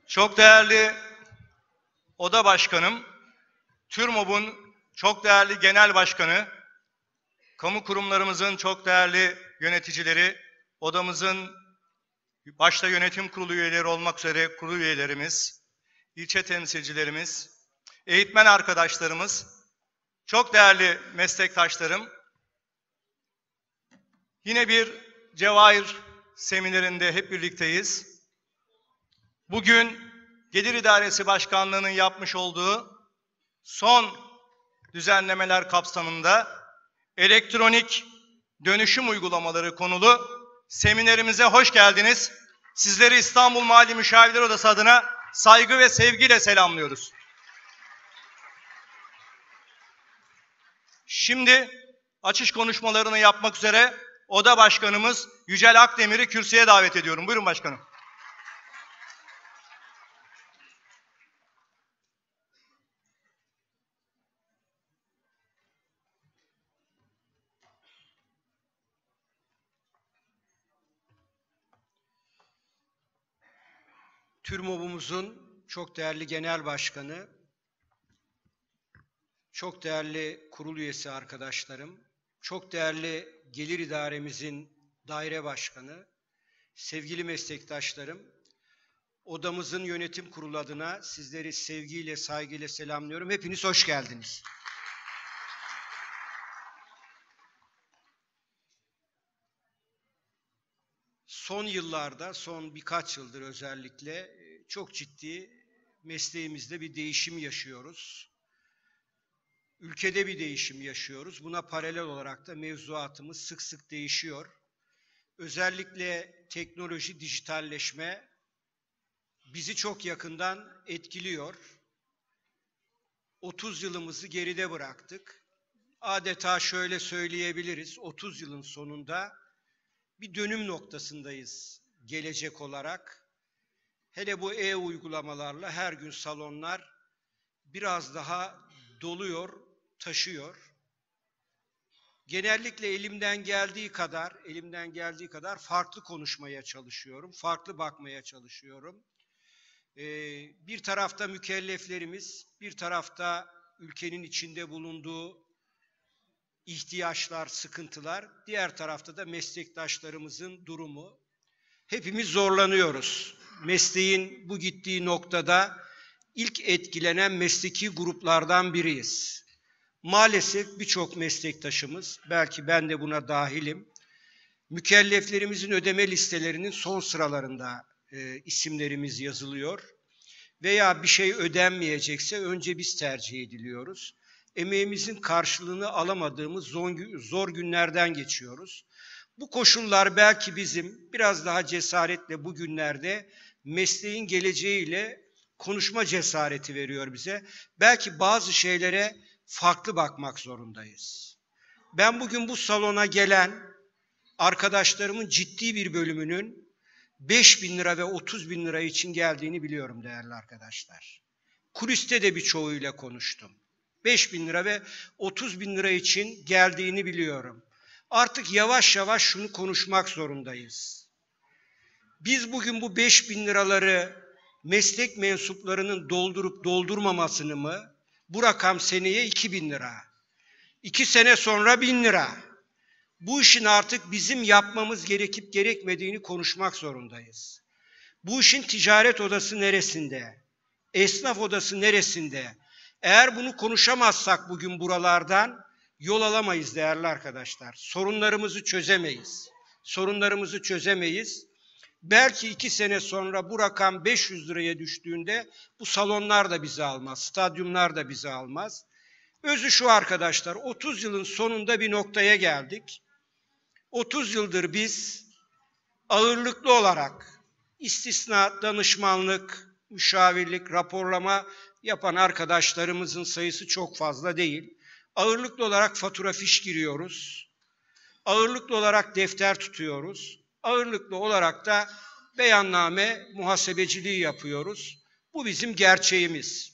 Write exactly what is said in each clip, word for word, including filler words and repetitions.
Çok değerli Oda Başkanım, TÜRMOB'un çok değerli Genel Başkanı, kamu kurumlarımızın çok değerli yöneticileri, odamızın başta yönetim kurulu üyeleri olmak üzere kurulu üyelerimiz, ilçe temsilcilerimiz, eğitmen arkadaşlarımız, çok değerli meslektaşlarım, yine bir Cevahir seminerinde hep birlikteyiz. Bugün Gelir İdaresi Başkanlığı'nın yapmış olduğu son düzenlemeler kapsamında elektronik dönüşüm uygulamaları konulu seminerimize hoş geldiniz. Sizleri İstanbul Mali Müşavirler Odası adına saygı ve sevgiyle selamlıyoruz. Şimdi açış konuşmalarını yapmak üzere Oda Başkanımız Yücel Akdemir'i kürsüye davet ediyorum. Buyurun başkanım. TÜRMOB'umuzun çok değerli genel başkanı, çok değerli kurul üyesi arkadaşlarım, çok değerli gelir idaremizin daire başkanı, sevgili meslektaşlarım, odamızın yönetim kurulu adına sizleri sevgiyle, saygıyla selamlıyorum. Hepiniz hoş geldiniz. Son yıllarda, son birkaç yıldır özellikle çok ciddi mesleğimizde bir değişim yaşıyoruz. Ülkede bir değişim yaşıyoruz. Buna paralel olarak da mevzuatımız sık sık değişiyor. Özellikle teknoloji, dijitalleşme bizi çok yakından etkiliyor. otuz yılımızı geride bıraktık. Adeta şöyle söyleyebiliriz, otuz yılın sonunda bir dönüm noktasındayız gelecek olarak. Hele bu e-uygulamalarla her gün salonlar biraz daha doluyor, taşıyor. Genellikle elimden geldiği kadar, elimden geldiği kadar farklı konuşmaya çalışıyorum, farklı bakmaya çalışıyorum. Ee, bir tarafta mükelleflerimiz, bir tarafta ülkenin içinde bulunduğu ihtiyaçlar, sıkıntılar, diğer tarafta da meslektaşlarımızın durumu. Hepimiz zorlanıyoruz. Mesleğin bu gittiği noktada ilk etkilenen mesleki gruplardan biriyiz. Maalesef birçok meslektaşımız, belki ben de buna dahilim, mükelleflerimizin ödeme listelerinin son sıralarında e, isimlerimiz yazılıyor. Veya bir şey ödenmeyecekse önce biz tercih ediliyoruz. Emeğimizin karşılığını alamadığımız zor günlerden geçiyoruz. Bu koşullar belki bizim biraz daha cesaretle bugünlerde mesleğin geleceğiyle konuşma cesareti veriyor bize. Belki bazı şeylere farklı bakmak zorundayız. Ben bugün bu salona gelen arkadaşlarımın ciddi bir bölümünün beş bin lira ve otuz bin lira için geldiğini biliyorum değerli arkadaşlar. Kuliste de birçoğuyla konuştum. beş bin lira ve otuz bin lira için geldiğini biliyorum. Artık yavaş yavaş şunu konuşmak zorundayız. Biz bugün bu beş bin liraları meslek mensuplarının doldurup doldurmamasını mı? Bu rakam seneye iki bin lira. iki sene sonra bin lira. Bu işin artık bizim yapmamız gerekip gerekmediğini konuşmak zorundayız. Bu işin ticaret odası neresinde? Esnaf odası neresinde? Eğer bunu konuşamazsak bugün buralardan yol alamayız değerli arkadaşlar. Sorunlarımızı çözemeyiz. Sorunlarımızı çözemeyiz. Belki iki sene sonra bu rakam beş yüz liraya düştüğünde bu salonlar da bizi almaz, stadyumlar da bizi almaz. Özü şu arkadaşlar, otuz yılın sonunda bir noktaya geldik. otuz yıldır biz ağırlıklı olarak istisna, danışmanlık, müşavirlik, raporlama yapan arkadaşlarımızın sayısı çok fazla değil. Ağırlıklı olarak fatura fiş giriyoruz. Ağırlıklı olarak defter tutuyoruz. Ağırlıklı olarak da beyanname muhasebeciliği yapıyoruz. Bu bizim gerçeğimiz.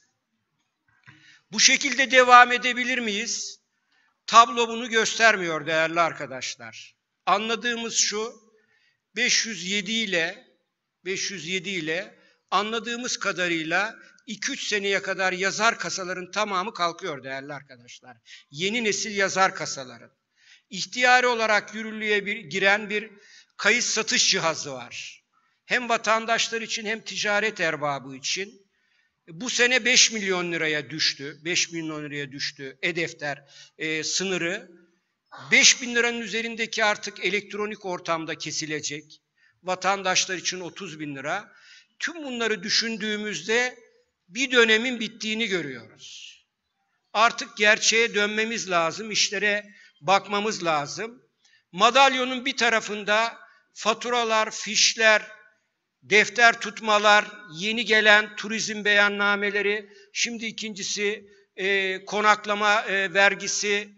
Bu şekilde devam edebilir miyiz? Tablo bunu göstermiyor değerli arkadaşlar. Anladığımız şu, beş yüz yedi ile beş yüz yedi ile anladığımız kadarıyla iki üç seneye kadar yazar kasaların tamamı kalkıyor değerli arkadaşlar. Yeni nesil yazar kasaların. İhtiyari olarak yürürlüğe bir, giren bir kayıt satış cihazı var. Hem vatandaşlar için hem ticaret erbabı için. Bu sene beş milyon liraya düştü. beş milyon liraya düştü e-defter e, sınırı. beş bin liranın üzerindeki artık elektronik ortamda kesilecek. Vatandaşlar için otuz bin lira. Tüm bunları düşündüğümüzde bir dönemin bittiğini görüyoruz. Artık gerçeğe dönmemiz lazım, işlere bakmamız lazım. Madalyonun bir tarafında faturalar, fişler, defter tutmalar, yeni gelen turizm beyannameleri, şimdi ikincisi e, konaklama e, vergisi,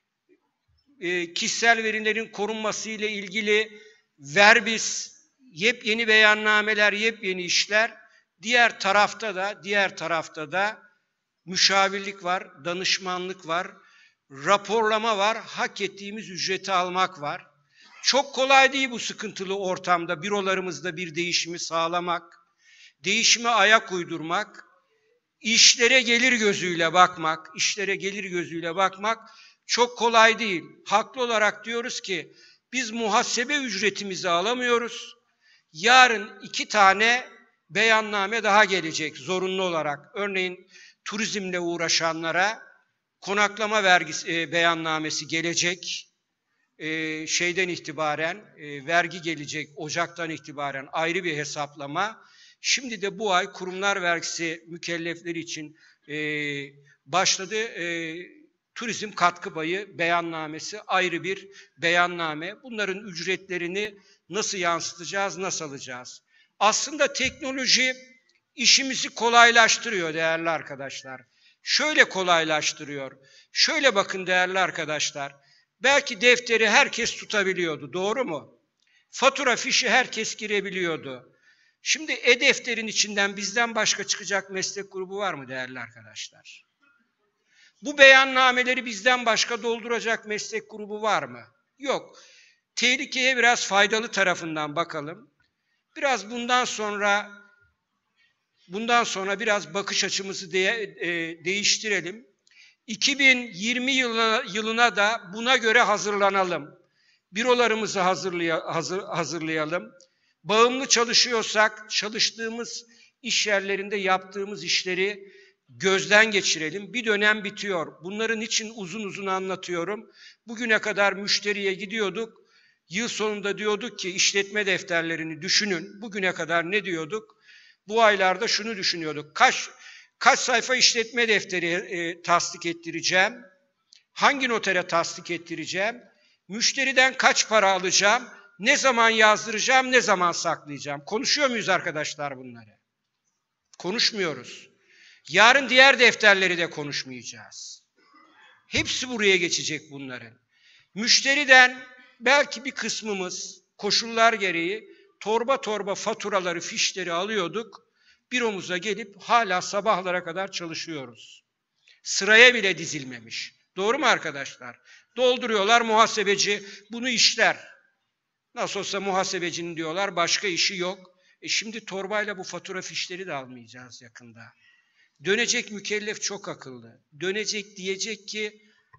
e, kişisel verilerin korunması ile ilgili verbis, yepyeni beyannameler, yepyeni işler. Diğer tarafta da, diğer tarafta da müşavirlik var, danışmanlık var, raporlama var, hak ettiğimiz ücreti almak var. Çok kolay değil bu sıkıntılı ortamda bürolarımızda bir değişimi sağlamak, değişime ayak uydurmak, işlere gelir gözüyle bakmak, işlere gelir gözüyle bakmak çok kolay değil. Haklı olarak diyoruz ki biz muhasebe ücretimizi alamıyoruz. Yarın iki tane beyanname daha gelecek zorunlu olarak. Örneğin turizmle uğraşanlara konaklama vergisi e, beyannamesi gelecek. E, şeyden itibaren e, vergi gelecek, Ocak'tan itibaren ayrı bir hesaplama. Şimdi de bu ay kurumlar vergisi mükellefleri için e, başladı. E, turizm katkı payı beyannamesi ayrı bir beyanname. Bunların ücretlerini nasıl yansıtacağız, nasıl alacağız? Aslında teknoloji işimizi kolaylaştırıyor değerli arkadaşlar. Şöyle kolaylaştırıyor. Şöyle bakın değerli arkadaşlar. Belki defteri herkes tutabiliyordu, doğru mu? Fatura fişi herkes girebiliyordu. Şimdi e-defterin içinden bizden başka çıkacak meslek grubu var mı değerli arkadaşlar? Bu beyannameleri bizden başka dolduracak meslek grubu var mı? Yok. Tehlikeye biraz faydalı tarafından bakalım. Biraz bundan sonra bundan sonra biraz bakış açımızı de, e, değiştirelim. iki bin yirmi yılına, yılına da buna göre hazırlanalım. Bürolarımızı hazırlay hazır, hazırlayalım. Bağımlı çalışıyorsak çalıştığımız iş yerlerinde yaptığımız işleri gözden geçirelim. Bir dönem bitiyor. Bunların için uzun uzun anlatıyorum. Bugüne kadar müşteriye gidiyorduk. Yıl sonunda diyorduk ki işletme defterlerini düşünün. Bugüne kadar ne diyorduk? Bu aylarda şunu düşünüyorduk. Kaç kaç sayfa işletme defteri e, tasdik ettireceğim? Hangi notere tasdik ettireceğim? Müşteriden kaç para alacağım? Ne zaman yazdıracağım? Ne zaman saklayacağım? Konuşuyor muyuz arkadaşlar bunları? Konuşmuyoruz. Yarın diğer defterleri de konuşmayacağız. Hepsi buraya geçecek bunların. Müşteriden belki bir kısmımız koşullar gereği torba torba faturaları, fişleri alıyorduk. Büromuza gelip hala sabahlara kadar çalışıyoruz. Sıraya bile dizilmemiş. Doğru mu arkadaşlar? Dolduruyorlar, muhasebeci bunu işler. Nasıl olsa muhasebecinin diyorlar başka işi yok. E şimdi torbayla bu fatura fişleri de almayacağız yakında. Dönecek mükellef çok akıllı. Dönecek diyecek ki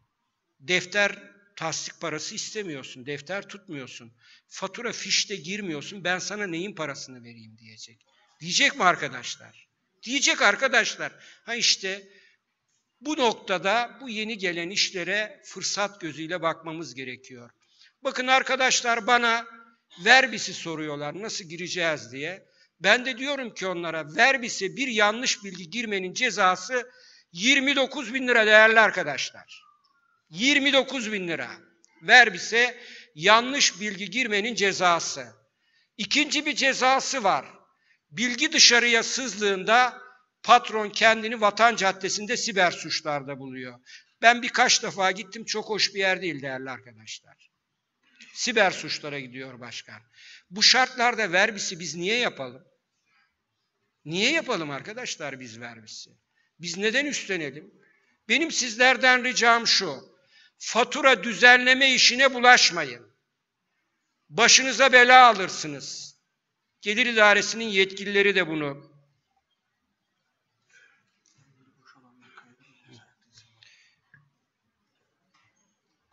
defter tasdik parası istemiyorsun, defter tutmuyorsun. Fatura fişte girmiyorsun, ben sana neyin parasını vereyim diyecek. Diyecek mi arkadaşlar? Diyecek arkadaşlar. Ha işte bu noktada bu yeni gelen işlere fırsat gözüyle bakmamız gerekiyor. Bakın arkadaşlar bana verbisi soruyorlar nasıl gireceğiz diye. Ben de diyorum ki onlara verbise bir yanlış bilgi girmenin cezası yirmi dokuz bin lira değerli arkadaşlar. yirmi dokuz bin lira. Verbise yanlış bilgi girmenin cezası. İkinci bir cezası var. Bilgi dışarıya sızdığında patron kendini Vatan Caddesi'nde siber suçlarda buluyor. Ben birkaç defa gittim, çok hoş bir yer değil değerli arkadaşlar. Siber suçlara gidiyor başkan. Bu şartlarda verbisi biz niye yapalım? Niye yapalım arkadaşlar biz verbisi? Biz neden üstlenelim? Benim sizlerden ricam şu. Fatura düzenleme işine bulaşmayın. Başınıza bela alırsınız. Gelir idaresinin yetkilileri de bunu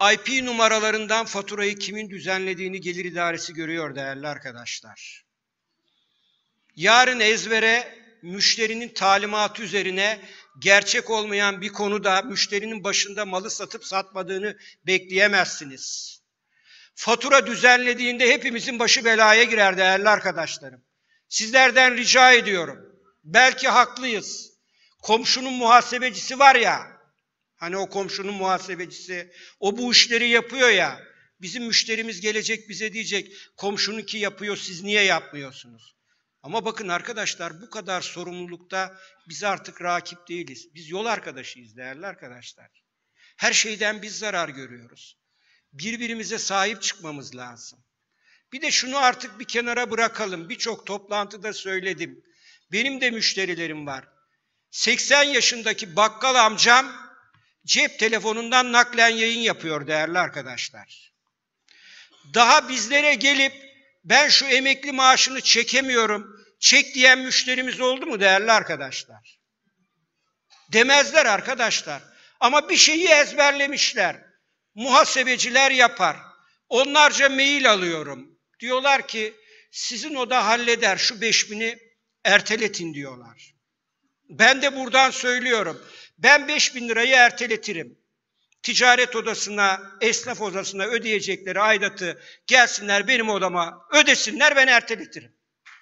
I P numaralarından faturayı kimin düzenlediğini Gelir İdaresi görüyor değerli arkadaşlar. Yarın ezbere müşterinin talimatı üzerine gerçek olmayan bir konuda müşterinin başında malı satıp satmadığını bekleyemezsiniz. Fatura düzenlediğinde hepimizin başı belaya girer değerli arkadaşlarım. Sizlerden rica ediyorum. Belki haklıyız. Komşunun muhasebecisi var ya, hani o komşunun muhasebecisi, o bu işleri yapıyor ya, bizim müşterimiz gelecek bize diyecek, komşununki yapıyor, siz niye yapmıyorsunuz? Ama bakın arkadaşlar, bu kadar sorumlulukta biz artık rakip değiliz. Biz yol arkadaşıyız değerli arkadaşlar. Her şeyden biz zarar görüyoruz. Birbirimize sahip çıkmamız lazım. Bir de şunu artık bir kenara bırakalım. Birçok toplantıda söyledim. Benim de müşterilerim var. seksen yaşındaki bakkal amcam cep telefonundan naklen yayın yapıyor değerli arkadaşlar. Daha bizlere gelip ben şu emekli maaşını çekemiyorum, çek diyen müşterimiz oldu mu değerli arkadaşlar? Demezler arkadaşlar. Ama bir şeyi ezberlemişler. Muhasebeciler yapar. Onlarca mail alıyorum. Diyorlar ki sizin o da halleder, şu beş bini erteletin diyorlar. Ben de buradan söylüyorum. Ben beş bin lirayı erteletirim. Ticaret odasına, esnaf odasına ödeyecekleri aidatı gelsinler benim odama ödesinler, ben erteletirim.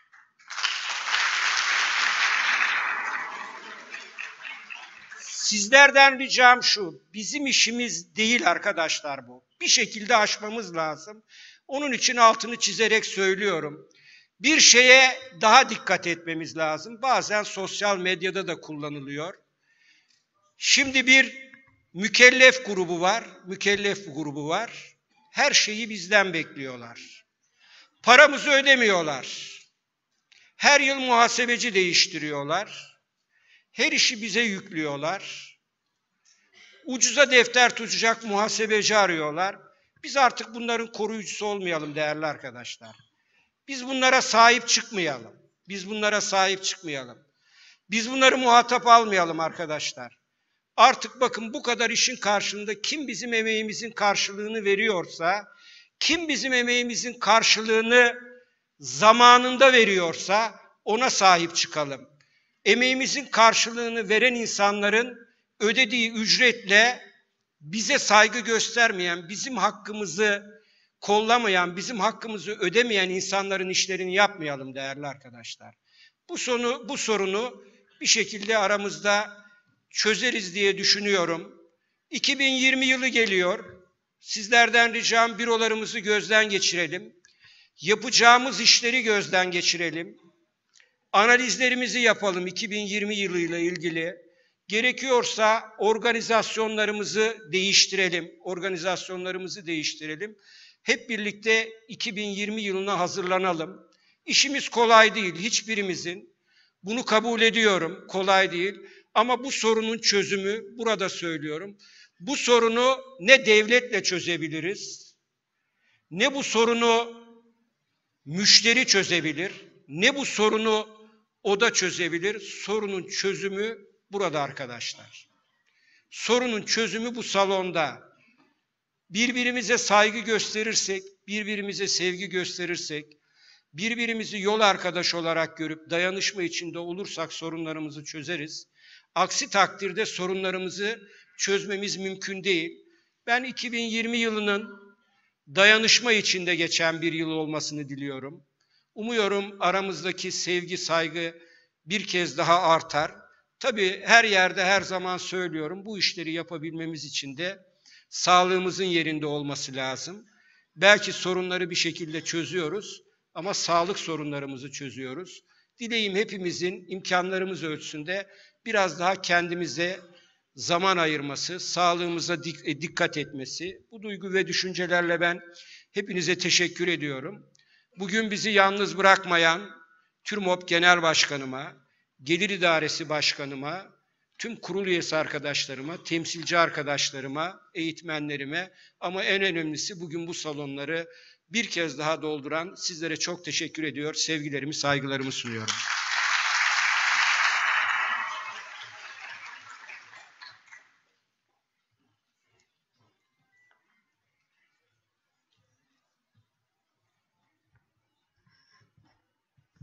Sizlerden ricam şu, bizim işimiz değil arkadaşlar bu. Bir şekilde aşmamız lazım. Onun için altını çizerek söylüyorum. Bir şeye daha dikkat etmemiz lazım. Bazen sosyal medyada da kullanılıyor. Şimdi bir mükellef grubu var, mükellef grubu var. Her şeyi bizden bekliyorlar. Paramızı ödemiyorlar. Her yıl muhasebeci değiştiriyorlar. Her işi bize yüklüyorlar. Ucuza defter tutacak muhasebeci arıyorlar. Biz artık bunların koruyucusu olmayalım değerli arkadaşlar. Biz bunlara sahip çıkmayalım. Biz bunlara sahip çıkmayalım. Biz bunları muhatap almayalım arkadaşlar. Artık bakın, bu kadar işin karşılığında kim bizim emeğimizin karşılığını veriyorsa, kim bizim emeğimizin karşılığını zamanında veriyorsa ona sahip çıkalım. Emeğimizin karşılığını veren insanların ödediği ücretle bize saygı göstermeyen, bizim hakkımızı kollamayan, bizim hakkımızı ödemeyen insanların işlerini yapmayalım değerli arkadaşlar. Bu sonu, bu sorunu bir şekilde aramızda çözeriz diye düşünüyorum. iki bin yirmi yılı geliyor. Sizlerden ricam bürolarımızı gözden geçirelim. Yapacağımız işleri gözden geçirelim. Analizlerimizi yapalım iki bin yirmi yılıyla ilgili. Gerekiyorsa organizasyonlarımızı değiştirelim. Organizasyonlarımızı değiştirelim. Hep birlikte iki bin yirmi yılına hazırlanalım. İşimiz kolay değil hiçbirimizin. Bunu kabul ediyorum. Kolay değil. Ama bu sorunun çözümü, burada söylüyorum, bu sorunu ne devletle çözebiliriz, ne bu sorunu müşteri çözebilir, ne bu sorunu o da çözebilir. Sorunun çözümü burada arkadaşlar. Sorunun çözümü bu salonda. Birbirimize saygı gösterirsek, birbirimize sevgi gösterirsek, birbirimizi yol arkadaş olarak görüp dayanışma içinde olursak sorunlarımızı çözeriz. Aksi takdirde sorunlarımızı çözmemiz mümkün değil. Ben iki bin yirmi yılının dayanışma içinde geçen bir yıl olmasını diliyorum. Umuyorum aramızdaki sevgi, saygı bir kez daha artar. Tabii her yerde her zaman söylüyorum, bu işleri yapabilmemiz için de sağlığımızın yerinde olması lazım. Belki sorunları bir şekilde çözüyoruz ama sağlık sorunlarımızı çözüyoruz. Dileğim hepimizin imkanlarımız ölçüsünde biraz daha kendimize zaman ayırması, sağlığımıza dik- dikkat etmesi. Bu duygu ve düşüncelerle ben hepinize teşekkür ediyorum. Bugün bizi yalnız bırakmayan TÜRMOP Genel Başkanıma, Gelir İdaresi Başkanıma, tüm kurul üyesi arkadaşlarıma, temsilci arkadaşlarıma, eğitmenlerime ama en önemlisi bugün bu salonları bir kez daha dolduran sizlere çok teşekkür ediyor. Sevgilerimi, saygılarımı sunuyorum.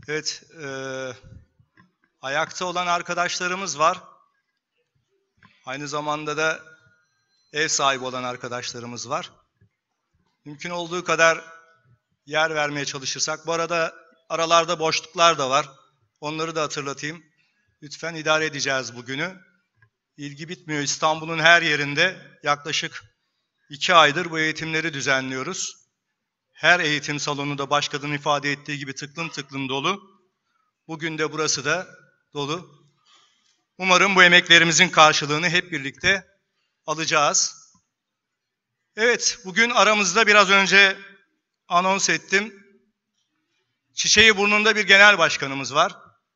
Evet, e, ayakta olan arkadaşlarımız var. Aynı zamanda da ev sahibi olan arkadaşlarımız var. Mümkün olduğu kadar yer vermeye çalışırsak. Bu arada aralarda boşluklar da var. Onları da hatırlatayım. Lütfen idare edeceğiz bugünü. İlgi bitmiyor. İstanbul'un her yerinde yaklaşık iki aydır bu eğitimleri düzenliyoruz. Her eğitim salonu da başkanın ifade ettiği gibi tıklım tıklım dolu. Bugün de burası da dolu. Umarım bu emeklerimizin karşılığını hep birlikte alacağız. Evet, bugün aramızda biraz önce anons ettim. Çiçeği burnunda bir genel başkanımız var.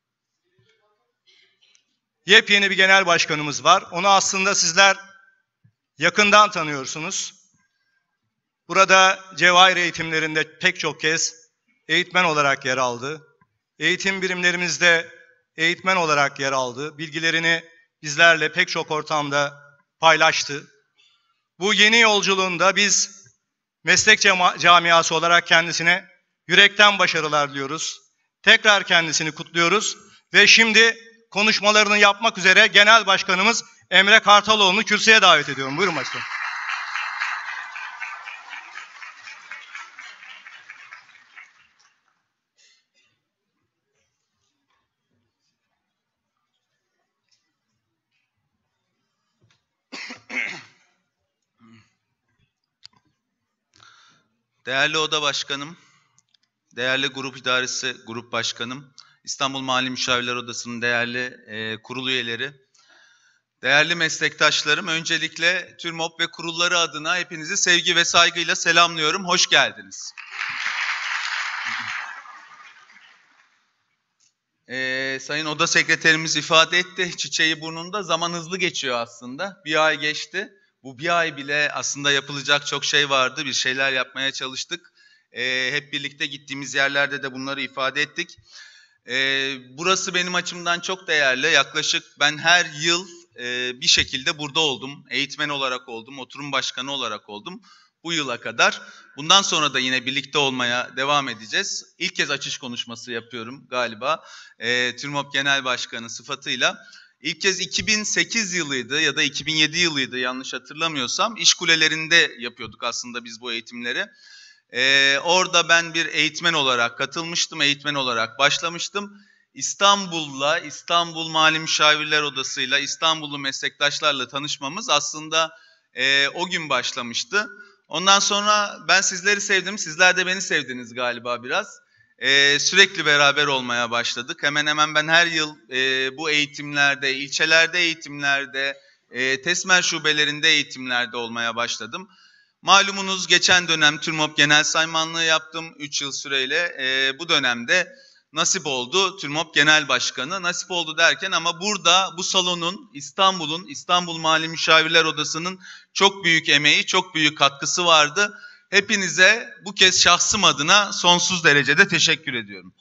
Yepyeni bir genel başkanımız var. Onu aslında sizler yakından tanıyorsunuz. Burada Cevahir eğitimlerinde pek çok kez eğitmen olarak yer aldı. Eğitim birimlerimizde eğitmen olarak yer aldı. Bilgilerini bizlerle pek çok ortamda paylaştı. Bu yeni yolculuğunda biz meslek camiası olarak kendisine yürekten başarılar diliyoruz. Tekrar kendisini kutluyoruz ve şimdi konuşmalarını yapmak üzere Genel Başkanımız Emre Kartaloğlu'nu kürsüye davet ediyorum. Buyurun başkanım. Değerli Oda Başkanım, değerli Grup İdaresi Grup Başkanım, İstanbul Mali Müşavirler Odası'nın değerli e, kurul üyeleri, değerli meslektaşlarım, öncelikle TÜRMOP ve kurulları adına hepinizi sevgi ve saygıyla selamlıyorum. Hoş geldiniz. Ee, Sayın Oda Sekreterimiz ifade etti, çiçeği burnunda, zaman hızlı geçiyor aslında. Bir ay geçti. Bu bir ay bile aslında yapılacak çok şey vardı. Bir şeyler yapmaya çalıştık. Ee, hep birlikte gittiğimiz yerlerde de bunları ifade ettik. Ee, burası benim açımdan çok değerli. Yaklaşık ben her yıl e, bir şekilde burada oldum. Eğitmen olarak oldum, oturum başkanı olarak oldum. Bu yıla kadar. Bundan sonra da yine birlikte olmaya devam edeceğiz. İlk kez açış konuşması yapıyorum galiba. E, TÜRMOP Genel Başkanı sıfatıyla. İlk kez iki bin sekiz yılıydı ya da iki bin yedi yılıydı yanlış hatırlamıyorsam. İş kulelerinde yapıyorduk aslında biz bu eğitimleri. E, orada ben bir eğitmen olarak katılmıştım, eğitmen olarak başlamıştım. İstanbul'la, İstanbul Mali Müşavirler Odası'yla, İstanbullu meslektaşlarla tanışmamız aslında e, o gün başlamıştı. Ondan sonra ben sizleri sevdim, sizler de beni sevdiniz galiba biraz. Ee, sürekli beraber olmaya başladık. Hemen hemen ben her yıl e, bu eğitimlerde, ilçelerde eğitimlerde, e, TESMER şubelerinde eğitimlerde olmaya başladım. Malumunuz geçen dönem TÜRMOP Genel Saymanlığı yaptım üç yıl süreyle. E, bu dönemde nasip oldu TÜRMOP Genel Başkanı. Nasip oldu derken ama burada bu salonun, İstanbul'un, İstanbul Mali Müşavirler Odası'nın çok büyük emeği, çok büyük katkısı vardı. Hepinize bu kez şahsım adına sonsuz derecede teşekkür ediyorum.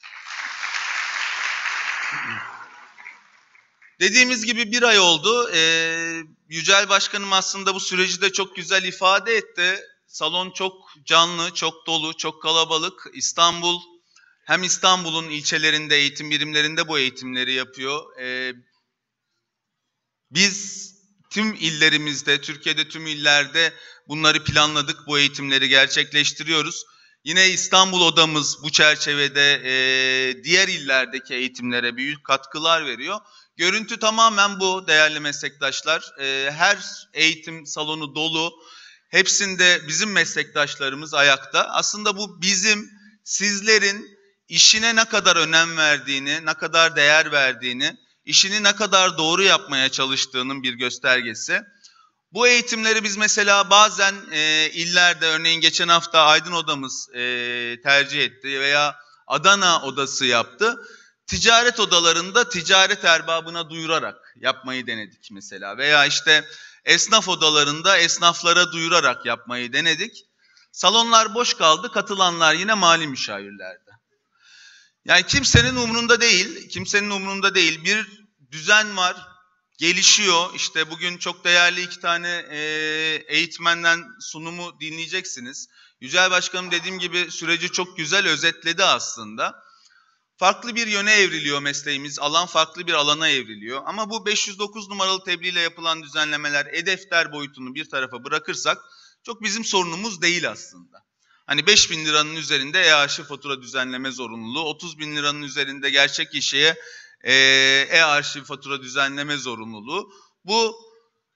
Dediğimiz gibi bir ay oldu. Ee, Yücel Başkanım aslında bu süreci de çok güzel ifade etti. Salon çok canlı, çok dolu, çok kalabalık. İstanbul, hem İstanbul'un ilçelerinde, eğitim birimlerinde bu eğitimleri yapıyor. Ee, biz tüm illerimizde, Türkiye'de tüm illerde bunları planladık, bu eğitimleri gerçekleştiriyoruz. Yine İstanbul odamız bu çerçevede e, diğer illerdeki eğitimlere büyük katkılar veriyor. Görüntü tamamen bu değerli meslektaşlar. E, her eğitim salonu dolu. Hepsinde bizim meslektaşlarımız ayakta. Aslında bu bizim, sizlerin işine ne kadar önem verdiğini, ne kadar değer verdiğini, işini ne kadar doğru yapmaya çalıştığının bir göstergesi. Bu eğitimleri biz mesela bazen e, illerde, örneğin geçen hafta Aydın odamız e, tercih etti veya Adana odası yaptı. Ticaret odalarında ticaret erbabına duyurarak yapmayı denedik mesela. Veya işte esnaf odalarında esnaflara duyurarak yapmayı denedik. Salonlar boş kaldı, katılanlar yine mali müşavirlerde. Yani kimsenin umrunda değil, kimsenin umrunda değil. Bir düzen var, gelişiyor. İşte bugün çok değerli iki tane e, eğitmenden sunumu dinleyeceksiniz. Yücel Başkanım dediğim gibi süreci çok güzel özetledi aslında. Farklı bir yöne evriliyor mesleğimiz, alan farklı bir alana evriliyor. Ama bu beş yüz dokuz numaralı tebliğ ile yapılan düzenlemeler, e-defter boyutunu bir tarafa bırakırsak çok bizim sorunumuz değil aslında. Hani beş bin liranın üzerinde e-arşiv fatura düzenleme zorunluluğu, otuz bin liranın üzerinde gerçek kişiye e-arşiv fatura düzenleme zorunluluğu. Bu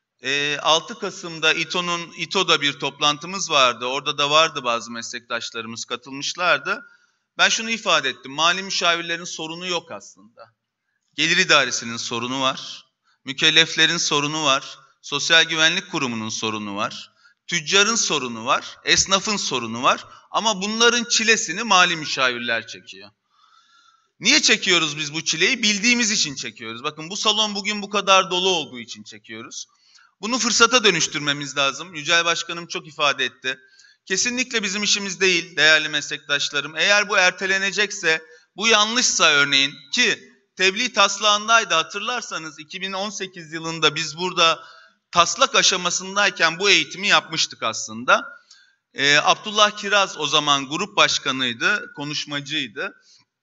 altı Kasım'da İTO'nun İTO'da bir toplantımız vardı. Orada da vardı, bazı meslektaşlarımız katılmışlardı. Ben şunu ifade ettim. Mali müşavirlerin sorunu yok aslında. Gelir idaresinin sorunu var. Mükelleflerin sorunu var. Sosyal Güvenlik Kurumu'nun sorunu var. Tüccarın sorunu var. Esnafın sorunu var. Ama bunların çilesini mali müşavirler çekiyor. Niye çekiyoruz biz bu çileyi? Bildiğimiz için çekiyoruz. Bakın, bu salon bugün bu kadar dolu olduğu için çekiyoruz. Bunu fırsata dönüştürmemiz lazım. Yücel Başkanım çok ifade etti. Kesinlikle bizim işimiz değil değerli meslektaşlarım. Eğer bu ertelenecekse, bu yanlışsa örneğin, ki tebliğ taslağındaydı hatırlarsanız, iki bin on sekiz yılında biz burada taslak aşamasındayken bu eğitimi yapmıştık aslında. Ee, Abdullah Kiraz o zaman grup başkanıydı, konuşmacıydı.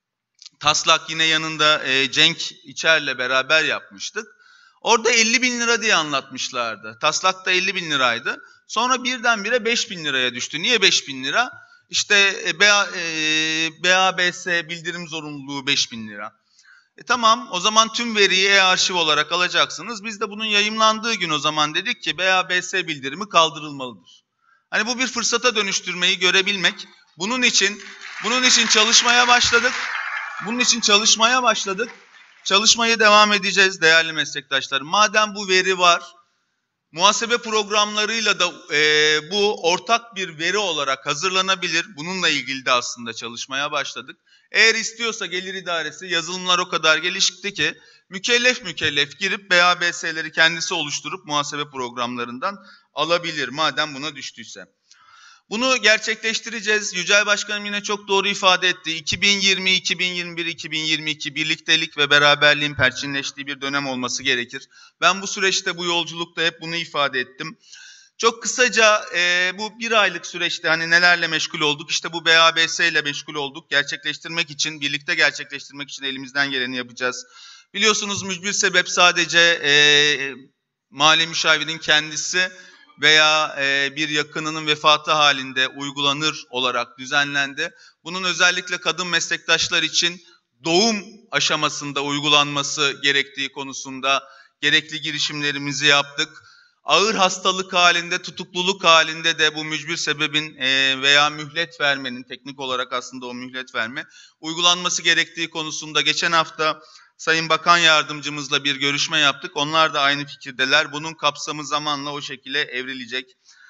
Taslak yine yanında e, Cenk İçer'le beraber yapmıştık. Orada elli bin lira diye anlatmışlardı. Taslakta elli bin liraydı. Sonra birdenbire beş bin liraya düştü. Niye beş bin lira? İşte e, B A B S bildirim zorunluluğu beş bin lira. E tamam, o zaman tüm veriyi e-arşiv olarak alacaksınız. Biz de bunun yayımlandığı gün o zaman dedik ki B A B S bildirimi kaldırılmalıdır. Hani bu bir fırsata dönüştürmeyi görebilmek. Bunun için bunun için çalışmaya başladık. Bunun için çalışmaya başladık. Çalışmaya devam edeceğiz değerli meslektaşlar. Madem bu veri var, muhasebe programlarıyla da e, bu ortak bir veri olarak hazırlanabilir. Bununla ilgili de aslında çalışmaya başladık. Eğer istiyorsa gelir idaresi, yazılımlar o kadar gelişti ki mükellef mükellef girip B A B S'leri kendisi oluşturup muhasebe programlarından alabilir madem buna düştüyse. Bunu gerçekleştireceğiz. Yücel Başkanım yine çok doğru ifade etti. iki bin yirmi, iki bin yirmi bir, iki bin yirmi iki birliktelik ve beraberliğin perçinleştiği bir dönem olması gerekir. Ben bu süreçte, bu yolculukta hep bunu ifade ettim. Çok kısaca e, bu bir aylık süreçte hani nelerle meşgul olduk? İşte bu B A B S ile meşgul olduk. Gerçekleştirmek için, birlikte gerçekleştirmek için elimizden geleni yapacağız. Biliyorsunuz mücbir sebep sadece e, mali müşavirin kendisi veya e, bir yakınının vefatı halinde uygulanır olarak düzenlendi. Bunun özellikle kadın meslektaşlar için doğum aşamasında uygulanması gerektiği konusunda gerekli girişimlerimizi yaptık. Ağır hastalık halinde, tutukluluk halinde de bu mücbir sebebin e, veya mühlet vermenin, teknik olarak aslında o mühlet verme, uygulanması gerektiği konusunda geçen hafta Sayın Bakan Yardımcımızla bir görüşme yaptık. Onlar da aynı fikirdeler. Bunun kapsamı zamanla o şekilde evrilecek.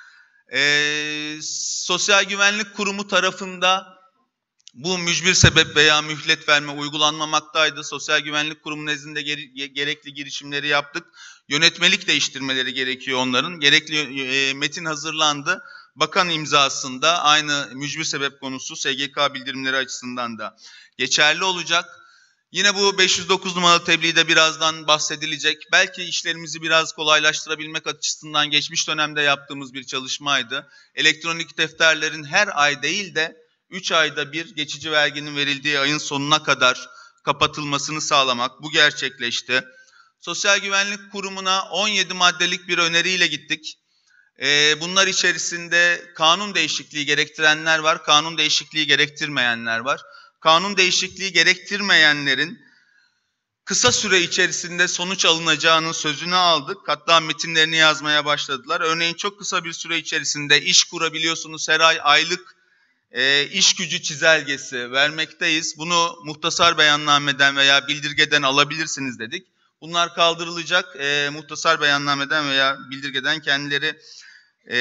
Ee, Sosyal Güvenlik Kurumu tarafında bu mücbir sebep veya mühlet verme uygulanmamaktaydı. Sosyal Güvenlik Kurumu nezdinde gere- gerekli girişimleri yaptık. Yönetmelik değiştirmeleri gerekiyor onların. Gerekli e, metin hazırlandı. Bakan imzasında aynı mücbir sebep konusu S G K bildirimleri açısından da geçerli olacak. Yine bu beş yüz dokuz numaralı tebliğde birazdan bahsedilecek. Belki işlerimizi biraz kolaylaştırabilmek açısından geçmiş dönemde yaptığımız bir çalışmaydı. Elektronik defterlerin her ay değil de üç ayda bir geçici verginin verildiği ayın sonuna kadar kapatılmasını sağlamak. Bu gerçekleşti. Sosyal Güvenlik Kurumu'na on yedi maddelik bir öneriyle gittik. Bunlar içerisinde kanun değişikliği gerektirenler var, kanun değişikliği gerektirmeyenler var. Kanun değişikliği gerektirmeyenlerin kısa süre içerisinde sonuç alınacağının sözünü aldık. Hatta metinlerini yazmaya başladılar. Örneğin çok kısa bir süre içerisinde iş kurabiliyorsunuz. Her ay aylık e, iş gücü çizelgesi vermekteyiz. Bunu muhtasar beyannameden veya bildirgeden alabilirsiniz dedik. Bunlar kaldırılacak. E, muhtasar beyannameden veya bildirgeden kendileri e,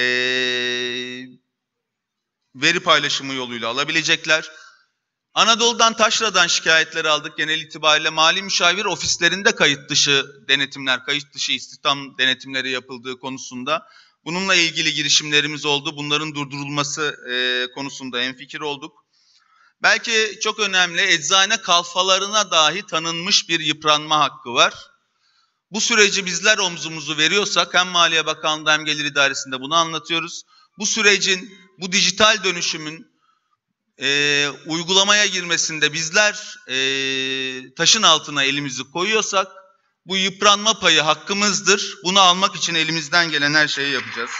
veri paylaşımı yoluyla alabilecekler. Anadolu'dan, Taşra'dan şikayetleri aldık. Genel itibariyle mali müşavir ofislerinde kayıt dışı denetimler, kayıt dışı istihdam denetimleri yapıldığı konusunda. Bununla ilgili girişimlerimiz oldu. Bunların durdurulması e, konusunda hemfikir olduk. Belki çok önemli, eczane kalfalarına dahi tanınmış bir yıpranma hakkı var. Bu süreci bizler omzumuzu veriyorsak hem Maliye Bakanlığı hem Gelir İdaresi'nde bunu anlatıyoruz. Bu sürecin, bu dijital dönüşümün e, uygulamaya girmesinde bizler e, taşın altına elimizi koyuyorsak bu yıpranma payı hakkımızdır. Bunu almak için elimizden gelen her şeyi yapacağız.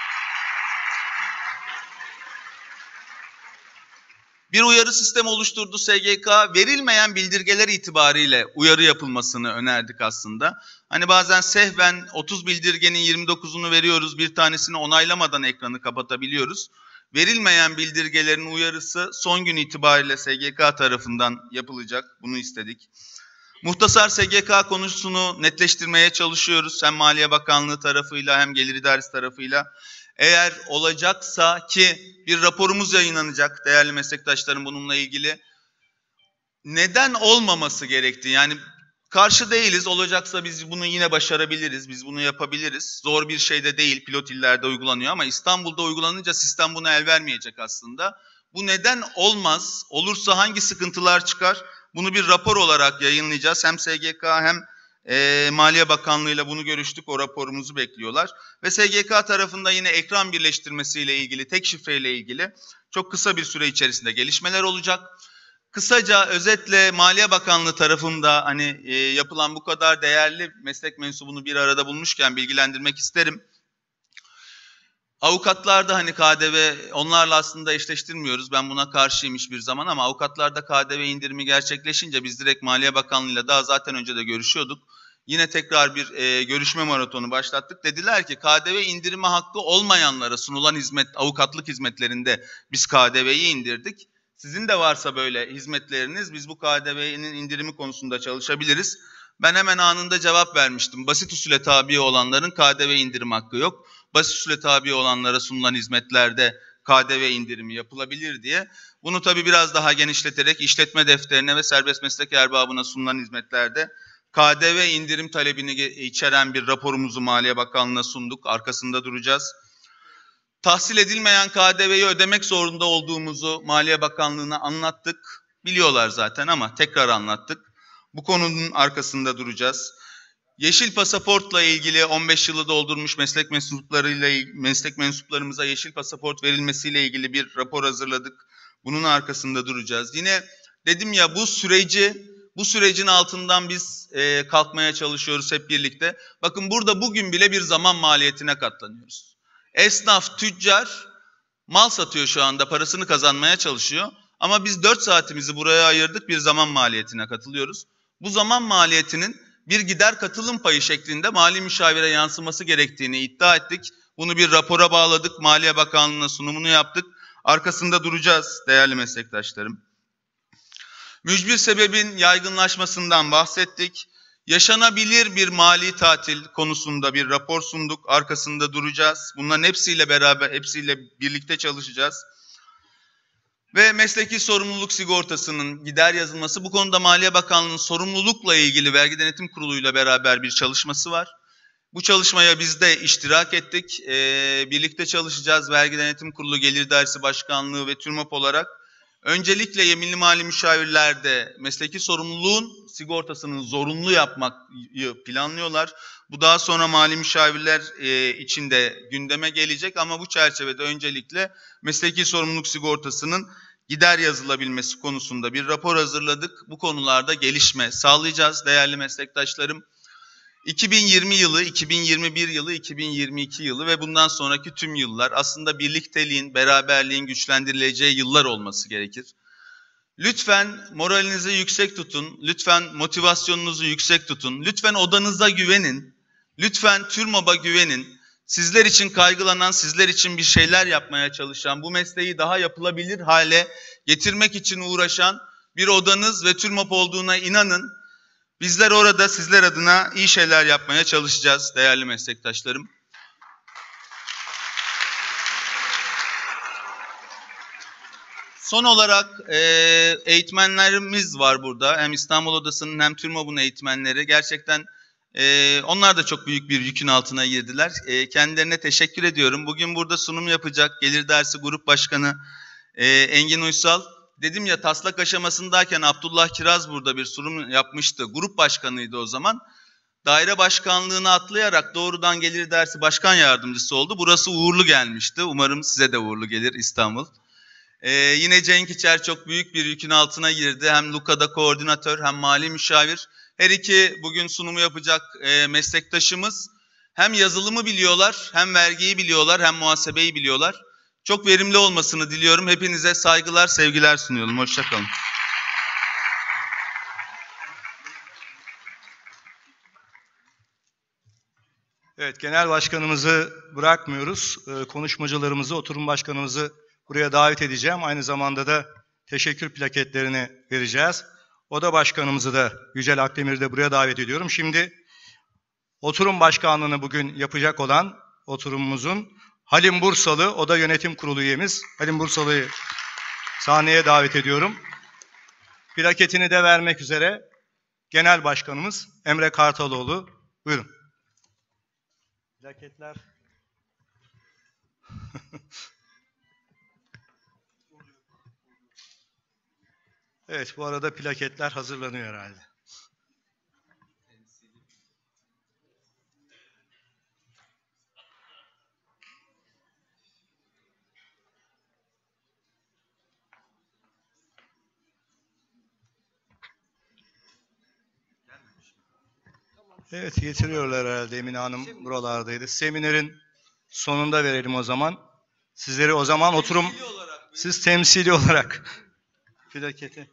Bir uyarı sistemi oluşturdu S G K. Verilmeyen bildirgeler itibariyle uyarı yapılmasını önerdik aslında. Hani bazen sehven otuz bildirgenin yirmi dokuzunu veriyoruz, bir tanesini onaylamadan ekranı kapatabiliyoruz. Verilmeyen bildirgelerin uyarısı son gün itibariyle S G K tarafından yapılacak. Bunu istedik. Muhtasar S G K konusunu netleştirmeye çalışıyoruz. Hem Maliye Bakanlığı tarafıyla hem Gelir İdaresi tarafıyla. Eğer olacaksa ki bir raporumuz yayınlanacak değerli meslektaşlarım bununla ilgili. Neden olmaması gerektiği, yani karşı değiliz, olacaksa biz bunu yine başarabiliriz, biz bunu yapabiliriz. Zor bir şey de değil, pilot illerde uygulanıyor ama İstanbul'da uygulanınca sistem buna el vermeyecek aslında. Bu neden olmaz, olursa hangi sıkıntılar çıkar, bunu bir rapor olarak yayınlayacağız. Hem S G K hem e, Maliye Bakanlığı'yla bunu görüştük, o raporumuzu bekliyorlar. Ve S G K tarafında yine ekran birleştirmesiyle ilgili, tek şifreyle ilgili çok kısa bir süre içerisinde gelişmeler olacak. Kısaca özetle Maliye Bakanlığı tarafında hani e, yapılan bu kadar değerli meslek mensubunu bir arada bulmuşken bilgilendirmek isterim. Avukatlarda hani K D V, onlarla aslında eşleştirmiyoruz. Ben buna karşıyım hiçbir zaman ama avukatlarda K D V indirimi gerçekleşince biz direkt Maliye Bakanlığı'yla daha zaten önce de görüşüyorduk. Yine tekrar bir e, görüşme maratonu başlattık. Dediler ki K D V indirimi hakkı olmayanlara sunulan hizmet, avukatlık hizmetlerinde biz K D V'yi indirdik. Sizin de varsa böyle hizmetleriniz, biz bu K D V'nin indirimi konusunda çalışabiliriz. Ben hemen anında cevap vermiştim. Basit usule tabi olanların K D V indirim hakkı yok. Basit usule tabi olanlara sunulan hizmetlerde K D V indirimi yapılabilir diye. Bunu tabii biraz daha genişleterek işletme defterine ve serbest meslek erbabına sunulan hizmetlerde K D V indirim talebini içeren bir raporumuzu Maliye Bakanlığı'na sunduk. Arkasında duracağız. Tahsil edilmeyen K D V'yi ödemek zorunda olduğumuzu Maliye Bakanlığı'na anlattık. Biliyorlar zaten ama tekrar anlattık. Bu konunun arkasında duracağız. Yeşil pasaportla ilgili on beş yılı doldurmuş meslek mensuplarıyla meslek mensuplarımıza yeşil pasaport verilmesiyle ilgili bir rapor hazırladık. Bunun arkasında duracağız. Yine dedim ya, bu süreci, bu sürecin altından biz e, kalkmaya çalışıyoruz hep birlikte. Bakın burada bugün bile bir zaman maliyetine katlanıyoruz. Esnaf, tüccar mal satıyor şu anda, parasını kazanmaya çalışıyor. Ama biz dört saatimizi buraya ayırdık, bir zaman maliyetine katılıyoruz. Bu zaman maliyetinin bir gider katılım payı şeklinde mali müşavire yansıması gerektiğini iddia ettik. Bunu bir rapora bağladık, Maliye Bakanlığı'na sunumunu yaptık. Arkasında duracağız değerli meslektaşlarım. Mücbir sebebin yaygınlaşmasından bahsettik. Yaşanabilir bir mali tatil konusunda bir rapor sunduk. Arkasında duracağız. Bunların hepsiyle beraber, hepsiyle birlikte çalışacağız. Ve mesleki sorumluluk sigortasının gider yazılması. Bu konuda Maliye Bakanlığı'nın sorumlulukla ilgili Vergi Denetim Kurulu'yla beraber bir çalışması var. Bu çalışmaya biz de iştirak ettik. Ee, birlikte çalışacağız. Vergi Denetim Kurulu, Gelir İdaresi Başkanlığı ve TÜRMOP olarak. Öncelikle yeminli mali müşavirlerde mesleki sorumluluğun sigortasının zorunlu yapmayı planlıyorlar. Bu daha sonra mali müşavirler e, için de gündeme gelecek ama bu çerçevede öncelikle mesleki sorumluluk sigortasının gider yazılabilmesi konusunda bir rapor hazırladık. Bu konularda gelişme sağlayacağız değerli meslektaşlarım. iki bin yirmi yılı, iki bin yirmi bir yılı, iki bin yirmi iki yılı ve bundan sonraki tüm yıllar aslında birlikteliğin, beraberliğin güçlendirileceği yıllar olması gerekir. Lütfen moralinizi yüksek tutun, lütfen motivasyonunuzu yüksek tutun, lütfen odanıza güvenin, lütfen TÜRMOB'a güvenin. Sizler için kaygılanan, sizler için bir şeyler yapmaya çalışan, bu mesleği daha yapılabilir hale getirmek için uğraşan bir odanız ve TÜRMOB olduğuna inanın. Bizler orada sizler adına iyi şeyler yapmaya çalışacağız değerli meslektaşlarım. Son olarak e, eğitmenlerimiz var burada. Hem İstanbul Odası'nın hem TÜRMOB'un eğitmenleri. Gerçekten e, onlar da çok büyük bir yükün altına girdiler. E, kendilerine teşekkür ediyorum. Bugün burada sunum yapacak Gelir Dersi Grup Başkanı e, Engin Uysal. Dedim ya, taslak aşamasındayken Abdullah Kiraz burada bir sunum yapmıştı. Grup başkanıydı o zaman. Daire başkanlığına atlayarak doğrudan Gelir Dersi Başkan Yardımcısı oldu. Burası uğurlu gelmişti. Umarım size de uğurlu gelir İstanbul. Ee, yine Cenk İçer çok büyük bir yükün altına girdi. Hem Luka'da koordinatör hem mali müşavir. Her iki bugün sunumu yapacak e, meslektaşımız hem yazılımı biliyorlar, hem vergiyi biliyorlar, hem muhasebeyi biliyorlar. Çok verimli olmasını diliyorum. Hepinize saygılar, sevgiler sunuyorum. Hoşça kalın. Evet, genel başkanımızı bırakmıyoruz. Ee, konuşmacılarımızı, oturum başkanımızı buraya davet edeceğim. Aynı zamanda da teşekkür plaketlerini vereceğiz. Oda başkanımızı da Yücel Akdemir'i de buraya davet ediyorum. Şimdi oturum başkanlığını bugün yapacak olan oturumumuzun Halim Bursalı, Oda Yönetim Kurulu üyemiz Halim Bursalı'yı sahneye davet ediyorum. Plaketini de vermek üzere Genel Başkanımız Emre Kartaloğlu. Buyurun. Plaketler. Evet, bu arada plaketler hazırlanıyor herhalde. Evet, getiriyorlar herhalde. Emine Hanım buralardaydı. Seminerin sonunda verelim o zaman. Sizleri o zaman oturum, siz temsili olarak plaketi.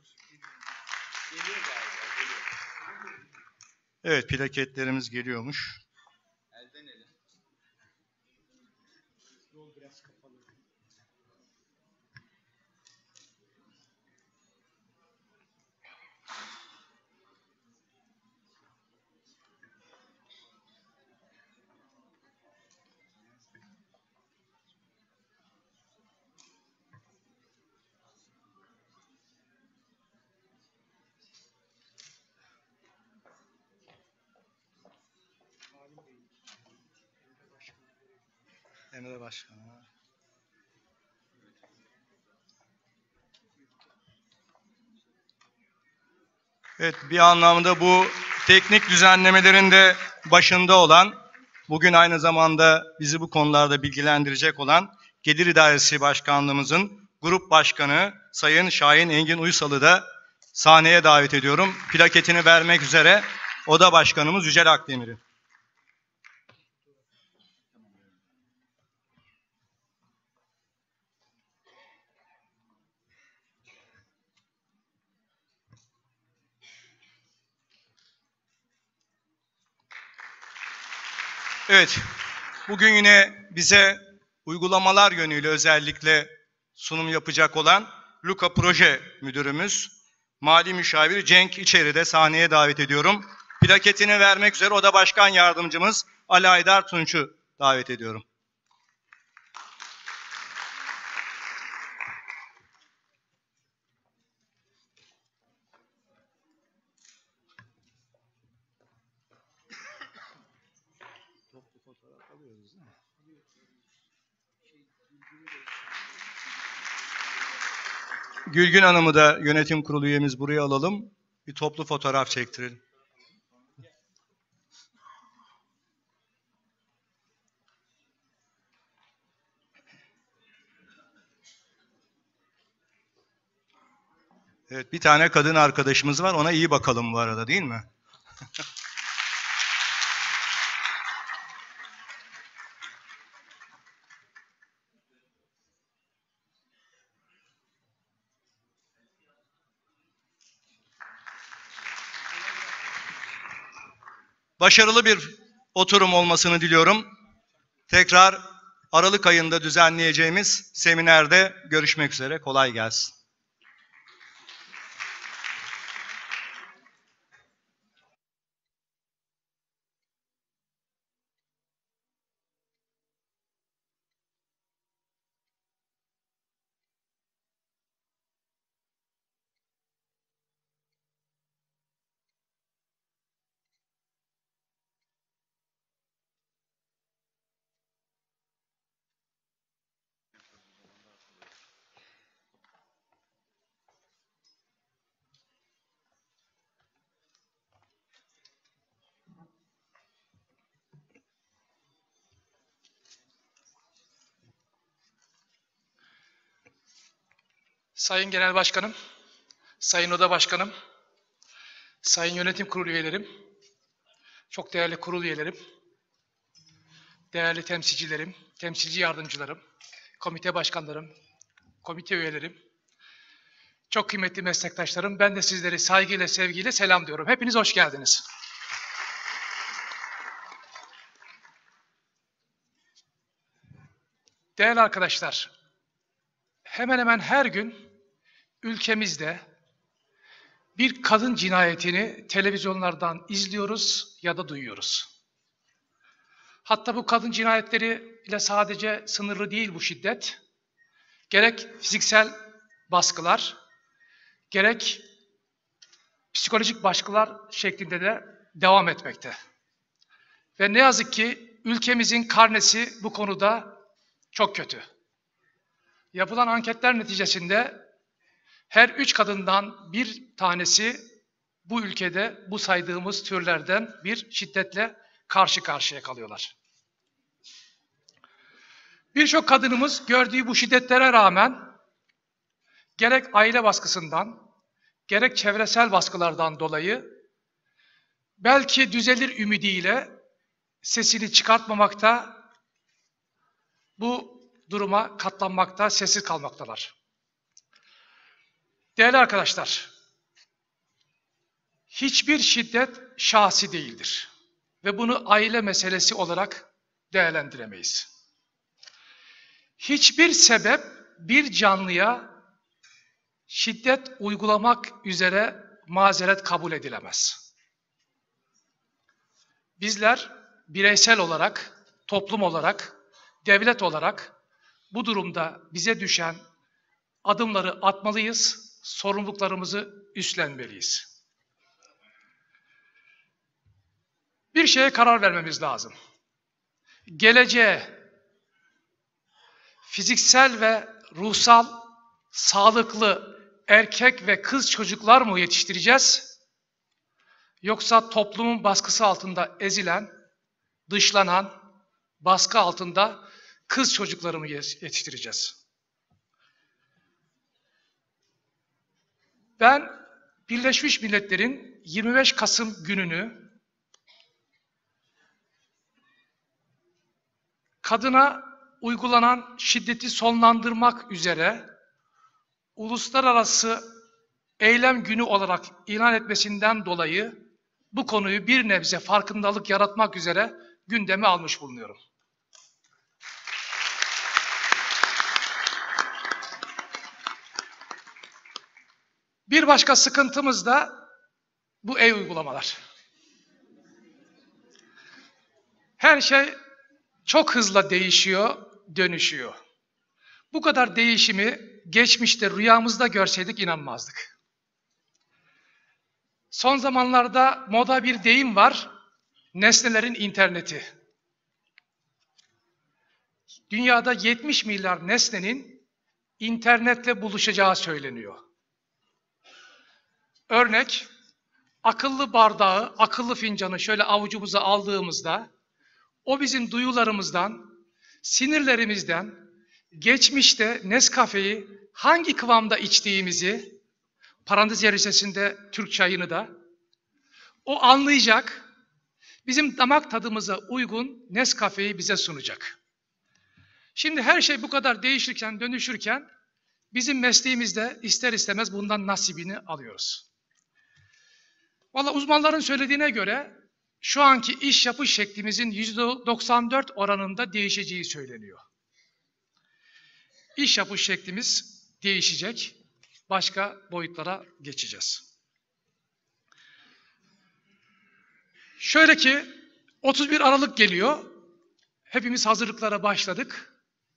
Evet, plaketlerimiz geliyormuş. Emre Başkan. Evet, bir anlamda bu teknik düzenlemelerin de başında olan, bugün aynı zamanda bizi bu konularda bilgilendirecek olan Gelir İdaresi Başkanlığımızın Grup Başkanı Sayın Şahin Engin Uysal'ı da sahneye davet ediyorum. Plaketini vermek üzere Oda Başkanımız Yücel Akdemir'i. Evet, bugün yine bize uygulamalar yönüyle özellikle sunum yapacak olan Luka Proje Müdürümüz, Mali Müşavir Cenk İçer'i de sahneye davet ediyorum. Plaketini vermek üzere Oda Başkan Yardımcımız Ali Aydar Tunç'u davet ediyorum. Gülgün Hanım'ı da yönetim kurulu üyemiz buraya alalım. Bir toplu fotoğraf çektirelim. Evet, bir tane kadın arkadaşımız var. Ona iyi bakalım bu arada, değil mi? Başarılı bir oturum olmasını diliyorum. Tekrar Aralık ayında düzenleyeceğimiz seminerde görüşmek üzere. Kolay gelsin. Sayın Genel Başkanım, Sayın Oda Başkanım, Sayın Yönetim Kurulu üyelerim, çok değerli kurul üyelerim, değerli temsilcilerim, temsilci yardımcılarım, komite başkanlarım, komite üyelerim, çok kıymetli meslektaşlarım, ben de sizleri saygıyla, sevgiyle selamlıyorum. Hepiniz hoş geldiniz. Değerli arkadaşlar, hemen hemen her gün ülkemizde bir kadın cinayetini televizyonlardan izliyoruz ya da duyuyoruz. Hatta bu kadın cinayetleri ile sadece sınırlı değil bu şiddet. Gerek fiziksel baskılar, gerek psikolojik baskılar şeklinde de devam etmekte. Ve ne yazık ki ülkemizin karnesi bu konuda çok kötü. Yapılan anketler neticesinde her üç kadından bir tanesi bu ülkede bu saydığımız türlerden bir şiddetle karşı karşıya kalıyorlar. Birçok kadınımız gördüğü bu şiddetlere rağmen gerek aile baskısından, gerek çevresel baskılardan dolayı belki düzelir ümidiyle sesini çıkartmamakta, bu duruma katlanmakta, sessiz kalmaktalar. Değerli arkadaşlar, hiçbir şiddet şahsi değildir ve bunu aile meselesi olarak değerlendiremeyiz. Hiçbir sebep bir canlıya şiddet uygulamak üzere mazeret kabul edilemez. Bizler bireysel olarak, toplum olarak, devlet olarak bu durumda bize düşen adımları atmalıyız, sorumluluklarımızı üstlenmeliyiz. Bir şeye karar vermemiz lazım. Geleceğe fiziksel ve ruhsal, sağlıklı erkek ve kız çocuklar mı yetiştireceğiz? Yoksa toplumun baskısı altında ezilen, dışlanan, baskı altında kız çocukları mı yetiştireceğiz? Ben Birleşmiş Milletler'in yirmi beş Kasım gününü kadına uygulanan şiddeti sonlandırmak üzere uluslararası eylem günü olarak ilan etmesinden dolayı bu konuyu bir nebze farkındalık yaratmak üzere gündeme almış bulunuyorum. Bir başka sıkıntımız da bu e-uygulamalar. Her şey çok hızla değişiyor, dönüşüyor. Bu kadar değişimi geçmişte rüyamızda görseydik inanmazdık. Son zamanlarda moda bir deyim var, nesnelerin interneti. Dünyada yetmiş milyar nesnenin internetle buluşacağı söyleniyor. Örnek, akıllı bardağı, akıllı fincanı şöyle avucumuza aldığımızda, o bizim duyularımızdan, sinirlerimizden, geçmişte Nescafe'yi hangi kıvamda içtiğimizi, parantez içerisinde Türk çayını da, o anlayacak, bizim damak tadımıza uygun Nescafe'yi bize sunacak. Şimdi her şey bu kadar değişirken, dönüşürken, bizim mesleğimizde ister istemez bundan nasibini alıyoruz. Vallahi uzmanların söylediğine göre şu anki iş yapış şeklimizin yüzde doksan dört oranında değişeceği söyleniyor. İş yapış şeklimiz değişecek, başka boyutlara geçeceğiz. Şöyle ki otuz bir Aralık geliyor, hepimiz hazırlıklara başladık.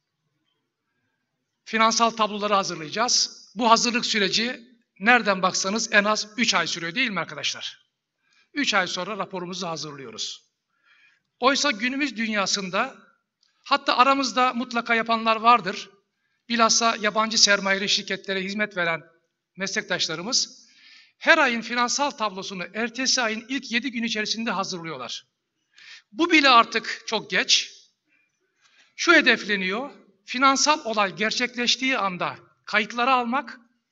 Finansal tabloları hazırlayacağız. Bu hazırlık süreci nereden baksanız en az üç ay sürüyor değil mi arkadaşlar? üç ay sonra raporumuzu hazırlıyoruz. Oysa günümüz dünyasında, hatta aramızda mutlaka yapanlar vardır, bilhassa yabancı sermayeli şirketlere hizmet veren meslektaşlarımız, her ayın finansal tablosunu ertesi ayın ilk yedi gün içerisinde hazırlıyorlar. Bu bile artık çok geç. Şu hedefleniyor, finansal olay gerçekleştiği anda kayıtları almak,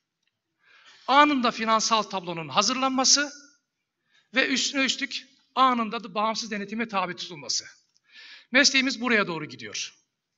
anında finansal tablonun hazırlanması ve üstüne üstlük anında da bağımsız denetime tabi tutulması. Mesleğimiz buraya doğru gidiyor.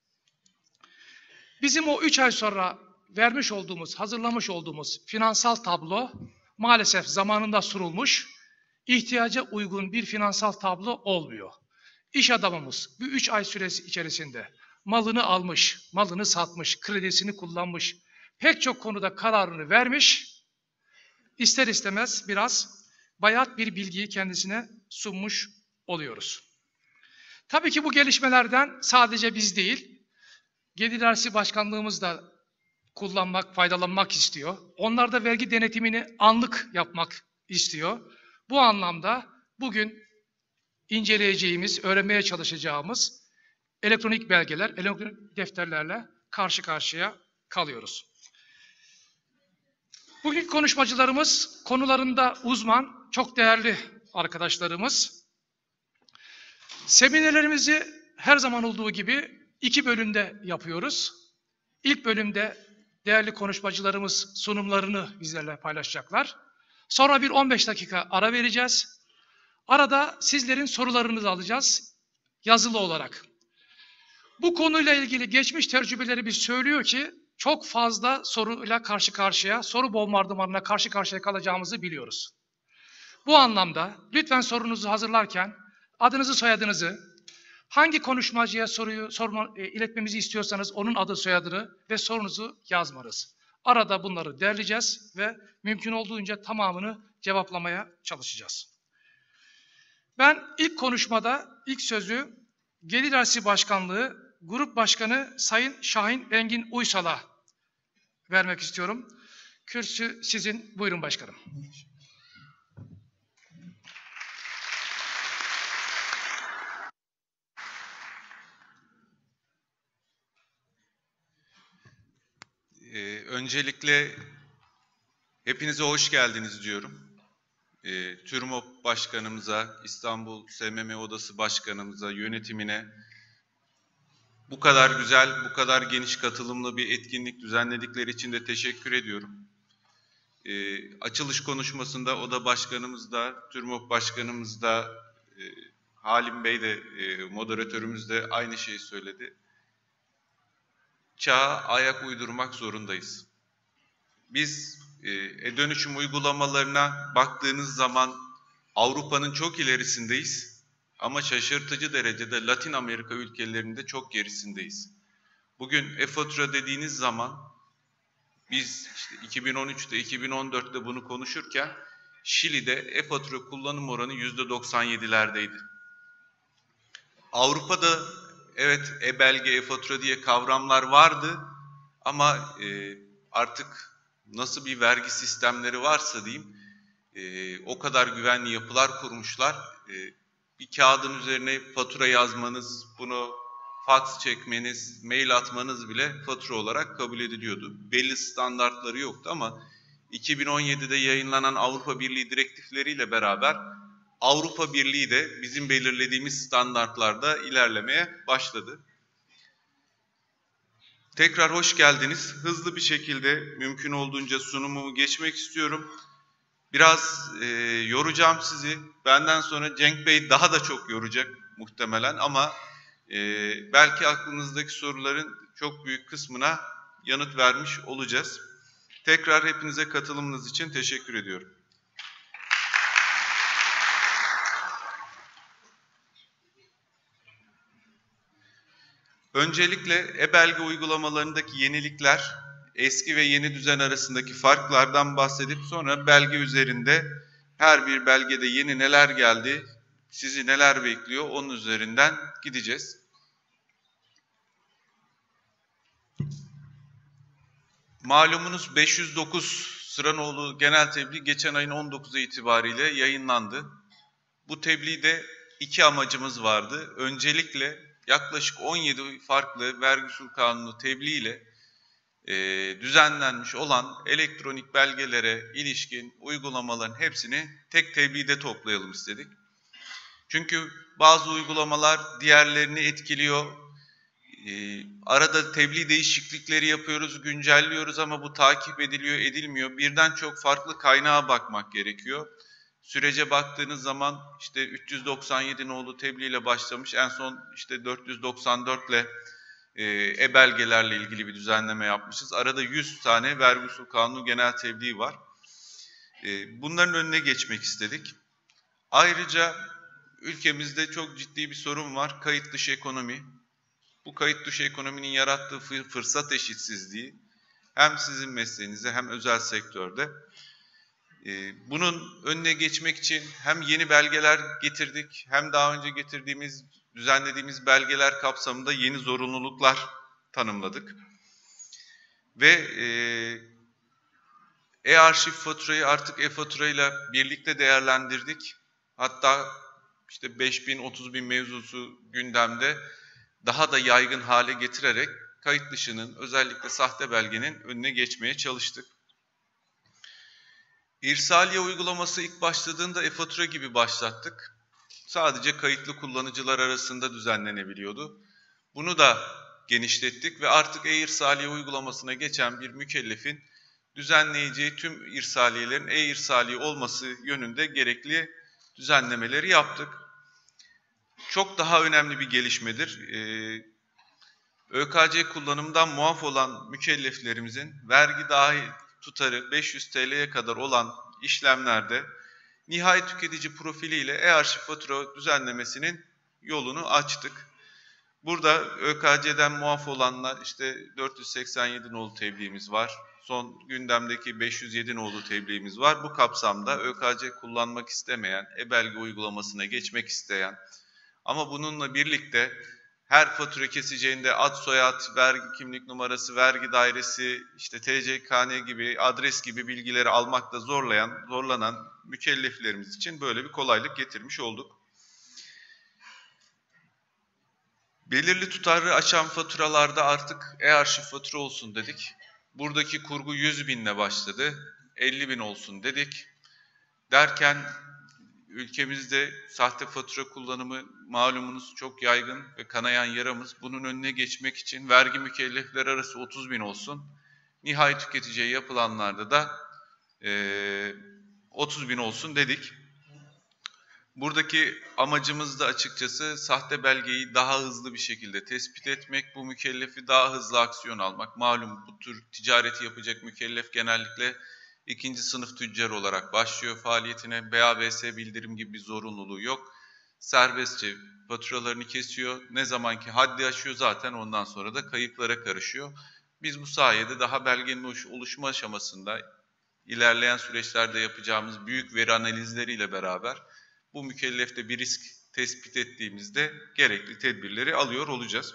Bizim o üç ay sonra vermiş olduğumuz, hazırlamış olduğumuz finansal tablo maalesef zamanında sunulmuş, ihtiyaca uygun bir finansal tablo olmuyor. İş adamımız bu üç ay süresi içerisinde malını almış, malını satmış, kredisini kullanmış, pek çok konuda kararını vermiş, ister istemez biraz bayat bir bilgiyi kendisine sunmuş oluyoruz. Tabii ki bu gelişmelerden sadece biz değil, Gelir İdaresi Başkanlığımız da kullanmak, faydalanmak istiyor. Onlar da vergi denetimini anlık yapmak istiyor. Bu anlamda bugün inceleyeceğimiz, öğrenmeye çalışacağımız elektronik belgeler, elektronik defterlerle karşı karşıya kalıyoruz. Bugün konuşmacılarımız konularında uzman, çok değerli arkadaşlarımız. Seminerlerimizi her zaman olduğu gibi iki bölümde yapıyoruz. İlk bölümde değerli konuşmacılarımız sunumlarını bizlerle paylaşacaklar. Sonra bir on beş dakika ara vereceğiz. Arada sizlerin sorularınızı alacağız yazılı olarak. Bu konuyla ilgili geçmiş tecrübelerimiz söylüyor ki çok fazla soruyla karşı karşıya, soru bombardımanına karşı karşıya kalacağımızı biliyoruz. Bu anlamda lütfen sorunuzu hazırlarken adınızı, soyadınızı, hangi konuşmacıya soruyu sorma, e, iletmemizi istiyorsanız onun adı, soyadını ve sorunuzu yazmanız. Arada bunları derleyeceğiz ve mümkün olduğunca tamamını cevaplamaya çalışacağız. Ben ilk konuşmada ilk sözü Gelir İdaresi Başkanlığı Grup Başkanı Sayın Şahin Engin Uysal'a vermek istiyorum. Kürsü sizin. Buyurun başkanım. Ee, öncelikle hepinize hoş geldiniz diyorum. Ee, TÜRMOP Başkanımıza, İstanbul S M M Odası Başkanımıza, yönetimine bu kadar güzel, bu kadar geniş katılımlı bir etkinlik düzenledikleri için de teşekkür ediyorum. Ee, açılış konuşmasında Oda Başkanımız da, TÜRMOP Başkanımız da, e, Halim Bey de, e, moderatörümüz de aynı şeyi söyledi. Çağa ayak uydurmak zorundayız. Biz e, dönüşüm uygulamalarına baktığınız zaman Avrupa'nın çok ilerisindeyiz ama şaşırtıcı derecede Latin Amerika ülkelerinde çok gerisindeyiz. Bugün e-fatura dediğiniz zaman biz işte iki bin on üçte, iki bin on dörtte bunu konuşurken Şili'de e-fatura kullanım oranı yüzde doksan yedilerdeydi. Avrupa'da evet e-belge, e-fatura diye kavramlar vardı ama e, artık nasıl bir vergi sistemleri varsa diyeyim, e, o kadar güvenli yapılar kurmuşlar. E, bir kağıdın üzerine fatura yazmanız, bunu fax çekmeniz, mail atmanız bile fatura olarak kabul ediliyordu. Belli standartları yoktu ama iki bin on yedide yayınlanan Avrupa Birliği direktifleriyle beraber Avrupa Birliği de bizim belirlediğimiz standartlarda ilerlemeye başladı. Tekrar hoş geldiniz. Hızlı bir şekilde mümkün olduğunca sunumumu geçmek istiyorum. Biraz e, yoracağım sizi. Benden sonra Cenk Bey daha da çok yoracak muhtemelen ama e, belki aklınızdaki soruların çok büyük kısmına yanıt vermiş olacağız. Tekrar hepinize katılımınız için teşekkür ediyorum. Öncelikle e-belge uygulamalarındaki yenilikler, eski ve yeni düzen arasındaki farklardan bahsedip sonra belge üzerinde her bir belgede yeni neler geldi, sizi neler bekliyor onun üzerinden gideceğiz. Malumunuz beş yüz dokuz Sıranoğlu Genel Tebliğ geçen ayın on dokuzu itibariyle yayınlandı. Bu tebliğde iki amacımız vardı. Öncelikle yaklaşık on yedi farklı vergi usul kanunu tebliğ ile e, düzenlenmiş olan elektronik belgelere ilişkin uygulamaların hepsini tek tebliğde toplayalım istedik. Çünkü bazı uygulamalar diğerlerini etkiliyor. Ee, arada tebliğ değişiklikleri yapıyoruz, güncelliyoruz ama bu takip ediliyor, edilmiyor. Birden çok farklı kaynağa bakmak gerekiyor. Sürece baktığınız zaman işte üç yüz doksan yedi nolu tebliğ ile başlamış, en son işte dört yüz doksan dört ile e, e-belgelerle ilgili bir düzenleme yapmışız. Arada yüz tane vergi usul kanunu genel tebliğ var. E, bunların önüne geçmek istedik. Ayrıca ülkemizde çok ciddi bir sorun var, kayıt dışı ekonomi. Bu kayıt dışı ekonominin yarattığı fırsat eşitsizliği hem sizin mesleğinizde hem özel sektörde. Bunun önüne geçmek için hem yeni belgeler getirdik hem daha önce getirdiğimiz, düzenlediğimiz belgeler kapsamında yeni zorunluluklar tanımladık. Ve e-arşiv faturayı artık e-faturayla birlikte değerlendirdik. Hatta işte beş bin otuz bin mevzusu gündemde, daha da yaygın hale getirerek kayıt dışının, özellikle sahte belgenin önüne geçmeye çalıştık. İrsaliye uygulaması ilk başladığında e-fatura gibi başlattık. Sadece kayıtlı kullanıcılar arasında düzenlenebiliyordu. Bunu da genişlettik ve artık e-irsaliye uygulamasına geçen bir mükellefin düzenleyeceği tüm irsaliyelerin e-irsaliye olması yönünde gerekli düzenlemeleri yaptık. Çok daha önemli bir gelişmedir. Ee, ÖKC kullanımından muaf olan mükelleflerimizin vergi dahil tutarı beş yüz TL'ye kadar olan işlemlerde nihai tüketici profiliyle e-arşiv fatura düzenlemesinin yolunu açtık. Burada ÖKC'den muaf olanlar işte dört yüz seksen yedi nolu tebliğimiz var. Son gündemdeki beş yüz yedi nolu tebliğimiz var. Bu kapsamda ÖKC kullanmak istemeyen, e-belge uygulamasına geçmek isteyen ama bununla birlikte her fatura keseceğinde ad, soyad, vergi kimlik numarası, vergi dairesi, işte T C K N gibi, adres gibi bilgileri almakta zorlayan, zorlanan mükelleflerimiz için böyle bir kolaylık getirmiş olduk. Belirli tutarı aşan faturalarda artık e-arşiv fatura olsun dedik. Buradaki kurgu yüz binle başladı, elli bin olsun dedik. Derken ülkemizde sahte fatura kullanımı malumunuz çok yaygın ve kanayan yaramız. Bunun önüne geçmek için vergi mükellefleri arası otuz bin olsun. Nihai tüketiciye yapılanlarda da e, otuz bin olsun dedik. Buradaki amacımız da açıkçası sahte belgeyi daha hızlı bir şekilde tespit etmek, bu mükellefi daha hızlı aksiyon almak. Malum bu tür ticareti yapacak mükellef genellikle ikinci sınıf tüccar olarak başlıyor faaliyetine. B A B S bildirim gibi bir zorunluluğu yok. Serbestçe faturalarını kesiyor. Ne zamanki haddi aşıyor zaten ondan sonra da kayıplara karışıyor. Biz bu sayede daha belgenin oluşma aşamasında ilerleyen süreçlerde yapacağımız büyük veri analizleriyle beraber bu mükellefte bir risk tespit ettiğimizde gerekli tedbirleri alıyor olacağız.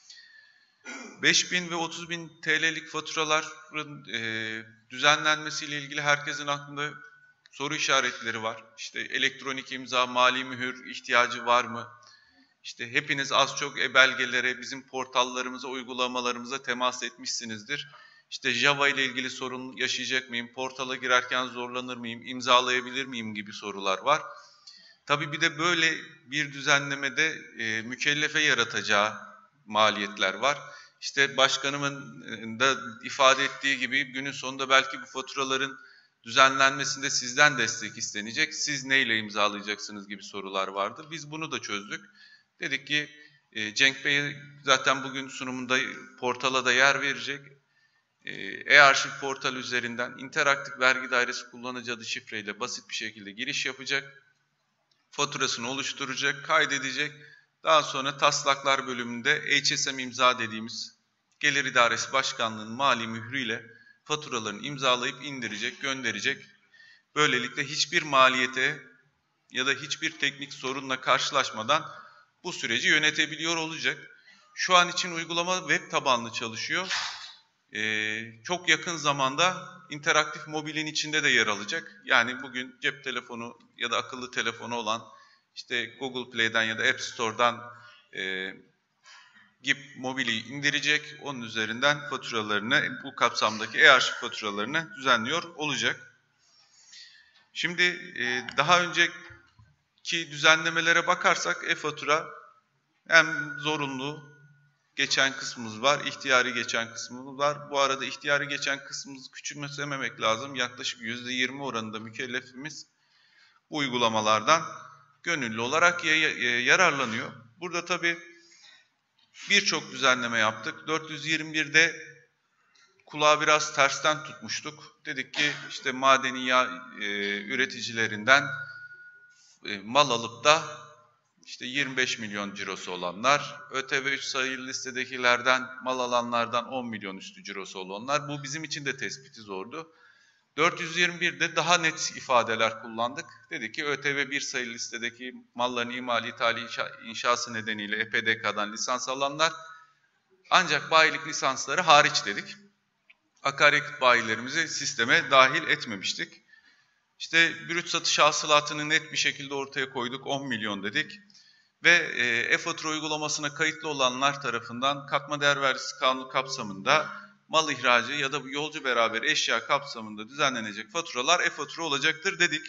beş bin ve otuz bin TL'lik faturaların e, düzenlenmesiyle ilgili herkesin aklında soru işaretleri var. İşte elektronik imza, mali mühür ihtiyacı var mı? İşte hepiniz az çok e-belgelere, bizim portallarımıza, uygulamalarımıza temas etmişsinizdir. İşte Java ile ilgili sorun yaşayacak mıyım? Portala girerken zorlanır mıyım? İmzalayabilir miyim gibi sorular var. Tabii bir de böyle bir düzenlemede e, mükellefe yaratacağı maliyetler var. İşte başkanımın da ifade ettiği gibi günün sonunda belki bu faturaların düzenlenmesinde sizden destek istenecek. Siz neyle imzalayacaksınız gibi sorular vardı. Biz bunu da çözdük. Dedik ki e, Cenk Bey zaten bugün sunumunda portala da yer verecek. E-arşiv portal üzerinden interaktif vergi dairesi kullanıcı adı şifreyle basit bir şekilde giriş yapacak. Faturasını oluşturacak, kaydedecek. Daha sonra taslaklar bölümünde H S M imza dediğimiz Gelir İdaresi Başkanlığı'nın mali mührüyle faturalarını imzalayıp indirecek, gönderecek. Böylelikle hiçbir maliyete ya da hiçbir teknik sorunla karşılaşmadan bu süreci yönetebiliyor olacak. Şu an için uygulama web tabanlı çalışıyor. Ee, çok yakın zamanda interaktif mobilin içinde de yer alacak. Yani bugün cep telefonu ya da akıllı telefonu olan işte Google Play'den ya da App Store'dan e, G I P mobili indirecek. Onun üzerinden faturalarını, bu kapsamdaki e-arşiv faturalarını düzenliyor olacak. Şimdi e, daha önceki düzenlemelere bakarsak e-fatura hem zorunlu geçen kısmımız var, ihtiyari geçen kısmımız var. Bu arada ihtiyari geçen kısmımızı küçümsememek lazım. Yaklaşık yüzde yirmi oranında mükellefimiz bu uygulamalardan gönüllü olarak yararlanıyor. Burada tabii birçok düzenleme yaptık. dört yüz yirmi birde kulağı biraz tersten tutmuştuk. Dedik ki işte madeni yağ e, üreticilerinden e, mal alıp da işte yirmi beş milyon cirosu olanlar, ÖTV üç sayılı listedekilerden mal alanlardan on milyon üstü cirosu olanlar. Bu bizim için de tespiti zordu. dört yüz yirmi birde daha net ifadeler kullandık. Dedik ki ÖTV bir sayılı listedeki malların imal, ithali, inşası nedeniyle E P D K'dan lisans alanlar ancak bayilik lisansları hariç dedik. Akaryakıt bayilerimizi sisteme dahil etmemiştik. İşte brüt satış hasılatını net bir şekilde ortaya koyduk, on milyon dedik. Ve e-fatura uygulamasına kayıtlı olanlar tarafından katma değer vergisi kanunu kapsamında mal ihracı ya da yolcu beraber eşya kapsamında düzenlenecek faturalar e-fatura olacaktır dedik.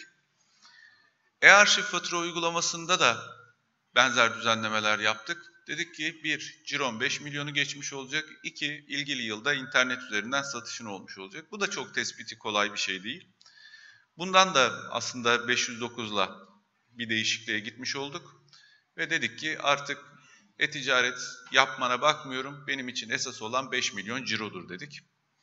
E-arşiv fatura uygulamasında da benzer düzenlemeler yaptık. Dedik ki bir, ciron beş milyonu geçmiş olacak. İki, ilgili yılda internet üzerinden satışın olmuş olacak. Bu da çok tespiti kolay bir şey değil. Bundan da aslında beş yüz dokuzla bir değişikliğe gitmiş olduk. Ve dedik ki artık e-ticaret yapmana bakmıyorum. Benim için esas olan beş milyon cirodur dedik.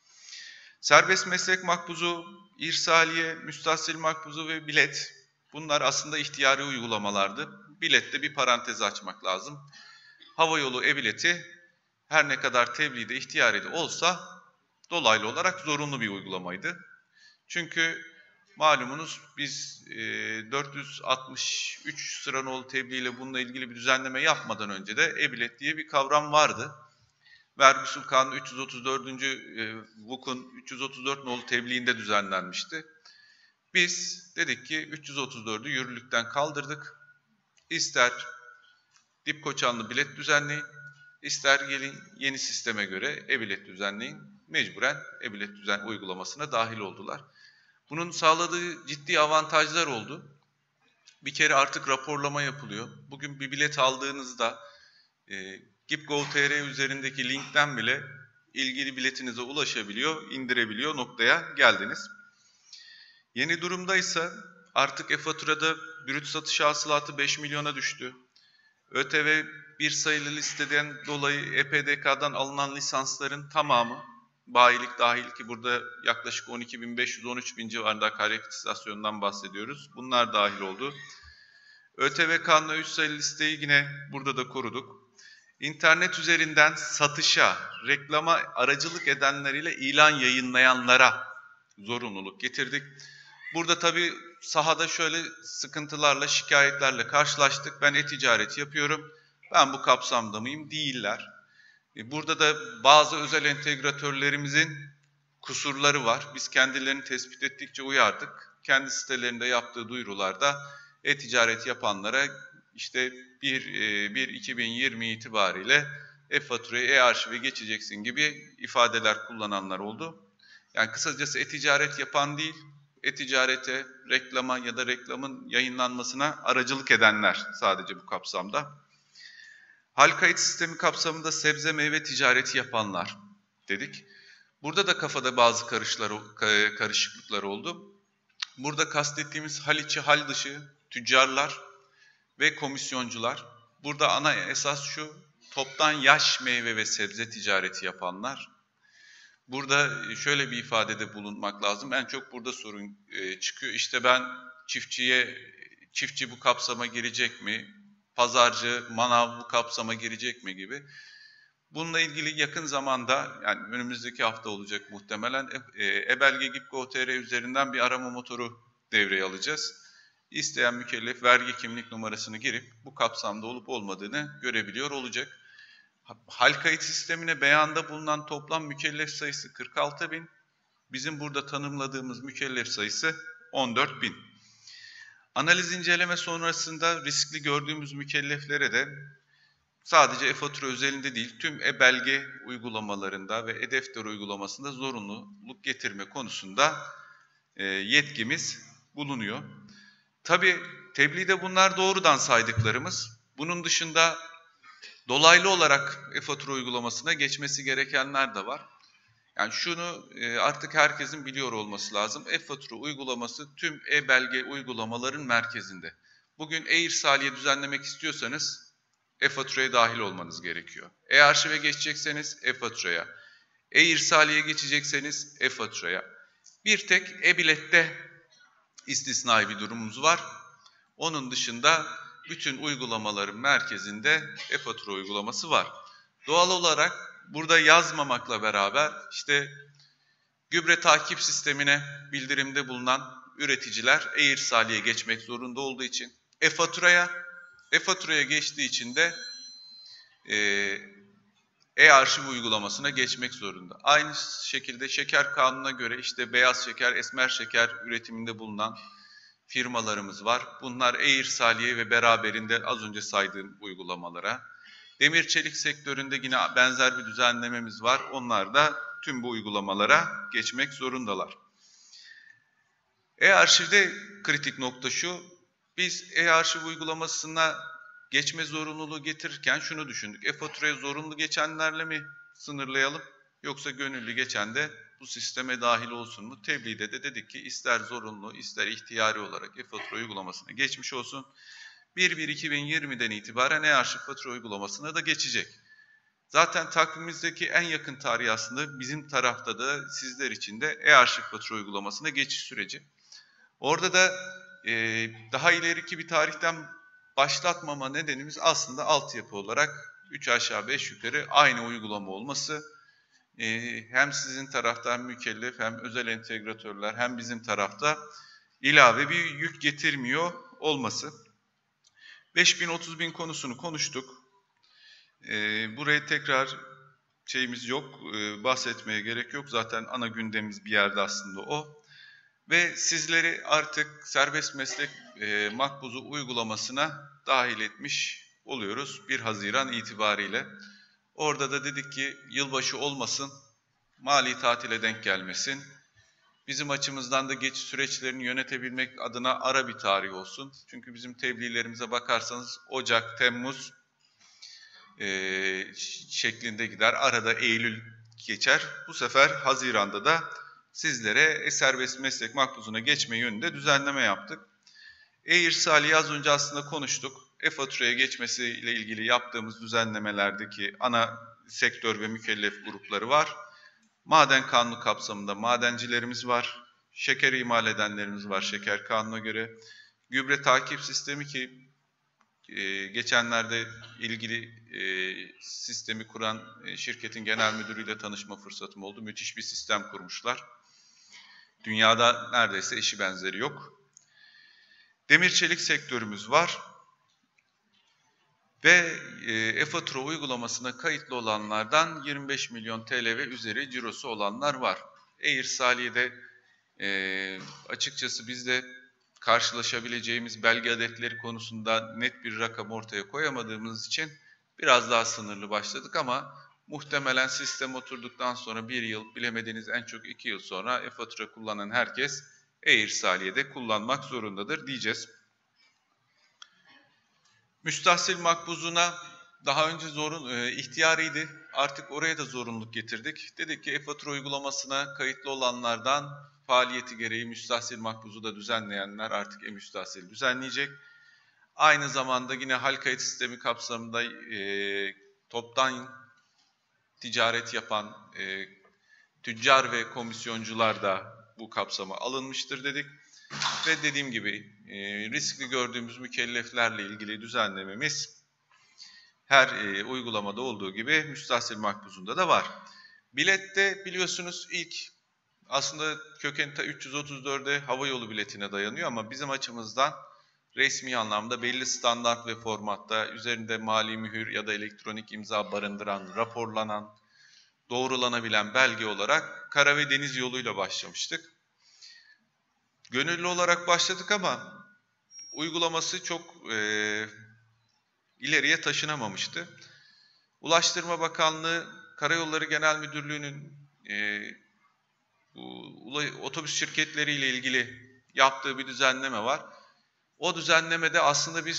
Serbest meslek makbuzu, irsaliye, müstahsil makbuzu ve bilet. Bunlar aslında ihtiyari uygulamalardı. Bilette bir parantez açmak lazım. Havayolu e-bileti her ne kadar tebliğde ihtiyari de olsa dolaylı olarak zorunlu bir uygulamaydı. Çünkü malumunuz biz e, dört yüz altmış üç sıra nolu tebliğ ile bununla ilgili bir düzenleme yapmadan önce de e-bilet diye bir kavram vardı. Vergi Usul Kanunu üç yüz otuz dördüncü E, V U K'un üç yüz otuz dört nolu tebliğinde düzenlenmişti. Biz dedik ki üç yüz otuz dördü yürürlükten kaldırdık. İster dip koçanlı bilet düzenleyin, ister gelin yeni sisteme göre e-bilet düzenleyin. Mecburen e-bilet düzen uygulamasına dahil oldular. Bunun sağladığı ciddi avantajlar oldu. Bir kere artık raporlama yapılıyor. Bugün bir bilet aldığınızda e, gip nokta gov nokta tr üzerindeki linkten bile ilgili biletinize ulaşabiliyor, indirebiliyor noktaya geldiniz. Yeni durumdaysa artık e-faturada brüt satış hasılatı beş milyona düştü. ÖTV bir sayılı listeden dolayı E P D K'dan alınan lisansların tamamı, bayilik dahil ki burada yaklaşık on iki bin beş yüz on üç bin civarında akaryakıt istasyonundan bahsediyoruz. Bunlar dahil oldu. ÖTV kanunu üç sayılı listeyi yine burada da koruduk. İnternet üzerinden satışa, reklama aracılık edenleriyle ilan yayınlayanlara zorunluluk getirdik. Burada tabii sahada şöyle sıkıntılarla, şikayetlerle karşılaştık. Ben e-ticaret yapıyorum, ben bu kapsamda mıyım? Değiller. Burada da bazı özel entegratörlerimizin kusurları var. Biz kendilerini tespit ettikçe uyardık. Kendi sitelerinde yaptığı duyurularda e-ticaret yapanlara işte bir iki bin yirmi itibariyle e-faturayı, e-arşive geçeceksin gibi ifadeler kullananlar oldu. Yani kısacası e-ticaret yapan değil, e-ticarete, reklama ya da reklamın yayınlanmasına aracılık edenler sadece bu kapsamda. Hal kayıt sistemi kapsamında sebze meyve ticareti yapanlar dedik. Burada da kafada bazı karışıklıklar oldu. Burada kastettiğimiz hal içi hal dışı tüccarlar ve komisyoncular. Burada ana esas şu, toptan yaş meyve ve sebze ticareti yapanlar. Burada şöyle bir ifadede bulunmak lazım. En çok burada sorun çıkıyor. İşte ben çiftçiye, çiftçi bu kapsama girecek mi? Pazarcı, manav bu kapsama girecek mi gibi. Bununla ilgili yakın zamanda, yani önümüzdeki hafta olacak muhtemelen, e-belge gip nokta gov nokta tr üzerinden bir arama motoru devreye alacağız. İsteyen mükellef vergi kimlik numarasını girip bu kapsamda olup olmadığını görebiliyor olacak. Hal kayıt sistemine beyanda bulunan toplam mükellef sayısı kırk altı bin. Bizim burada tanımladığımız mükellef sayısı on dört bin. Analiz inceleme sonrasında riskli gördüğümüz mükelleflere de sadece e-fatura özelinde değil, tüm e-belge uygulamalarında ve e-defter uygulamasında zorunluluk getirme konusunda e, yetkimiz bulunuyor. Tabii tebliğde bunlar doğrudan saydıklarımız. Bunun dışında Dolaylı olarak e-fatura uygulamasına geçmesi gerekenler de var. Yani şunu e, artık herkesin biliyor olması lazım. E-fatura uygulaması tüm e-belge uygulamaların merkezinde. Bugün e-irsaliye düzenlemek istiyorsanız e-faturaya dahil olmanız gerekiyor. E-arşive geçecekseniz e-faturaya, e-irsaliye geçecekseniz e-faturaya. Bir tek e-bilette istisnai bir durumumuz var. Onun dışında bütün uygulamaların merkezinde e-fatura uygulaması var. Doğal olarak burada yazmamakla beraber işte gübre takip sistemine bildirimde bulunan üreticiler e-irsaliye geçmek zorunda olduğu için e-faturaya, e-faturaya geçtiği için de e-arşiv uygulamasına geçmek zorunda. Aynı şekilde şeker kanununa göre işte beyaz şeker, esmer şeker üretiminde bulunan firmalarımız var. Bunlar e-irsaliye ve beraberinde az önce saydığım uygulamalara. Demir çelik sektöründe yine benzer bir düzenlememiz var. Onlar da tüm bu uygulamalara geçmek zorundalar. E-arşivde kritik nokta şu, biz e-arşiv uygulamasına geçme zorunluluğu getirirken şunu düşündük. E-faturaya zorunlu geçenlerle mi sınırlayalım yoksa gönüllü geçen de bu sisteme dahil olsun mu? Tebliğde de dedik ki ister zorunlu ister ihtiyari olarak e-fatura uygulamasına geçmiş olsun. bir bir iki bin yirmiden itibaren e-arşiv fatura uygulamasına da geçecek. Zaten takvimimizdeki en yakın tarih aslında bizim tarafta da sizler için de e-arşiv fatura uygulamasına geçiş süreci. Orada da e, daha ileriki bir tarihten başlatmama nedenimiz aslında altyapı olarak üç aşağı beş yukarı aynı uygulama olması. E, hem sizin tarafta hem mükellef hem özel entegratörler hem bizim tarafta ilave bir yük getirmiyor olması. beş bin otuz bin konusunu konuştuk. Ee, buraya tekrar şeyimiz yok, ee, bahsetmeye gerek yok. Zaten ana gündemimiz bir yerde aslında o. Ve sizleri artık serbest meslek e, makbuzu uygulamasına dahil etmiş oluyoruz bir Haziran itibariyle. Orada da dedik ki yılbaşı olmasın, mali tatile denk gelmesin. Bizim açımızdan da geçiş süreçlerini yönetebilmek adına ara bir tarih olsun. Çünkü bizim tebliğlerimize bakarsanız Ocak, Temmuz e, şeklinde gider. Arada Eylül geçer. Bu sefer Haziran'da da sizlere serbest meslek makbuzuna geçme yönünde düzenleme yaptık. E-irsaliye az önce aslında konuştuk. E-faturaya geçmesiyle ilgili yaptığımız düzenlemelerdeki ana sektör ve mükellef grupları var. Maden kanunu kapsamında madencilerimiz var, şeker imal edenlerimiz var şeker kanuna göre. Gübre takip sistemi ki e, geçenlerde ilgili e, sistemi kuran e, şirketin genel müdürüyle tanışma fırsatım oldu. Müthiş bir sistem kurmuşlar. Dünyada neredeyse eşi benzeri yok. Demir çelik sektörümüz var. Ve e-fatura uygulamasına kayıtlı olanlardan yirmi beş milyon T L ve üzeri cirosu olanlar var. E-irsaliye'de e, açıkçası biz de karşılaşabileceğimiz belge adetleri konusunda net bir rakam ortaya koyamadığımız için biraz daha sınırlı başladık ama muhtemelen sistem oturduktan sonra bir yıl, bilemediğiniz en çok iki yıl sonra e-fatura kullanan herkes e-irsaliye'de kullanmak zorundadır diyeceğiz. Müstahsil makbuzuna daha önce zorun, e, ihtiyariydi. Artık oraya da zorunluluk getirdik. Dedik ki e-fatura uygulamasına kayıtlı olanlardan faaliyeti gereği müstahsil makbuzu da düzenleyenler artık e-müstahsil düzenleyecek. Aynı zamanda yine hal kayıt sistemi kapsamında e, toptan ticaret yapan e, tüccar ve komisyoncular da bu kapsama alınmıştır dedik. Ve dediğim gibi e, riskli gördüğümüz mükelleflerle ilgili düzenlememiz her e, uygulamada olduğu gibi müstahsil makbuzunda da var. Bilette biliyorsunuz ilk aslında kökeni ta üç yüz otuz dörde havayolu biletine dayanıyor ama bizim açımızdan resmi anlamda belli standart ve formatta üzerinde mali mühür ya da elektronik imza barındıran, raporlanan, doğrulanabilen belge olarak kara ve deniz yoluyla başlamıştık. Gönüllü olarak başladık ama uygulaması çok e, ileriye taşınamamıştı. Ulaştırma Bakanlığı Karayolları Genel Müdürlüğü'nün e, bu, otobüs şirketleriyle ilgili yaptığı bir düzenleme var. O düzenlemede aslında biz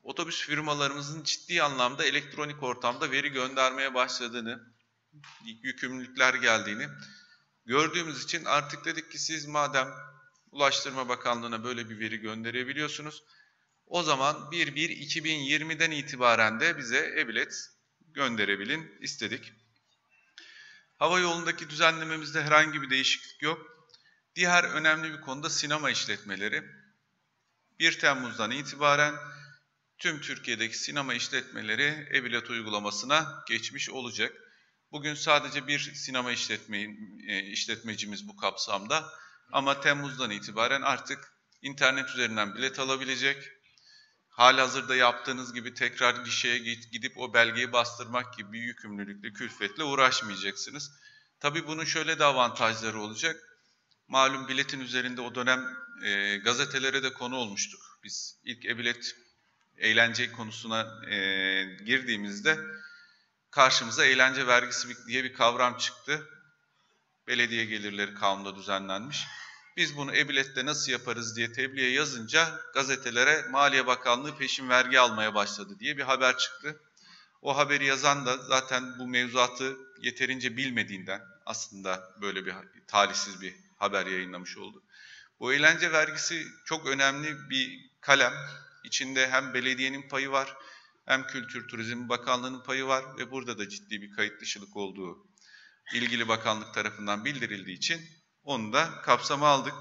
otobüs firmalarımızın ciddi anlamda elektronik ortamda veri göndermeye başladığını, yükümlülükler geldiğini gördüğümüz için artık dedik ki siz madem Ulaştırma Bakanlığı'na böyle bir veri gönderebiliyorsunuz, o zaman bir bir iki bin yirmiden itibaren de bize e-bilet gönderebilin istedik. Hava yolundaki düzenlememizde herhangi bir değişiklik yok. Diğer önemli bir konuda sinema işletmeleri. bir Temmuz'dan itibaren tüm Türkiye'deki sinema işletmeleri e-bilet uygulamasına geçmiş olacak. Bugün sadece bir sinema işletme, işletmecimiz bu kapsamda ama Temmuz'dan itibaren artık internet üzerinden bilet alabilecek. Halihazırda yaptığınız gibi tekrar gişeye gidip o belgeyi bastırmak gibi bir yükümlülükle, külfetle uğraşmayacaksınız. Tabii bunun şöyle de avantajları olacak. Malum biletin üzerinde o dönem e, gazetelere de konu olmuştuk. Biz ilk e-bilet eğlence konusuna e, girdiğimizde karşımıza eğlence vergisi diye bir kavram çıktı. Belediye gelirleri kanunda düzenlenmiş. Biz bunu e-bilette nasıl yaparız diye tebliğe yazınca gazetelere Maliye Bakanlığı peşin vergi almaya başladı diye bir haber çıktı. O haberi yazan da zaten bu mevzuatı yeterince bilmediğinden aslında böyle bir talihsiz bir haber yayınlamış oldu. Bu eğlence vergisi çok önemli bir kalem. İçinde hem belediyenin payı var, hem Kültür Turizm Bakanlığı'nın payı var ve burada da ciddi bir kayıt dışılık olduğu ilgili bakanlık tarafından bildirildiği için onu da kapsama aldık.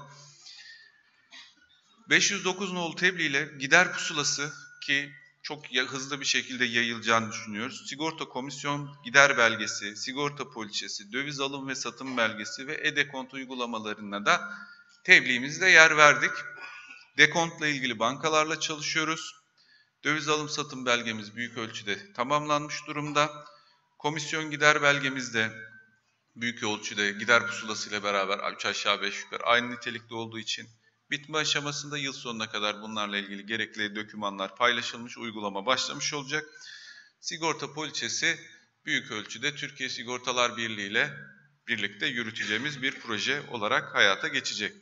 beş yüz dokuz nolu tebliğ ile gider pusulası ki çok hızlı bir şekilde yayılacağını düşünüyoruz. Sigorta komisyon gider belgesi, sigorta poliçesi, döviz alım ve satım belgesi ve e-dekont uygulamalarına da tebliğimizde yer verdik. Dekontla ilgili bankalarla çalışıyoruz. Döviz alım satım belgemiz büyük ölçüde tamamlanmış durumda. Komisyon gider belgemiz de büyük ölçüde gider pusulasıyla beraber üç aşağı beş yukarı aynı nitelikte olduğu için bitme aşamasında yıl sonuna kadar bunlarla ilgili gerekli dokümanlar paylaşılmış, uygulama başlamış olacak. Sigorta poliçesi büyük ölçüde Türkiye Sigortalar Birliği ile birlikte yürüteceğimiz bir proje olarak hayata geçecek.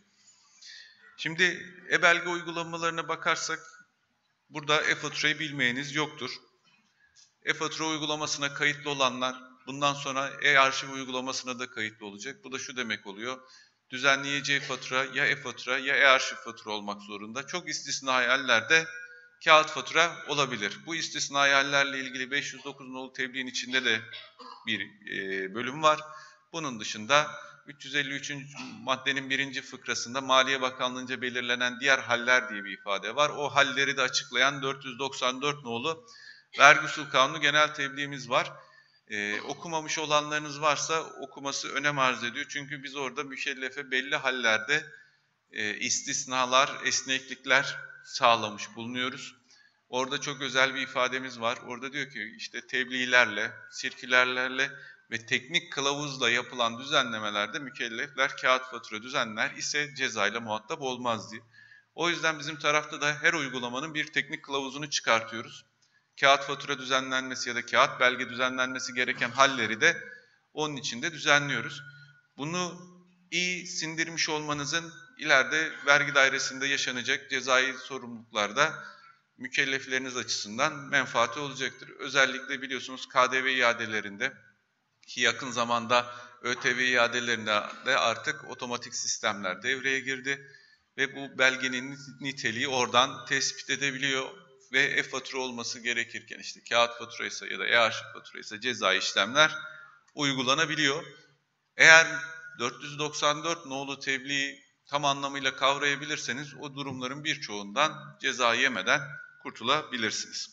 Şimdi e-belge uygulamalarına bakarsak burada e-faturayı bilmeyeniz yoktur. E-fatura uygulamasına kayıtlı olanlar bundan sonra e-arşiv uygulamasına da kayıtlı olacak. Bu da şu demek oluyor. Düzenleyeceği fatura ya e-fatura ya e-arşiv fatura olmak zorunda. Çok istisnai hallerde kağıt fatura olabilir. Bu istisnai hallerle ilgili beş yüz dokuz nolu tebliğin içinde de bir e, bölüm var. Bunun dışında üç yüz elli üçüncü maddenin birinci fıkrasında Maliye Bakanlığı'nca belirlenen diğer haller diye bir ifade var. O halleri de açıklayan dört yüz doksan dört nolu Vergi Usul Kanunu genel tebliğimiz var. Ee, okumamış olanlarınız varsa okuması önem arz ediyor. Çünkü biz orada müşellefe belli hallerde e, istisnalar, esneklikler sağlamış bulunuyoruz. Orada çok özel bir ifademiz var. Orada diyor ki işte tebliğlerle, sirkülerlerle ve teknik kılavuzla yapılan düzenlemelerde mükellefler kağıt fatura düzenler ise cezayla muhatap olmaz diye. O yüzden bizim tarafta da her uygulamanın bir teknik kılavuzunu çıkartıyoruz. Kağıt fatura düzenlenmesi ya da kağıt belge düzenlenmesi gereken halleri de onun içinde düzenliyoruz. Bunu iyi sindirmiş olmanızın ileride vergi dairesinde yaşanacak cezai sorumluluklarda mükellefleriniz açısından menfaati olacaktır. Özellikle biliyorsunuz K D V iadelerinde ki yakın zamanda ÖTV iadelerinde de artık otomatik sistemler devreye girdi ve bu belgenin niteliği oradan tespit edebiliyor. Ve e-fatura olması gerekirken işte kağıt faturaysa ya da e-arşiv faturaysa cezai işlemler uygulanabiliyor. Eğer dört yüz doksan dört nolu tebliği tam anlamıyla kavrayabilirseniz o durumların birçoğundan ceza yemeden kurtulabilirsiniz.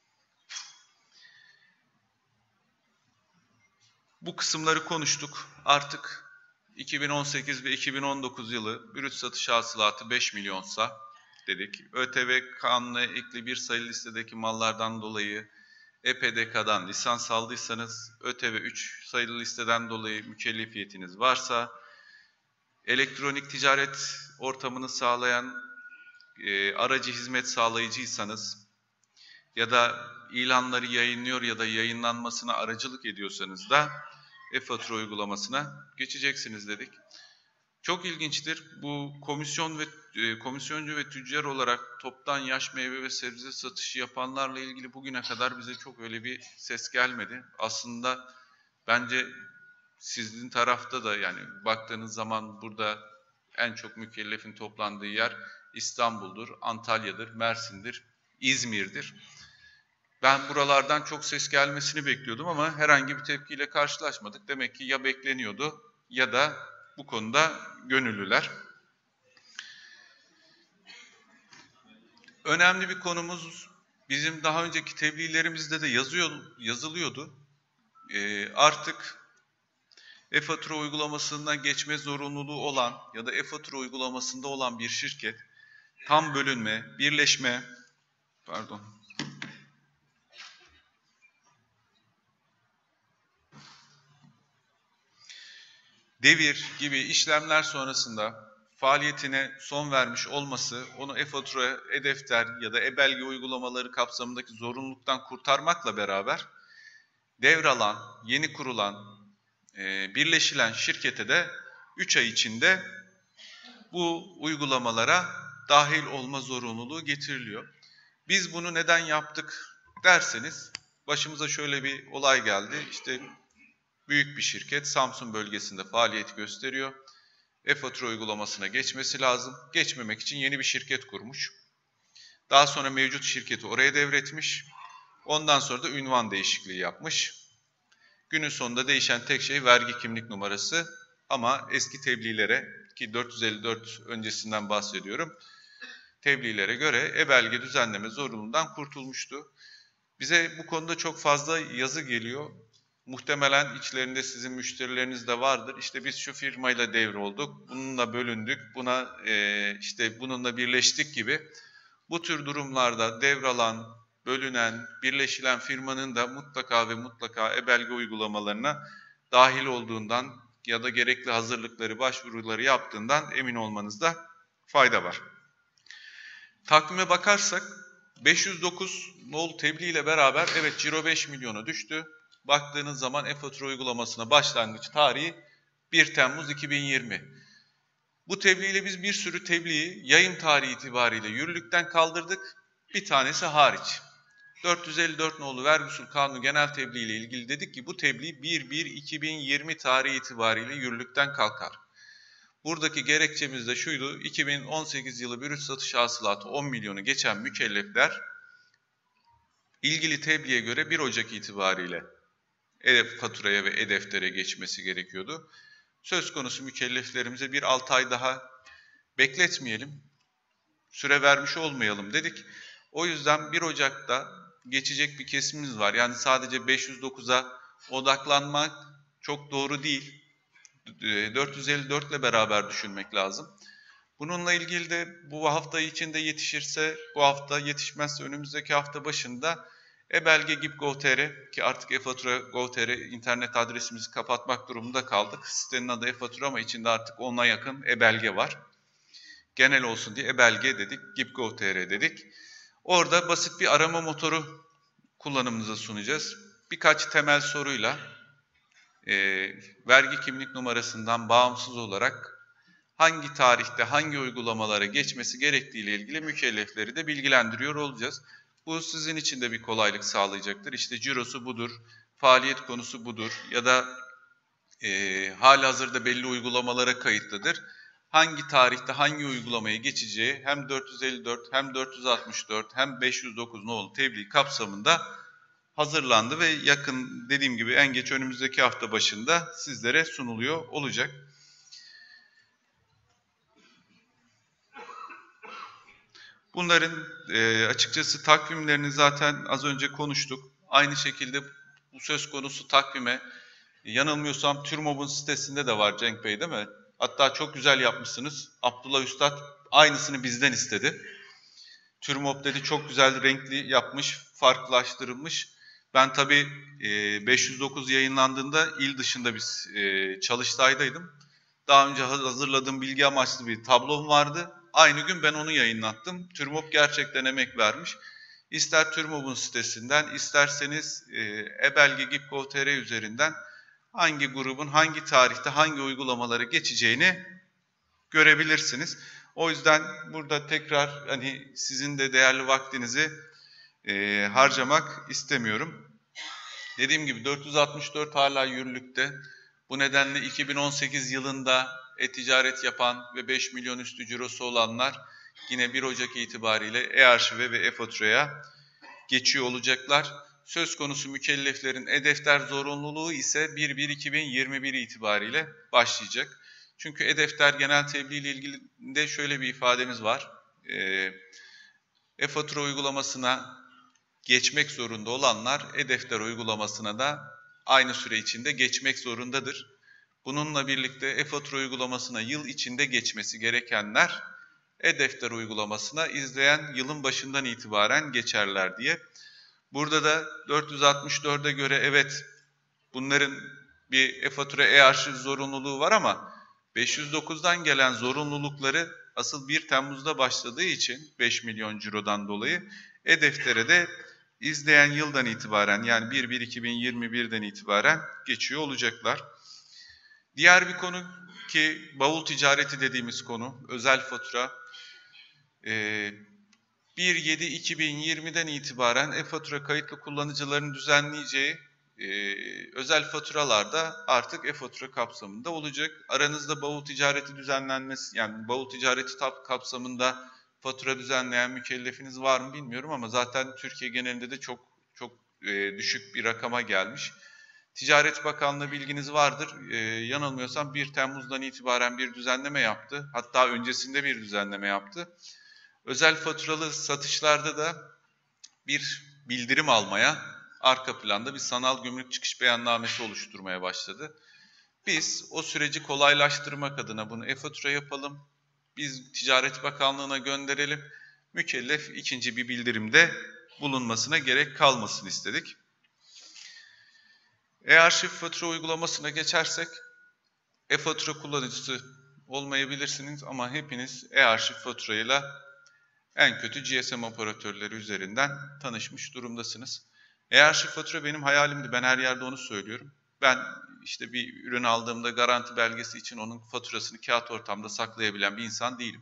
Bu kısımları konuştuk. Artık iki bin on sekiz ve iki bin on dokuz yılı brüt satış hasılatı beş milyonsa dedik. ÖTV kanuna ekli bir sayılı listedeki mallardan dolayı E P D K'dan lisans aldıysanız, ÖTV üç sayılı listeden dolayı mükellefiyetiniz varsa, elektronik ticaret ortamını sağlayan e, aracı hizmet sağlayıcıysanız ya da ilanları yayınlıyor ya da yayınlanmasına aracılık ediyorsanız da e-fatura uygulamasına geçeceksiniz dedik. Çok ilginçtir. Bu komisyon ve e, komisyoncu ve tüccar olarak toptan yaş meyve ve sebze satışı yapanlarla ilgili bugüne kadar bize çok öyle bir ses gelmedi. Aslında bence sizin tarafta da, yani baktığınız zaman burada en çok mükellefin toplandığı yer İstanbul'dur, Antalya'dır, Mersin'dir, İzmir'dir. Ben buralardan çok ses gelmesini bekliyordum ama herhangi bir tepkiyle karşılaşmadık. Demek ki ya bekleniyordu ya da bu konuda gönüllüler. Önemli bir konumuz, bizim daha önceki tebliğlerimizde de yazıyor, yazılıyordu. Ee, artık e-fatura uygulamasından geçme zorunluluğu olan ya da e-fatura uygulamasında olan bir şirket tam bölünme, birleşme, pardon, devir gibi işlemler sonrasında faaliyetine son vermiş olması, onu e-fatura, e-defter ya da e-belge uygulamaları kapsamındaki zorunluluktan kurtarmakla beraber devralan, yeni kurulan, e, birleşilen şirkete de üç ay içinde bu uygulamalara dahil olma zorunluluğu getiriliyor. Biz bunu neden yaptık derseniz, başımıza şöyle bir olay geldi. İşte büyük bir şirket Samsun bölgesinde faaliyet gösteriyor. E-fatura uygulamasına geçmesi lazım. Geçmemek için yeni bir şirket kurmuş. Daha sonra mevcut şirketi oraya devretmiş. Ondan sonra da ünvan değişikliği yapmış. Günün sonunda değişen tek şey vergi kimlik numarası. Ama eski tebliğlere, ki dört yüz elli dört öncesinden bahsediyorum, tebliğlere göre e-belge düzenleme zorunluluğundan kurtulmuştu. Bize bu konuda çok fazla yazı geliyor. Muhtemelen içlerinde sizin müşterileriniz de vardır. İşte biz şu firmayla devrolduk, bununla bölündük, buna e, işte bununla birleştik gibi. Bu tür durumlarda devralan, bölünen, birleşilen firmanın da mutlaka ve mutlaka e-belge uygulamalarına dahil olduğundan ya da gerekli hazırlıkları, başvuruları yaptığından emin olmanızda fayda var. Takvime bakarsak beş yüz dokuz nol tebliğ ile beraber evet ciro beş milyona düştü. Baktığınız zaman e-fatura uygulamasına başlangıç tarihi bir Temmuz iki bin yirmi. Bu tebliğ ile biz bir sürü tebliği yayın tarihi itibariyle yürürlükten kaldırdık. Bir tanesi hariç. dört yüz elli dört nolu Vergi Usul Kanunu genel tebliğ ile ilgili dedik ki bu tebliğ bir bir iki bin yirmi tarihi itibariyle yürürlükten kalkar. Buradaki gerekçemiz de şuydu: iki bin on sekiz yılı brüt satış hasılatı on milyonu geçen mükellefler ilgili tebliğe göre bir Ocak itibariyle e-faturaya ve e-deftere geçmesi gerekiyordu. Söz konusu mükelleflerimize bir altı ay daha bekletmeyelim, süre vermiş olmayalım dedik. O yüzden bir Ocak'ta geçecek bir kesimimiz var. Yani sadece beş yüz dokuza odaklanmak çok doğru değil. dört yüz elli dört ile beraber düşünmek lazım. Bununla ilgili de bu hafta içinde yetişirse, bu hafta yetişmezse önümüzdeki hafta başında e-belge gibi Gov.tr, ki artık e-fatura Gov.tr internet adresimizi kapatmak durumunda kaldık. Sitenin adı e-fatura ama içinde artık ona yakın e-belge var. Genel olsun diye e-belge dedik, gibi Gov.tr dedik. Orada basit bir arama motoru kullanımınıza sunacağız. Birkaç temel soruyla e, vergi kimlik numarasından bağımsız olarak hangi tarihte hangi uygulamalara geçmesi gerektiğiyle ilgili mükellefleri de bilgilendiriyor olacağız. Bu sizin için de bir kolaylık sağlayacaktır. İşte cirosu budur, faaliyet konusu budur ya da e, halihazırda belli uygulamalara kayıtlıdır. Hangi tarihte hangi uygulamaya geçeceği hem dört yüz elli dört hem dört yüz altmış dört hem beş yüz dokuz nolu tebliğ kapsamında hazırlandı ve yakın, dediğim gibi en geç önümüzdeki hafta başında sizlere sunuluyor olacak. Bunların e, açıkçası takvimlerini zaten az önce konuştuk. Aynı şekilde bu söz konusu takvime, yanılmıyorsam TÜRMOB'un sitesinde de var Cenk Bey, değil mi? Hatta çok güzel yapmışsınız. Abdullah Üstad aynısını bizden istedi. TÜRMOB dedi çok güzel renkli yapmış, farklılaştırılmış. Ben tabii e, beş yüz dokuz yayınlandığında il dışında biz e, Çalıştay'daydım. Daha önce hazırladığım bilgi amaçlı bir tablom vardı. Aynı gün ben onu yayınlattım. TÜRMOB gerçekten emek vermiş. İster TÜRMOB'un sitesinden, isterseniz e, e-belge gibi Gov.tr üzerinden hangi grubun hangi tarihte hangi uygulamalara geçeceğini görebilirsiniz. O yüzden burada tekrar hani sizin de değerli vaktinizi e, harcamak istemiyorum. Dediğim gibi dört yüz altmış dört hala yürürlükte. Bu nedenle iki bin on sekiz yılında e-ticaret yapan ve beş milyon üstü cirosu olanlar yine bir Ocak itibariyle e-arşive ve e-faturaya geçiyor olacaklar. Söz konusu mükelleflerin e-defter zorunluluğu ise bir bir iki bin yirmi bir itibariyle başlayacak. Çünkü e-defter genel tebliğ ile ilgili de şöyle bir ifademiz var. E-fatura uygulamasına geçmek zorunda olanlar e-defter uygulamasına da aynı süre içinde geçmek zorundadır. Bununla birlikte e-fatura uygulamasına yıl içinde geçmesi gerekenler e-defter uygulamasına izleyen yılın başından itibaren geçerler diye. Burada da dört yüz altmış dörde göre evet bunların bir e-fatura e-arşiv zorunluluğu var ama beş yüz dokuzdan gelen zorunlulukları asıl bir Temmuz'da başladığı için beş milyon cirodan dolayı e-deftere de izleyen yıldan itibaren yani bir bir iki bin yirmi birden itibaren geçiyor olacaklar. Diğer bir konu ki bavul ticareti dediğimiz konu, özel fatura. Ee, bir yedi iki bin yirmiden itibaren e-fatura kayıtlı kullanıcıların düzenleyeceği e, özel faturalarda artık e-fatura kapsamında olacak. Aranızda bavul ticareti düzenlenmesi, yani bavul ticareti kapsamında fatura düzenleyen mükellefiniz var mı bilmiyorum ama zaten Türkiye genelinde de çok çok e, düşük bir rakama gelmiş. Ticaret Bakanlığı bilginiz vardır. Ee, yanılmıyorsam bir Temmuz'dan itibaren bir düzenleme yaptı. Hatta öncesinde bir düzenleme yaptı. Özel faturalı satışlarda da bir bildirim almaya, arka planda bir sanal gümrük çıkış beyannamesi oluşturmaya başladı. Biz o süreci kolaylaştırmak adına bunu e-fatura yapalım. Biz Ticaret Bakanlığı'na gönderelim. Mükellef ikinci bir bildirimde bulunmasına gerek kalmasın istedik. E-arşiv fatura uygulamasına geçersek, e-fatura kullanıcısı olmayabilirsiniz ama hepiniz e-arşiv faturayla en kötü G S M operatörleri üzerinden tanışmış durumdasınız. E-arşiv fatura benim hayalimdi, ben her yerde onu söylüyorum. Ben işte bir ürün aldığımda garanti belgesi için onun faturasını kağıt ortamda saklayabilen bir insan değilim.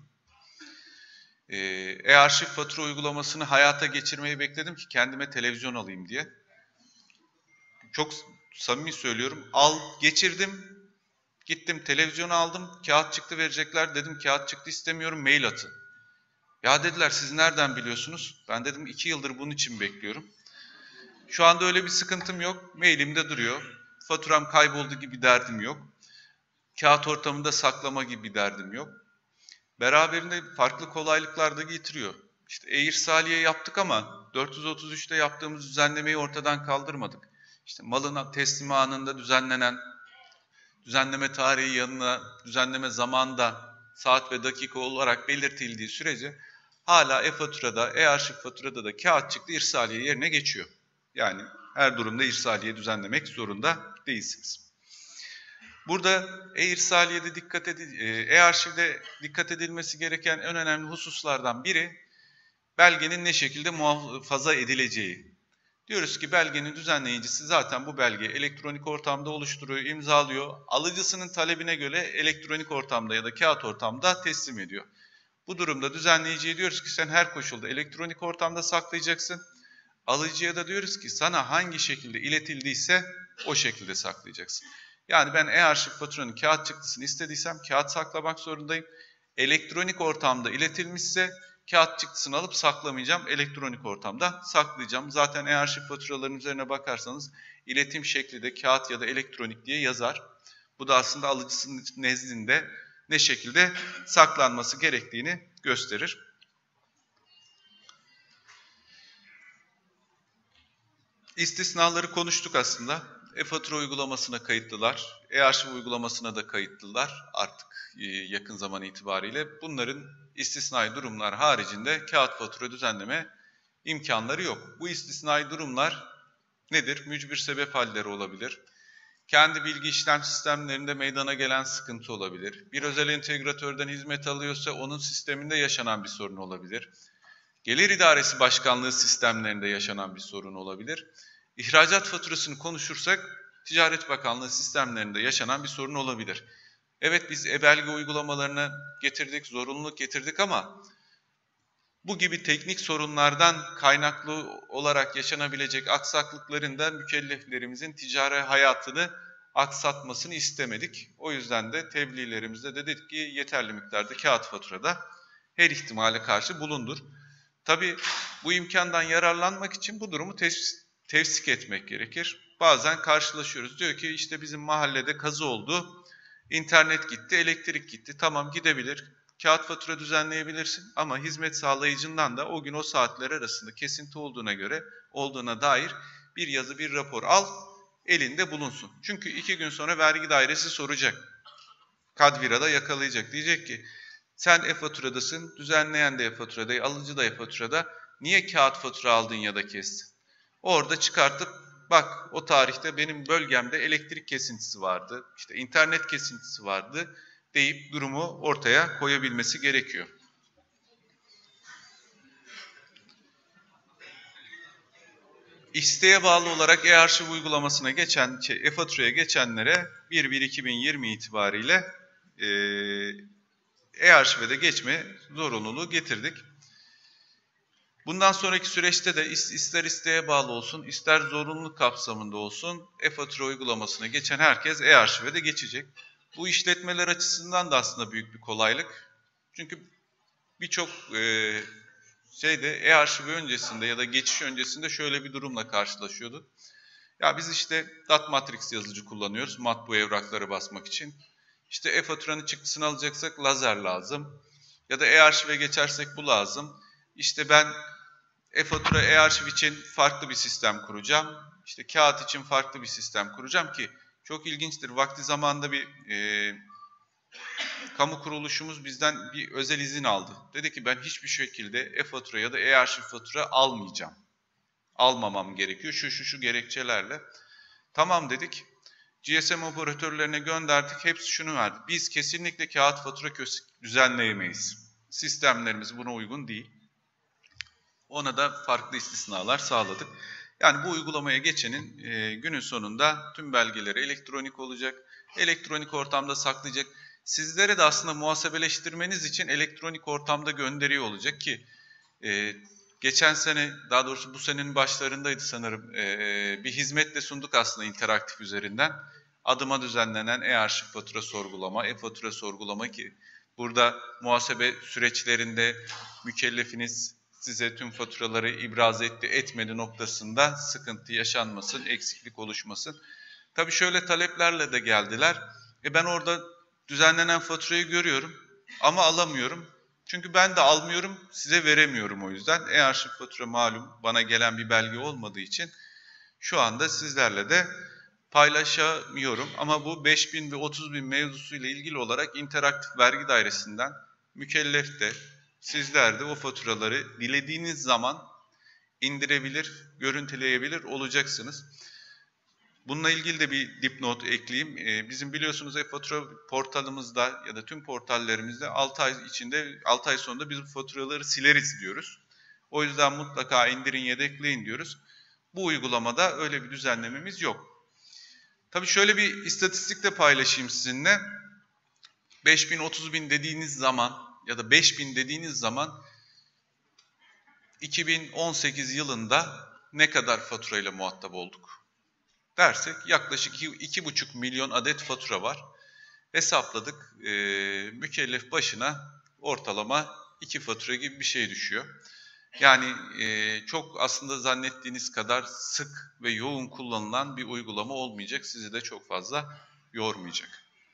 E-arşiv fatura uygulamasını hayata geçirmeyi bekledim ki kendime televizyon alayım diye. Çok samimi söylüyorum, al geçirdim, gittim televizyonu aldım, kağıt çıktı verecekler, dedim kağıt çıktı istemiyorum, mail atın. Ya dediler siz nereden biliyorsunuz? Ben dedim iki yıldır bunun için bekliyorum. Şu anda öyle bir sıkıntım yok, mailimde duruyor, faturam kayboldu gibi derdim yok, kağıt ortamında saklama gibi derdim yok. Beraberinde farklı kolaylıklar da getiriyor. İşte e-irsaliye yaptık ama dört yüz otuz üçte yaptığımız düzenlemeyi ortadan kaldırmadık. İşte malın teslimi anında düzenlenen, düzenleme tarihi yanına, düzenleme zamanda saat ve dakika olarak belirtildiği sürece hala e-faturada, e-arşiv faturada da kağıt çıktı irsaliye yerine geçiyor. Yani her durumda irsaliye düzenlemek zorunda değilsiniz. Burada e-irsaliyede dikkat edil, e-arşivde dikkat edilmesi gereken en önemli hususlardan biri belgenin ne şekilde muhafaza edileceği. Diyoruz ki belgenin düzenleyicisi zaten bu belgeyi elektronik ortamda oluşturuyor, imzalıyor. Alıcısının talebine göre elektronik ortamda ya da kağıt ortamda teslim ediyor. Bu durumda düzenleyiciye diyoruz ki sen her koşulda elektronik ortamda saklayacaksın. Alıcıya da diyoruz ki sana hangi şekilde iletildiyse o şekilde saklayacaksın. Yani ben e-arşiv faturanın kağıt çıktısını istediysem kağıt saklamak zorundayım. Elektronik ortamda iletilmişse kağıt çıktısını alıp saklamayacağım, elektronik ortamda saklayacağım. Zaten e-arşiv faturaların üzerine bakarsanız iletim şekli de kağıt ya da elektronik diye yazar. Bu da aslında alıcısının nezdinde ne şekilde saklanması gerektiğini gösterir. İstisnaları konuştuk aslında. E-fatura uygulamasına kayıtlılar, e-arşiv uygulamasına da kayıtlılar artık yakın zaman itibariyle. Bunların istisnai durumlar haricinde kağıt fatura düzenleme imkanları yok. Bu istisnai durumlar nedir? Mücbir sebep halleri olabilir. Kendi bilgi işlem sistemlerinde meydana gelen sıkıntı olabilir. Bir özel entegratörden hizmet alıyorsa onun sisteminde yaşanan bir sorun olabilir. Gelir İdaresi Başkanlığı sistemlerinde yaşanan bir sorun olabilir. İhracat faturasını konuşursak Ticaret Bakanlığı sistemlerinde yaşanan bir sorun olabilir. Evet biz e-belge uygulamalarını getirdik, zorunluluk getirdik ama bu gibi teknik sorunlardan kaynaklı olarak yaşanabilecek aksaklıkların da mükelleflerimizin ticari hayatını aksatmasını istemedik. O yüzden de tebliğlerimizde de dedik ki yeterli miktarda kağıt faturada her ihtimale karşı bulundur. Tabii bu imkandan yararlanmak için bu durumu tevs- tevsik etmek gerekir. Bazen karşılaşıyoruz. Diyor ki işte bizim mahallede kazı oldu, internet gitti, elektrik gitti. Tamam gidebilir. Kağıt fatura düzenleyebilirsin ama hizmet sağlayıcından da o gün o saatler arasında kesinti olduğuna göre olduğuna dair bir yazı, bir rapor al, elinde bulunsun. Çünkü iki gün sonra vergi dairesi soracak. Kadvira'da yakalayacak. Diyecek ki sen e-faturadasın, düzenleyen de e-faturada, alıcı da e-faturada. Niye kağıt fatura aldın ya da kestin? Orada çıkartıp bak o tarihte benim bölgemde elektrik kesintisi vardı, işte internet kesintisi vardı deyip durumu ortaya koyabilmesi gerekiyor. İsteğe bağlı olarak e-arşiv uygulamasına geçen, şey, e-faturaya geçenlere bir bir iki bin yirmi itibariyle e, e-arşive de geçme zorunluluğu getirdik. Bundan sonraki süreçte de ister isteğe bağlı olsun, ister zorunluluk kapsamında olsun e-fatura uygulamasına geçen herkes e-arşive de geçecek. Bu işletmeler açısından da aslında büyük bir kolaylık. Çünkü birçok e, şeyde e-arşiv öncesinde ya da geçiş öncesinde şöyle bir durumla karşılaşıyordu. Ya biz işte dot matrix yazıcı kullanıyoruz matbu evrakları basmak için. İşte e-faturanın çıktısını alacaksak lazer lazım. Ya da e-arşive geçersek bu lazım. İşte ben e-fatura, e-arşiv için farklı bir sistem kuracağım. İşte kağıt için farklı bir sistem kuracağım ki çok ilginçtir. Vakti zamanında bir e, kamu kuruluşumuz bizden bir özel izin aldı. Dedi ki ben hiçbir şekilde e-fatura ya da e-arşiv fatura almayacağım. Almamam gerekiyor şu şu şu gerekçelerle. Tamam dedik. G S M operatörlerine gönderdik. Hepsi şunu verdi. Biz kesinlikle kağıt fatura düzenleyemeyiz. Sistemlerimiz buna uygun değil. Ona da farklı istisnalar sağladık. Yani bu uygulamaya geçenin e, günün sonunda tüm belgeleri elektronik olacak. Elektronik ortamda saklayacak. Sizlere de aslında muhasebeleştirmeniz için elektronik ortamda gönderiyor olacak ki e, geçen sene, daha doğrusu bu senenin başlarındaydı sanırım, e, bir hizmet de sunduk aslında interaktif üzerinden. Adıma düzenlenen e-arşiv fatura sorgulama, e-fatura sorgulama ki burada muhasebe süreçlerinde mükellefiniz size tüm faturaları ibraz etti, etmedi noktasında sıkıntı yaşanmasın, eksiklik oluşmasın. Tabii şöyle taleplerle de geldiler. E ben orada düzenlenen faturayı görüyorum ama alamıyorum. Çünkü ben de almıyorum, size veremiyorum o yüzden. E-arşiv fatura malum bana gelen bir belge olmadığı için şu anda sizlerle de paylaşamıyorum. Ama bu beş bin ve otuz bin mevzusuyla ilgili olarak interaktif vergi dairesinden mükellef de sizler de o faturaları dilediğiniz zaman indirebilir, görüntüleyebilir olacaksınız. Bununla ilgili de bir dipnot ekleyeyim. Ee, bizim biliyorsunuz e-fatura portalımızda ya da tüm portallerimizde altı ay içinde, altı ay sonunda biz bu faturaları sileriz diyoruz. O yüzden mutlaka indirin, yedekleyin diyoruz. Bu uygulamada öyle bir düzenlememiz yok. Tabii şöyle bir istatistik de paylaşayım sizinle. beş bin otuz bin dediğiniz zaman ya da beş bin dediğiniz zaman iki bin on sekiz yılında ne kadar faturayla muhatap olduk dersek yaklaşık iki buçuk milyon adet fatura var. Hesapladık, e, mükellef başına ortalama iki fatura gibi bir şey düşüyor. Yani e, çok aslında zannettiğiniz kadar sık ve yoğun kullanılan bir uygulama olmayacak. Sizi de çok fazla yormayacak.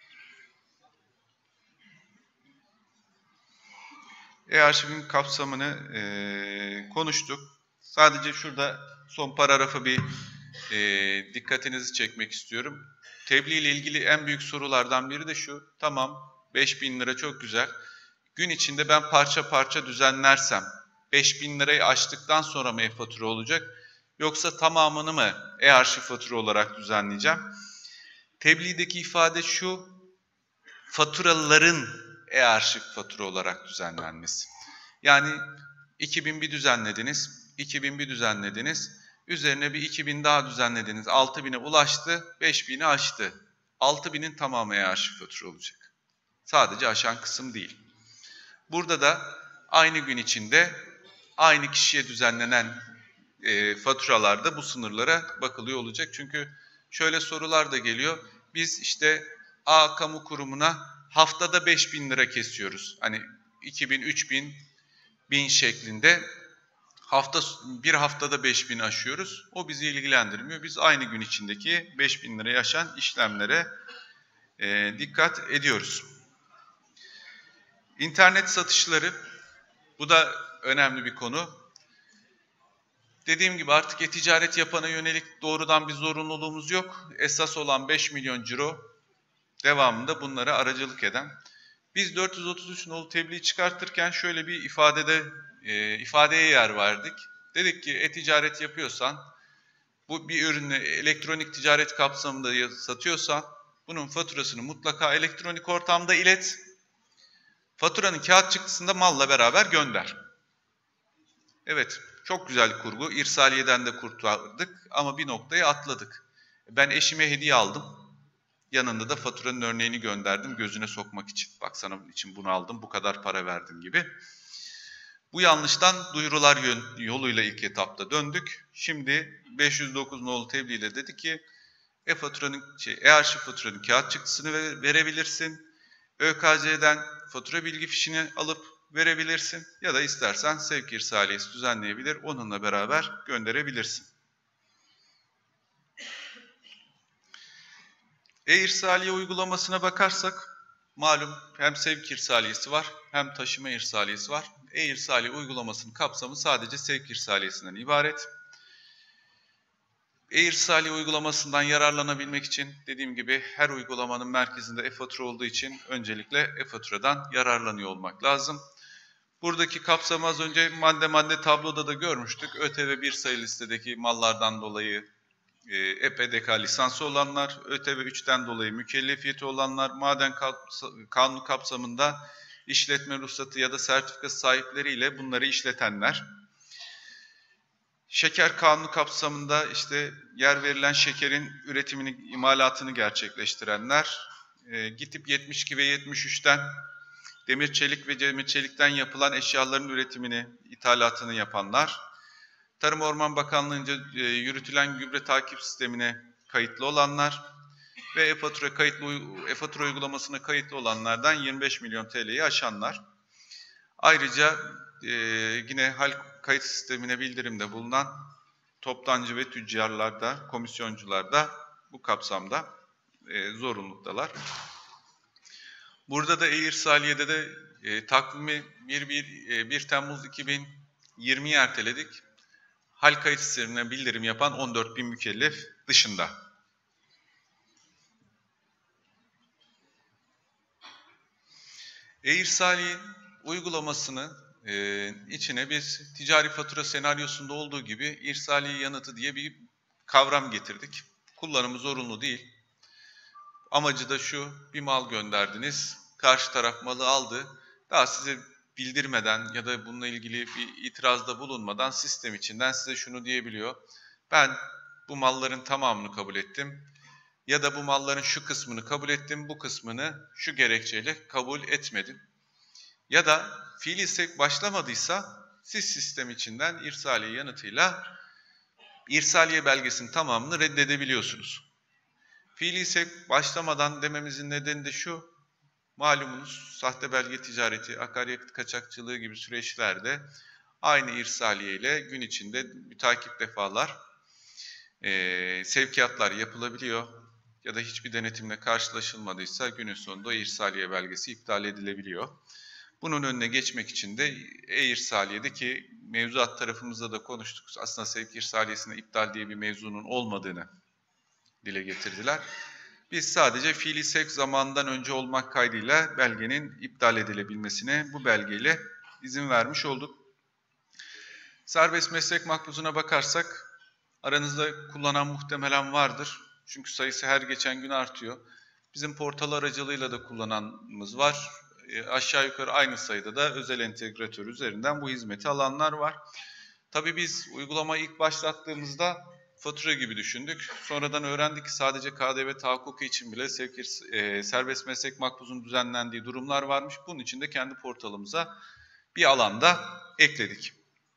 E-arşivin kapsamını e, konuştuk. Sadece şurada son paragrafa bir e, dikkatinizi çekmek istiyorum. Tebliğ ile ilgili en büyük sorulardan biri de şu. Tamam beş bin lira çok güzel. Gün içinde ben parça parça düzenlersem beş bin lirayı aştıktan sonra mı e-fatura olacak? Yoksa tamamını mı e-arşiv fatura olarak düzenleyeceğim? Tebliğdeki ifade şu. Faturaların e-arşiv fatura olarak düzenlenmesi. Yani iki bin bir düzenlediniz, iki bin bir düzenlediniz, üzerine bir iki bin daha düzenlediniz, altı bine ulaştı, beş bini aştı. altı binin tamamı e-arşiv fatura olacak. Sadece aşan kısım değil. Burada da aynı gün içinde aynı kişiye düzenlenen e, faturalarda bu sınırlara bakılıyor olacak. Çünkü şöyle sorular da geliyor. Biz işte A kamu kurumuna haftada beş bin lira kesiyoruz. Hani iki bin, üç bin, bin şeklinde. Hafta bir haftada beş bin aşıyoruz. O bizi ilgilendirmiyor. Biz aynı gün içindeki beş bin lirayı aşan işlemlere e, dikkat ediyoruz. İnternet satışları, bu da önemli bir konu. Dediğim gibi artık e-ticaret yapana yönelik doğrudan bir zorunluluğumuz yok. Esas olan beş milyon ciro devamında bunlara aracılık eden. Biz dört yüz otuz üç nolu tebliği çıkartırken şöyle bir ifadede e, ifadeye yer verdik. Dedik ki e-ticaret yapıyorsan, bu bir ürünü elektronik ticaret kapsamında satıyorsan, bunun faturasını mutlaka elektronik ortamda ilet. Faturanın kağıt çıktısında malla beraber gönder. Evet, çok güzel kurgu. İrsaliyeden de kurtardık ama bir noktaya atladık. Ben eşime hediye aldım. Yanında da faturanın örneğini gönderdim gözüne sokmak için. Bak sana için bunu aldım, bu kadar para verdim gibi. Bu yanlıştan duyurular yoluyla ilk etapta döndük. Şimdi beş yüz dokuz nolu tebliğle dedi ki e-faturanın şey, e-arşiv faturanın kağıt çıktısını verebilirsin. ÖKC'den fatura bilgi fişini alıp verebilirsin ya da istersen sevk irsaliyesi düzenleyebilir, onunla beraber gönderebilirsin. E-irsaliye uygulamasına bakarsak malum hem sevk irsaliyesi var hem taşıma irsaliyesi var. E-irsaliye uygulamasının kapsamı sadece sevk irsaliyesinden ibaret. E-irsaliye uygulamasından yararlanabilmek için dediğim gibi her uygulamanın merkezinde e-fatura olduğu için öncelikle e-faturadan yararlanıyor olmak lazım. Buradaki kapsamı az önce madde madde tabloda da görmüştük. ÖTV bir sayılı listedeki mallardan dolayı E P D K lisansı olanlar, ÖTV üçten dolayı mükellefiyeti olanlar, maden kanunu kapsamında işletme ruhsatı ya da sertifikası sahipleriyle bunları işletenler, şeker kanunu kapsamında işte yer verilen şekerin üretimini, imalatını gerçekleştirenler, e, gidip yetmiş iki ve yetmiş üçten demir çelik ve demir çelikten yapılan eşyaların üretimini, ithalatını yapanlar, Tarım Orman Bakanlığı'nca e, yürütülen gübre takip sistemine kayıtlı olanlar ve e-fatura kayıtlı e-fatura uygulamasına kayıtlı olanlardan yirmi beş milyon T L'yi aşanlar. Ayrıca e, yine hal kayıt sistemine bildirimde bulunan toptancı ve tüccarlar da, komisyoncular da bu kapsamda e, zorunluluktalar. Burada da e-irsaliyede de e, takvimi bir Temmuz iki bin yirmi'yi erteledik. Hal kayıt sistemine bildirim yapan on dört bin mükellef dışında. E-irsaliye uygulamasını e, içine biz ticari fatura senaryosunda olduğu gibi irsaliye yanıtı diye bir kavram getirdik. Kullanımı zorunlu değil. Amacı da şu, bir mal gönderdiniz, karşı taraf malı aldı, daha size bildirmeden ya da bununla ilgili bir itirazda bulunmadan sistem içinden size şunu diyebiliyor. Ben bu malların tamamını kabul ettim ya da bu malların şu kısmını kabul ettim, bu kısmını şu gerekçeyle kabul etmedim. Ya da fiili sevk başlamadıysa siz sistem içinden irsaliye yanıtıyla irsaliye belgesinin tamamını reddedebiliyorsunuz. Fiili sevk başlamadan dememizin nedeni de şu, malumunuz sahte belge ticareti, akaryakıt kaçakçılığı gibi süreçlerde aynı irsaliye ile gün içinde mütakip defalar e, sevkiyatlar yapılabiliyor ya da hiçbir denetimle karşılaşılmadıysa günün sonunda irsaliye belgesi iptal edilebiliyor. Bunun önüne geçmek için de e-irsaliyedeki mevzuat tarafımızda da konuştuk. Aslında sevk irsaliyesinde iptal diye bir mevzunun olmadığını dile getirdiler. Biz sadece fiili sevk zamanından önce olmak kaydıyla belgenin iptal edilebilmesine bu belgeyle izin vermiş olduk. Serbest meslek makbuzuna bakarsak aranızda kullanan muhtemelen vardır. Çünkü sayısı her geçen gün artıyor. Bizim portal aracılığıyla da kullananımız var. E, aşağı yukarı aynı sayıda da özel entegratör üzerinden bu hizmeti alanlar var. Tabii biz uygulamayı ilk başlattığımızda fatura gibi düşündük. Sonradan öğrendik ki sadece K D V tahakkuku için bile sevk, e, serbest meslek makbuzunun düzenlendiği durumlar varmış. Bunun için de kendi portalımıza bir alanda ekledik.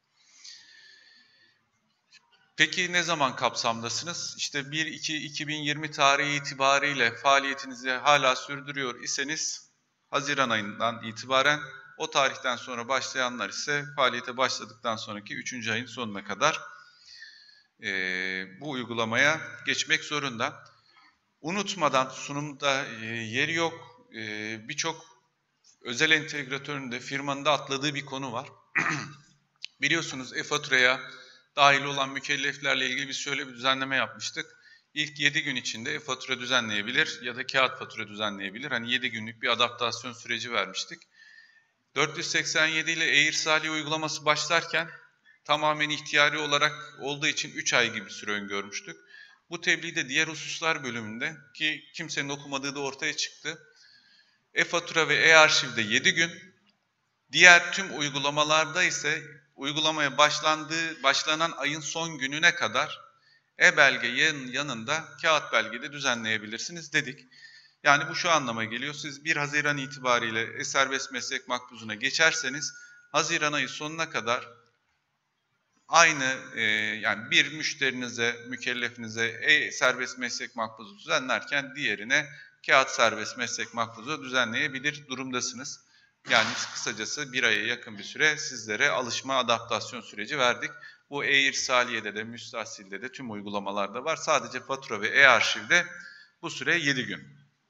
Peki ne zaman kapsamdasınız? İşte bir iki iki bin yirmi tarihi itibariyle faaliyetinizi hala sürdürüyor iseniz Haziran ayından itibaren, o tarihten sonra başlayanlar ise faaliyete başladıktan sonraki üçüncü ayın sonuna kadar e, bu uygulamaya geçmek zorunda. Unutmadan, sunumda e, yeri yok, e, birçok özel entegratörün de firmanın da atladığı bir konu var. Biliyorsunuz e-faturaya dahil olan mükelleflerle ilgili biz şöyle bir düzenleme yapmıştık. İlk yedi gün içinde e-fatura düzenleyebilir ya da kağıt fatura düzenleyebilir. Hani yedi günlük bir adaptasyon süreci vermiştik. dört yüz seksen yedi ile e-irsali uygulaması başlarken tamamen ihtiyari olarak olduğu için üç ay gibi süre öngörmüştük. Bu tebliğde diğer hususlar bölümünde, ki kimsenin okumadığı da ortaya çıktı, e-fatura ve e-arşivde yedi gün, diğer tüm uygulamalarda ise uygulamaya başlandığı, başlanan ayın son gününe kadar e-belge yanında kağıt belgede düzenleyebilirsiniz dedik. Yani bu şu anlama geliyor: siz bir Haziran itibariyle e-serbest meslek makbuzuna geçerseniz Haziran ayı sonuna kadar aynı e, yani bir müşterinize, mükellefinize e-serbest meslek makbuzu düzenlerken diğerine kağıt serbest meslek makbuzu düzenleyebilir durumdasınız. Yani kısacası bir aya yakın bir süre sizlere alışma, adaptasyon süreci verdik. Bu e-irsaliyede de, müstahsilde de, tüm uygulamalarda var. Sadece fatura ve e-arşivde bu süre yedi gün.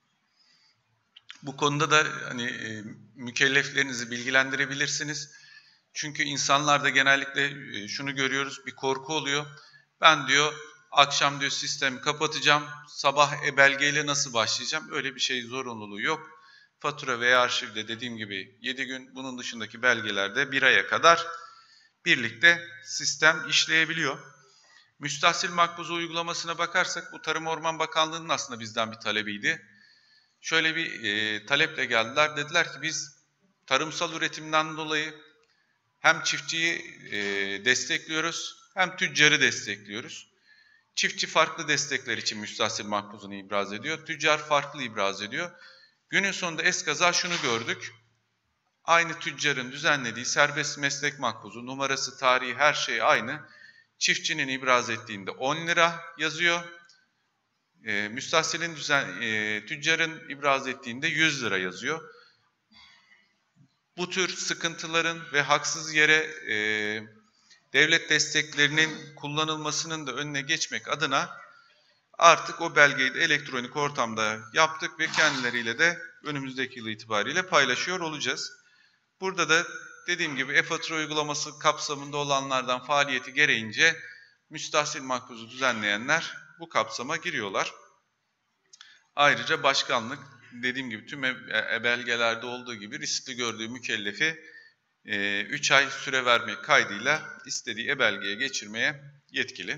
Bu konuda da hani e, mükelleflerinizi bilgilendirebilirsiniz. Çünkü insanlarda genellikle e, şunu görüyoruz, bir korku oluyor. Ben diyor akşam diyor sistemi kapatacağım, sabah e-belgeyle nasıl başlayacağım? Öyle bir şey zorunluluğu yok. Fatura veya arşivde dediğim gibi yedi gün, bunun dışındaki belgelerde bir aya kadar birlikte sistem işleyebiliyor. Müstahsil makbuzu uygulamasına bakarsak, bu Tarım Orman Bakanlığı'nın aslında bizden bir talebiydi. Şöyle bir e, taleple geldiler, dediler ki biz tarımsal üretimden dolayı hem çiftçiyi e, destekliyoruz hem tüccarı destekliyoruz. Çiftçi farklı destekler için müstahsil makbuzunu ibraz ediyor, tüccar farklı ibraz ediyor. Günün sonunda eskaza şunu gördük: aynı tüccarın düzenlediği serbest meslek makbuzu, numarası, tarihi, her şey aynı. Çiftçinin ibraz ettiğinde on lira yazıyor. E, müstahsilin düzen, e, tüccarın ibraz ettiğinde yüz lira yazıyor. Bu tür sıkıntıların ve haksız yere e, devlet desteklerinin kullanılmasının da önüne geçmek adına artık o belgeyi de elektronik ortamda yaptık ve kendileriyle de önümüzdeki yıl itibariyle paylaşıyor olacağız. Burada da dediğim gibi e-fatura uygulaması kapsamında olanlardan faaliyeti gereğince müstahsil makbuzu düzenleyenler bu kapsama giriyorlar. Ayrıca başkanlık, dediğim gibi tüm e-belgelerde olduğu gibi riskli gördüğü mükellefi üç ay süre vermek kaydıyla istediği e-belgeye geçirmeye yetkili.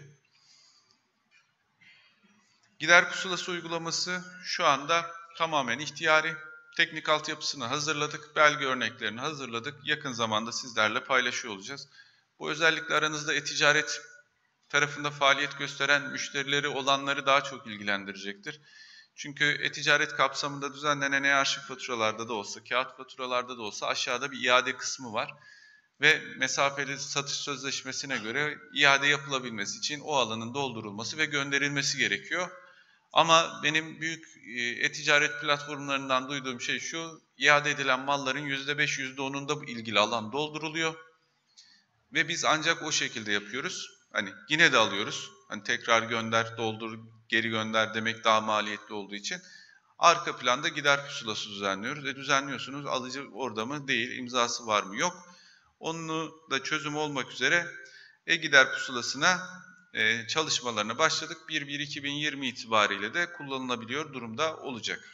Gider pusulası uygulaması şu anda tamamen ihtiyari. Teknik altyapısını hazırladık, belge örneklerini hazırladık. Yakın zamanda sizlerle paylaşıyor olacağız. Bu özellikle aranızda e-ticaret tarafında faaliyet gösteren müşterileri olanları daha çok ilgilendirecektir. Çünkü e-ticaret kapsamında düzenlenen e-arşiv faturalarda da olsa, kağıt faturalarda da olsa aşağıda bir iade kısmı var. Ve mesafeli satış sözleşmesine göre iade yapılabilmesi için o alanın doldurulması ve gönderilmesi gerekiyor. Ama benim büyük e-ticaret platformlarından duyduğum şey şu: iade edilen malların yüzde beş, yüzde onunda bu ilgili alan dolduruluyor. Ve biz ancak o şekilde yapıyoruz. Hani yine de alıyoruz. Hani tekrar gönder, doldur, geri gönder demek daha maliyetli olduğu için arka planda gider pusulası düzenliyoruz. E düzenliyorsunuz, alıcı orada mı değil, imzası var mı yok. Onu da çözüm olmak üzere e-gider pusulasına e, çalışmalarına başladık. bir bir iki bin yirmi itibariyle de kullanılabiliyor durumda olacak.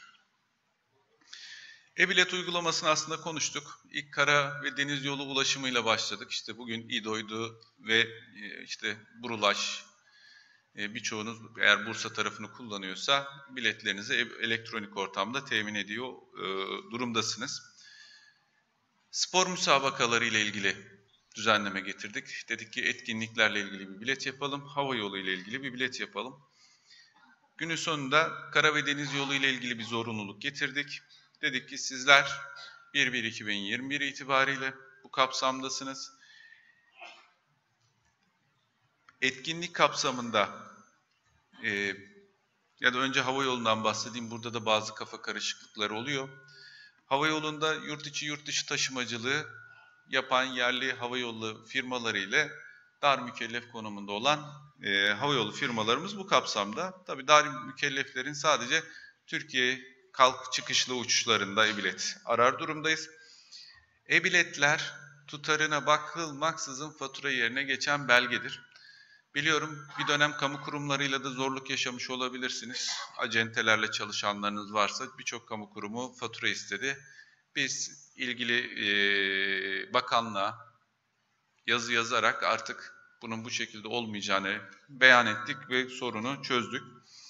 E-bilet uygulamasını aslında konuştuk. İlk kara ve deniz yolu ulaşımıyla başladık. İşte bugün İDO'ydu ve e, işte Burulaş, e, birçoğunuz eğer Bursa tarafını kullanıyorsa biletlerinizi elektronik ortamda temin ediyor e, durumdasınız. Spor müsabakaları ile ilgili düzenleme getirdik. Dedik ki etkinliklerle ilgili bir bilet yapalım, hava yolu ile ilgili bir bilet yapalım. Günün sonunda kara ve deniz yolu ile ilgili bir zorunluluk getirdik. Dedik ki sizler bir bir iki bin yirmi bir itibariyle bu kapsamdasınız. Etkinlik kapsamında e, ya da önce hava yolundan bahsedeyim. Burada da bazı kafa karışıklıkları oluyor. Hava yolunda yurt içi yurt dışı taşımacılığı yapan yerli hava yolu firmaları ile dar mükellef konumunda olan e, havayolu firmalarımız bu kapsamda. Tabii dar mükelleflerin sadece Türkiye kalk çıkışlı uçuşlarında e-bilet arar durumdayız. E-biletler tutarına bakılmaksızın fatura yerine geçen belgedir. Biliyorum bir dönem kamu kurumlarıyla da zorluk yaşamış olabilirsiniz. Acentelerle çalışanlarınız varsa birçok kamu kurumu fatura istedi. Biz ilgili e, bakanlığa yazı yazarak artık bunun bu şekilde olmayacağını beyan ettik ve sorunu çözdük.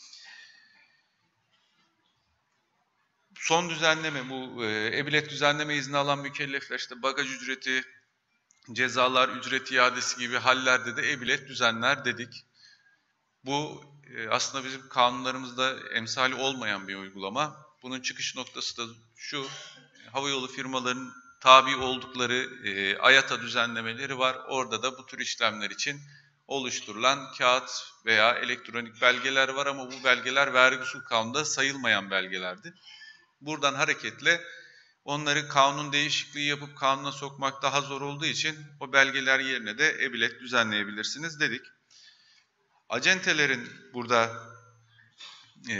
Son düzenleme bu e-bilet düzenleme izni alan mükellefler işte bagaj ücreti, cezalar, ücret iadesi gibi hallerde de e-bilet düzenler dedik. Bu e, aslında bizim kanunlarımızda emsali olmayan bir uygulama. Bunun çıkış noktası da şu, havayolu firmalarının tabi oldukları e, AYATA düzenlemeleri var. Orada da bu tür işlemler için oluşturulan kağıt veya elektronik belgeler var ama bu belgeler vergi usul kanununda sayılmayan belgelerdi. Buradan hareketle onları kanun değişikliği yapıp kanuna sokmak daha zor olduğu için o belgeler yerine de e-bilet düzenleyebilirsiniz dedik. Acentelerin burada e,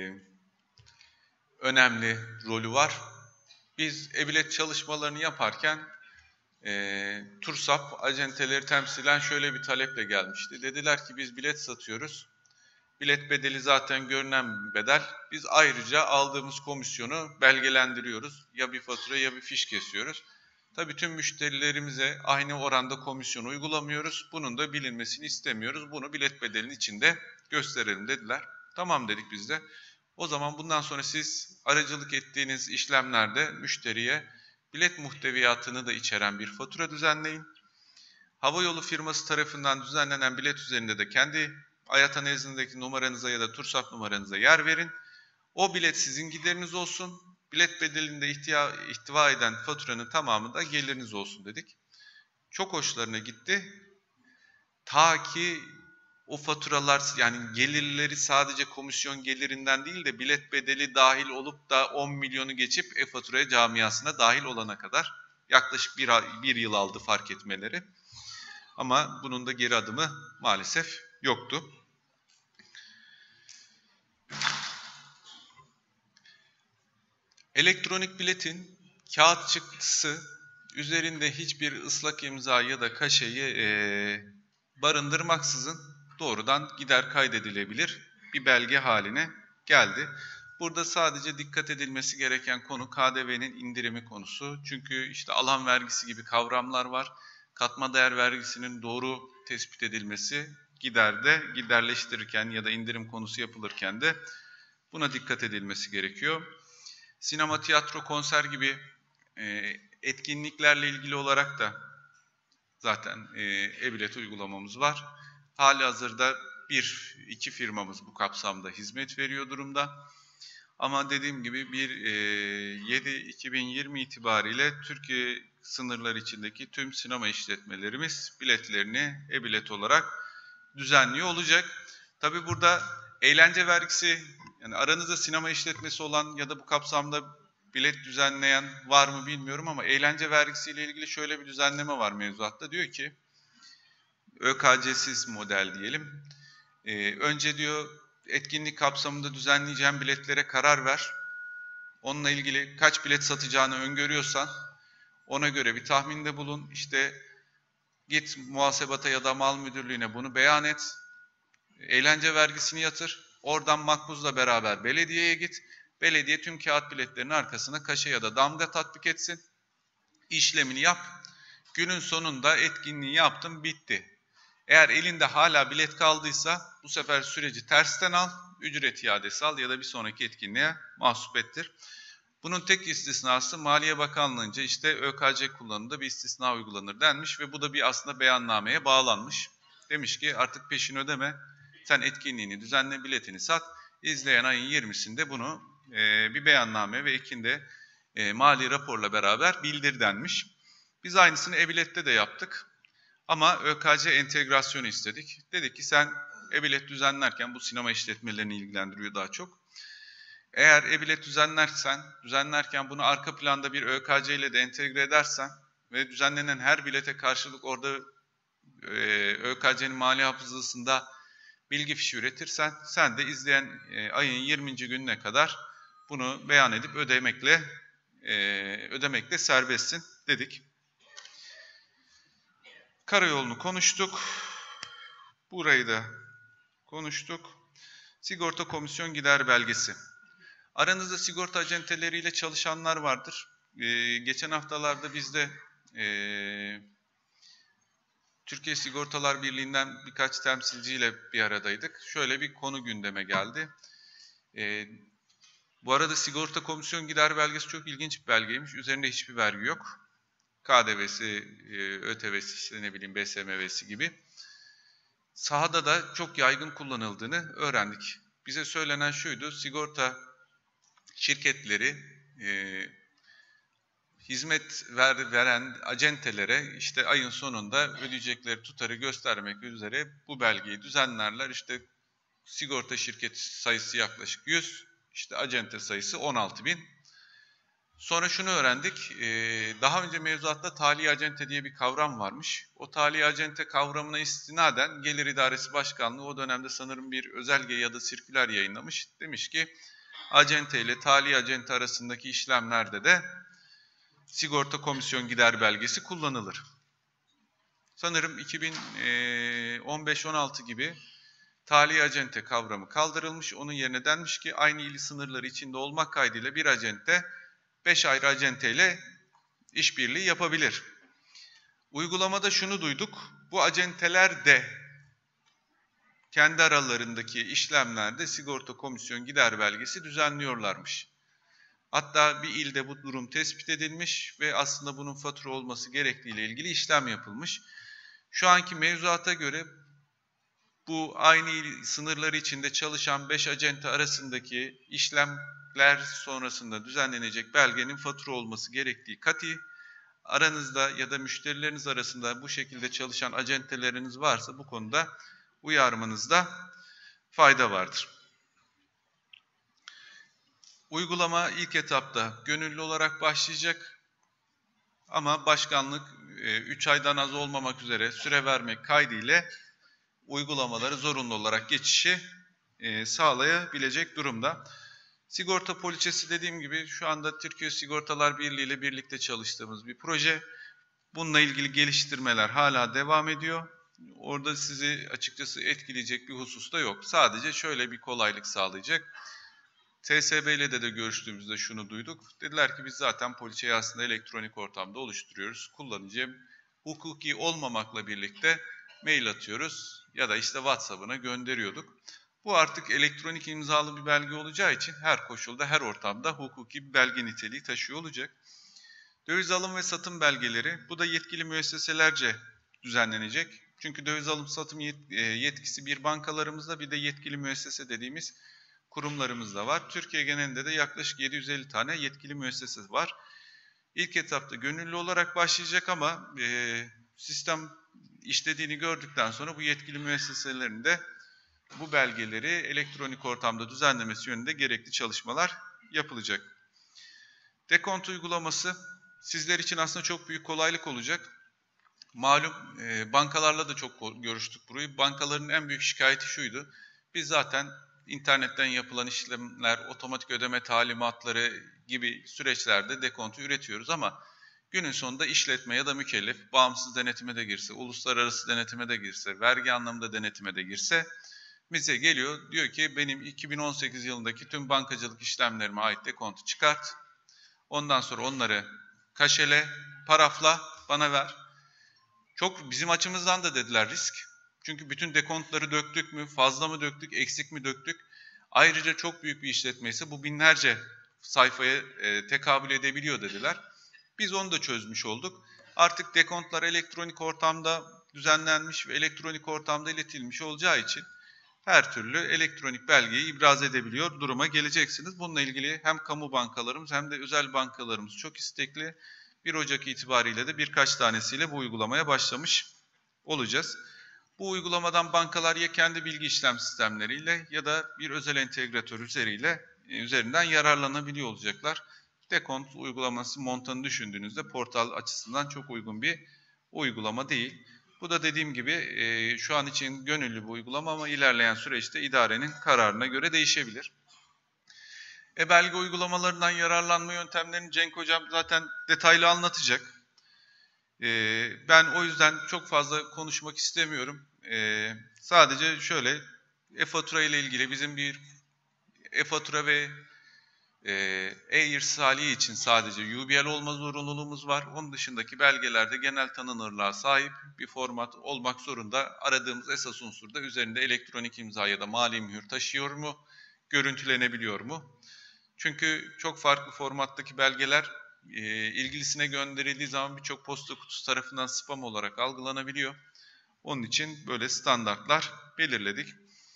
önemli rolü var. Biz e-bilet çalışmalarını yaparken e, TURSAP acenteleri temsilen şöyle bir taleple gelmişti. Dediler ki biz bilet satıyoruz. Bilet bedeli zaten görünen bir bedel. Biz ayrıca aldığımız komisyonu belgelendiriyoruz. Ya bir fatura ya bir fiş kesiyoruz. Tabii tüm müşterilerimize aynı oranda komisyon uygulamıyoruz. Bunun da bilinmesini istemiyoruz. Bunu bilet bedelinin içinde gösterelim dediler. Tamam dedik biz de. O zaman bundan sonra siz aracılık ettiğiniz işlemlerde müşteriye bilet muhteviyatını da içeren bir fatura düzenleyin. Havayolu firması tarafından düzenlenen bilet üzerinde de kendi AYATA nezdindeki numaranıza ya da TURSAP numaranıza yer verin. O bilet sizin gideriniz olsun. Bilet bedelinde ihtiva, ihtiva eden faturanın tamamı da geliriniz olsun dedik. Çok hoşlarına gitti. Ta ki o faturalar yani gelirleri sadece komisyon gelirinden değil de bilet bedeli dahil olup da on milyonu geçip e-faturaya camiasına dahil olana kadar yaklaşık bir, bir yıl aldı fark etmeleri. Ama bunun da geri adımı maalesef yoktu. Elektronik biletin kağıt çıktısı üzerinde hiçbir ıslak imza ya da kaşeyi e, barındırmaksızın doğrudan gider kaydedilebilir bir belge haline geldi. Burada sadece dikkat edilmesi gereken konu K D V'nin indirimi konusu. Çünkü işte alan vergisi gibi kavramlar var. Katma değer vergisinin doğru tespit edilmesi giderde giderleştirirken ya da indirim konusu yapılırken de buna dikkat edilmesi gerekiyor. Sinema, tiyatro, konser gibi e, etkinliklerle ilgili olarak da zaten e, e-bilet uygulamamız var. Halihazırda bir, iki firmamız bu kapsamda hizmet veriyor durumda. Ama dediğim gibi bir yedi iki bin yirmi itibariyle Türkiye sınırları içindeki tüm sinema işletmelerimiz biletlerini e-bilet olarak düzenliyor olacak. Tabii burada eğlence vergisi, yani aranızda sinema işletmesi olan ya da bu kapsamda bilet düzenleyen var mı bilmiyorum ama eğlence vergisiyle ilgili şöyle bir düzenleme var mevzuatta. Diyor ki ÖKC'siz model diyelim. Ee, önce diyor etkinlik kapsamında düzenleyeceğin biletlere karar ver. Onunla ilgili kaç bilet satacağını öngörüyorsan ona göre bir tahminde bulun. İşte git muhasebata ya da mal müdürlüğüne bunu beyan et. Eğlence vergisini yatır. Oradan makbuzla beraber belediyeye git. Belediye tüm kağıt biletlerinin arkasına kaşe ya da damga tatbik etsin. İşlemini yap. Günün sonunda etkinliği yaptın, bitti. Eğer elinde hala bilet kaldıysa bu sefer süreci tersten al, ücret iadesi al ya da bir sonraki etkinliğe mahsup ettir. Bunun tek istisnası Maliye Bakanlığı'nca işte ÖKC kullanımında bir istisna uygulanır denmiş ve bu da bir aslında beyannameye bağlanmış. Demiş ki artık peşin ödeme, sen etkinliğini düzenle, biletini sat, izleyen ayın yirmisinde bunu e, bir beyanname ve ekinde e, mali raporla beraber bildir denmiş. Biz aynısını e-bilette de yaptık ama ÖKC entegrasyonu istedik. Dedik ki sen e-bilet düzenlerken, bu sinema işletmelerini ilgilendiriyor daha çok. Eğer e-bilet düzenlersen, düzenlerken bunu arka planda bir ÖKC ile de entegre edersen ve düzenlenen her bilete karşılık orada e, ÖKC'nin mali hafızasında bilgi fişi üretirsen, sen de izleyen e, ayın yirminci gününe kadar bunu beyan edip ödemekle e, ödemekle serbestsin dedik. Karayolunu konuştuk. Burayı da konuştuk. Sigorta komisyon gider belgesi. Aranızda sigorta acenteleriyle çalışanlar vardır. Ee, geçen haftalarda biz de e, Türkiye Sigortalar Birliği'nden birkaç temsilciyle bir aradaydık. Şöyle bir konu gündeme geldi. Ee, bu arada sigorta komisyon gider belgesi çok ilginç bir belgeymiş. Üzerinde hiçbir vergi yok. K D V'si, ÖTV'si, ne bileyim B S M V'si gibi. Sahada da çok yaygın kullanıldığını öğrendik. Bize söylenen şuydu, sigorta şirketleri e, hizmet ver, veren acentelere işte ayın sonunda ödeyecekleri tutarı göstermek üzere bu belgeyi düzenlerler. İşte sigorta şirketi sayısı yaklaşık yüz, işte acente sayısı on altı bin. Sonra şunu öğrendik, e, daha önce mevzuatta tali acente diye bir kavram varmış. O tali acente kavramına istinaden Gelir İdaresi Başkanlığı o dönemde sanırım bir özelge ya da sirküler yayınlamış. Demiş ki acente ile tali acente arasındaki işlemlerde de sigorta komisyon gider belgesi kullanılır. Sanırım iki bin on beş on altı gibi tali acente kavramı kaldırılmış. Onun yerine denmiş ki aynı il sınırları içinde olmak kaydıyla bir acente beş ayrı acenteyle işbirliği yapabilir. Uygulamada şunu duyduk, bu acenteler de kendi aralarındaki işlemlerde sigorta komisyon gider belgesi düzenliyorlarmış. Hatta bir ilde bu durum tespit edilmiş ve aslında bunun fatura olması gerektiğiyle ilgili işlem yapılmış. Şu anki mevzuata göre bu aynı il sınırları içinde çalışan beş acente arasındaki işlemler sonrasında düzenlenecek belgenin fatura olması gerektiği kati. Aranızda ya da müşterileriniz arasında bu şekilde çalışan acenteleriniz varsa bu konuda uyarmanızda fayda vardır. Uygulama ilk etapta gönüllü olarak başlayacak ama başkanlık üç aydan az olmamak üzere süre vermek kaydıyla uygulamaları zorunlu olarak geçişi e, sağlayabilecek durumda. Sigorta poliçesi dediğim gibi şu anda Türkiye Sigortalar Birliği ile birlikte çalıştığımız bir proje. Bununla ilgili geliştirmeler hala devam ediyor. Orada sizi açıkçası etkileyecek bir husus da yok. Sadece şöyle bir kolaylık sağlayacak. T S B ile de, de görüştüğümüzde şunu duyduk. Dediler ki biz zaten poliçeyi aslında elektronik ortamda oluşturuyoruz. Kullanıcıya hukuki olmamakla birlikte mail atıyoruz ya da işte WhatsApp'ına gönderiyorduk. Bu artık elektronik imzalı bir belge olacağı için her koşulda, her ortamda hukuki bir belge niteliği taşıyor olacak. Döviz alım ve satım belgeleri, bu da yetkili müesseselerce düzenlenecek. Çünkü döviz alım satım yetkisi bir bankalarımızda, bir de yetkili müessese dediğimiz kurumlarımızda var. Türkiye genelinde de yaklaşık yedi yüz elli tane yetkili müessese var. İlk etapta gönüllü olarak başlayacak ama e, sistem işlediğini gördükten sonra bu yetkili müesseselerin de bu belgeleri elektronik ortamda düzenlemesi yönünde gerekli çalışmalar yapılacak. Dekont uygulaması sizler için aslında çok büyük kolaylık olacak. Malum e, bankalarla da çok görüştük burayı. Bankaların en büyük şikayeti şuydu. Biz zaten internetten yapılan işlemler, otomatik ödeme talimatları gibi süreçlerde dekontu üretiyoruz ama günün sonunda işletme ya da mükellef bağımsız denetime de girse, uluslararası denetime de girse, vergi anlamında denetime de girse bize geliyor, diyor ki benim iki bin on sekiz yılındaki tüm bankacılık işlemlerime ait dekontu çıkart. Ondan sonra onları kaşele, parafla, bana ver. Çok bizim açımızdan da dediler risk. Çünkü bütün dekontları döktük mü, fazla mı döktük, eksik mi döktük? Ayrıca çok büyük bir işletme ise bu binlerce sayfaya e, tekabül edebiliyor dediler. Biz onu da çözmüş olduk. Artık dekontlar elektronik ortamda düzenlenmiş ve elektronik ortamda iletilmiş olacağı için her türlü elektronik belgeyi ibraz edebiliyor duruma geleceksiniz. Bununla ilgili hem kamu bankalarımız hem de özel bankalarımız çok istekli. bir Ocak itibariyle de birkaç tanesiyle bu uygulamaya başlamış olacağız. Bu uygulamadan bankalar ya kendi bilgi işlem sistemleriyle ya da bir özel entegratör üzeriyle üzerinden yararlanabiliyor olacaklar. Dekont uygulaması montanı düşündüğünüzde portal açısından çok uygun bir uygulama değil. Bu da dediğim gibi e, şu an için gönüllü bir uygulama ama ilerleyen süreçte idarenin kararına göre değişebilir. E-belge uygulamalarından yararlanma yöntemlerini Cenk Hocam zaten detaylı anlatacak. E, ben o yüzden çok fazla konuşmak istemiyorum. E, sadece şöyle e-fatura ile ilgili bizim bir e-fatura ve e-irsaliye için sadece U B L olma zorunluluğumuz var. Onun dışındaki belgelerde genel tanınırlığa sahip bir format olmak zorunda. Aradığımız esas unsur da üzerinde elektronik imza ya da mali mühür taşıyor mu, görüntülenebiliyor mu? Çünkü çok farklı formattaki belgeler e, ilgilisine gönderildiği zaman birçok posta kutusu tarafından spam olarak algılanabiliyor. Onun için böyle standartlar belirledik.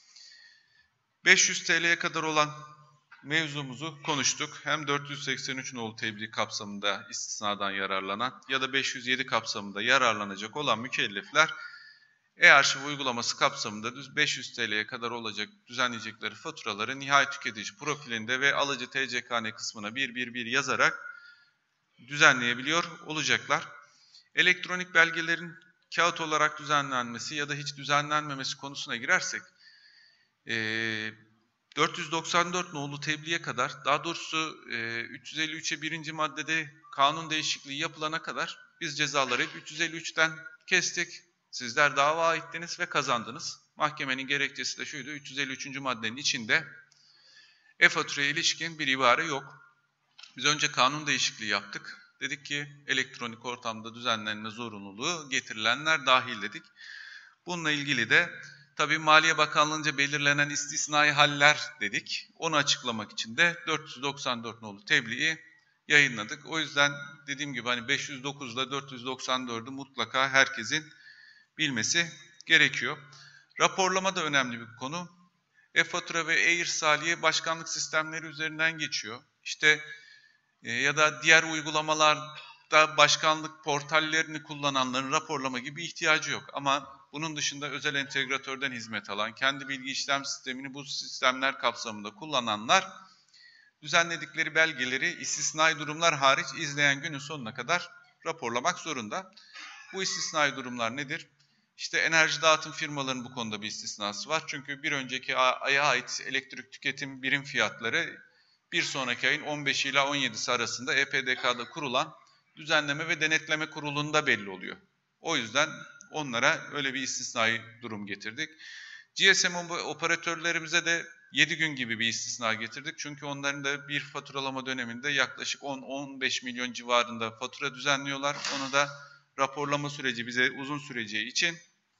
beş yüz T L'ye kadar olan mevzumuzu konuştuk. Hem dört yüz seksen üç nolu tebliğ kapsamında istisnadan yararlanan ya da beş yüz yedi kapsamında yararlanacak olan mükellefler e-arşiv uygulaması kapsamında beş yüz T L'ye kadar olacak düzenleyecekleri faturaları nihai tüketici profilinde ve alıcı T C K N kısmına bir bir bir yazarak düzenleyebiliyor olacaklar. Elektronik belgelerin kağıt olarak düzenlenmesi ya da hiç düzenlenmemesi konusuna girersek, ee, dört yüz doksan dört nolu tebliğe kadar, daha doğrusu e, üç yüz elli üçe birinci maddede kanun değişikliği yapılana kadar biz cezaları hep üç yüz elli üçten kestik. Sizler dava ettiniz ve kazandınız. Mahkemenin gerekçesi de şuydu, üç yüz elli üçüncü maddenin içinde e-faturaya ilişkin bir ibare yok. Biz önce kanun değişikliği yaptık. Dedik ki elektronik ortamda düzenlenme zorunluluğu getirilenler dahil dedik. Bununla ilgili de tabii Maliye Bakanlığı'nca belirlenen istisnai haller dedik. Onu açıklamak için de dört yüz doksan dört nolu tebliği yayınladık. O yüzden dediğim gibi hani beş yüz dokuz ile dört yüz doksan dördü mutlaka herkesin bilmesi gerekiyor. Raporlama da önemli bir konu. E-fatura ve e-irsaliye başkanlık sistemleri üzerinden geçiyor. İşte e, ya da diğer uygulamalarda başkanlık portallerini kullananların raporlama gibi ihtiyacı yok. Ama bunun dışında özel entegratörden hizmet alan, kendi bilgi işlem sistemini bu sistemler kapsamında kullananlar düzenledikleri belgeleri istisnai durumlar hariç izleyen günün sonuna kadar raporlamak zorunda. Bu istisnai durumlar nedir? İşte enerji dağıtım firmalarının bu konuda bir istisnası var. Çünkü bir önceki aya ait elektrik tüketim birim fiyatları bir sonraki ayın on beşi ile on yedisi arasında E P D K'da kurulan düzenleme ve denetleme kurulunda belli oluyor. O yüzden onlara öyle bir istisnai durum getirdik. G S M operatörlerimize de yedi gün gibi bir istisna getirdik. Çünkü onların da bir faturalama döneminde yaklaşık on on beş milyon civarında fatura düzenliyorlar. Onu da raporlama süreci bize uzun süreceği için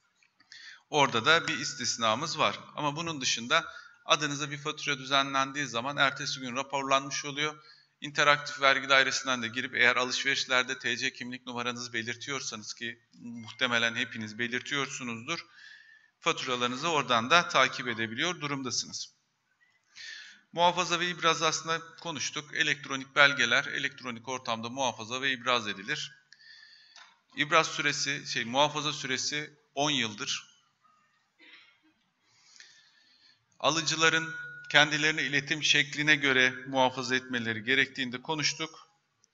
orada da bir istisnamız var. Ama bunun dışında adınıza bir fatura düzenlendiği zaman ertesi gün raporlanmış oluyor. İnteraktif Vergi Dairesi'nden de girip eğer alışverişlerde T C kimlik numaranızı belirtiyorsanız ki muhtemelen hepiniz belirtiyorsunuzdur, faturalarınızı oradan da takip edebiliyor durumdasınız. Muhafaza ve ibraz aslında konuştuk. Elektronik belgeler elektronik ortamda muhafaza ve ibraz edilir. İbraz süresi, şey muhafaza süresi on yıldır. Alıcıların kendilerine iletim şekline göre muhafaza etmeleri gerektiğinde konuştuk.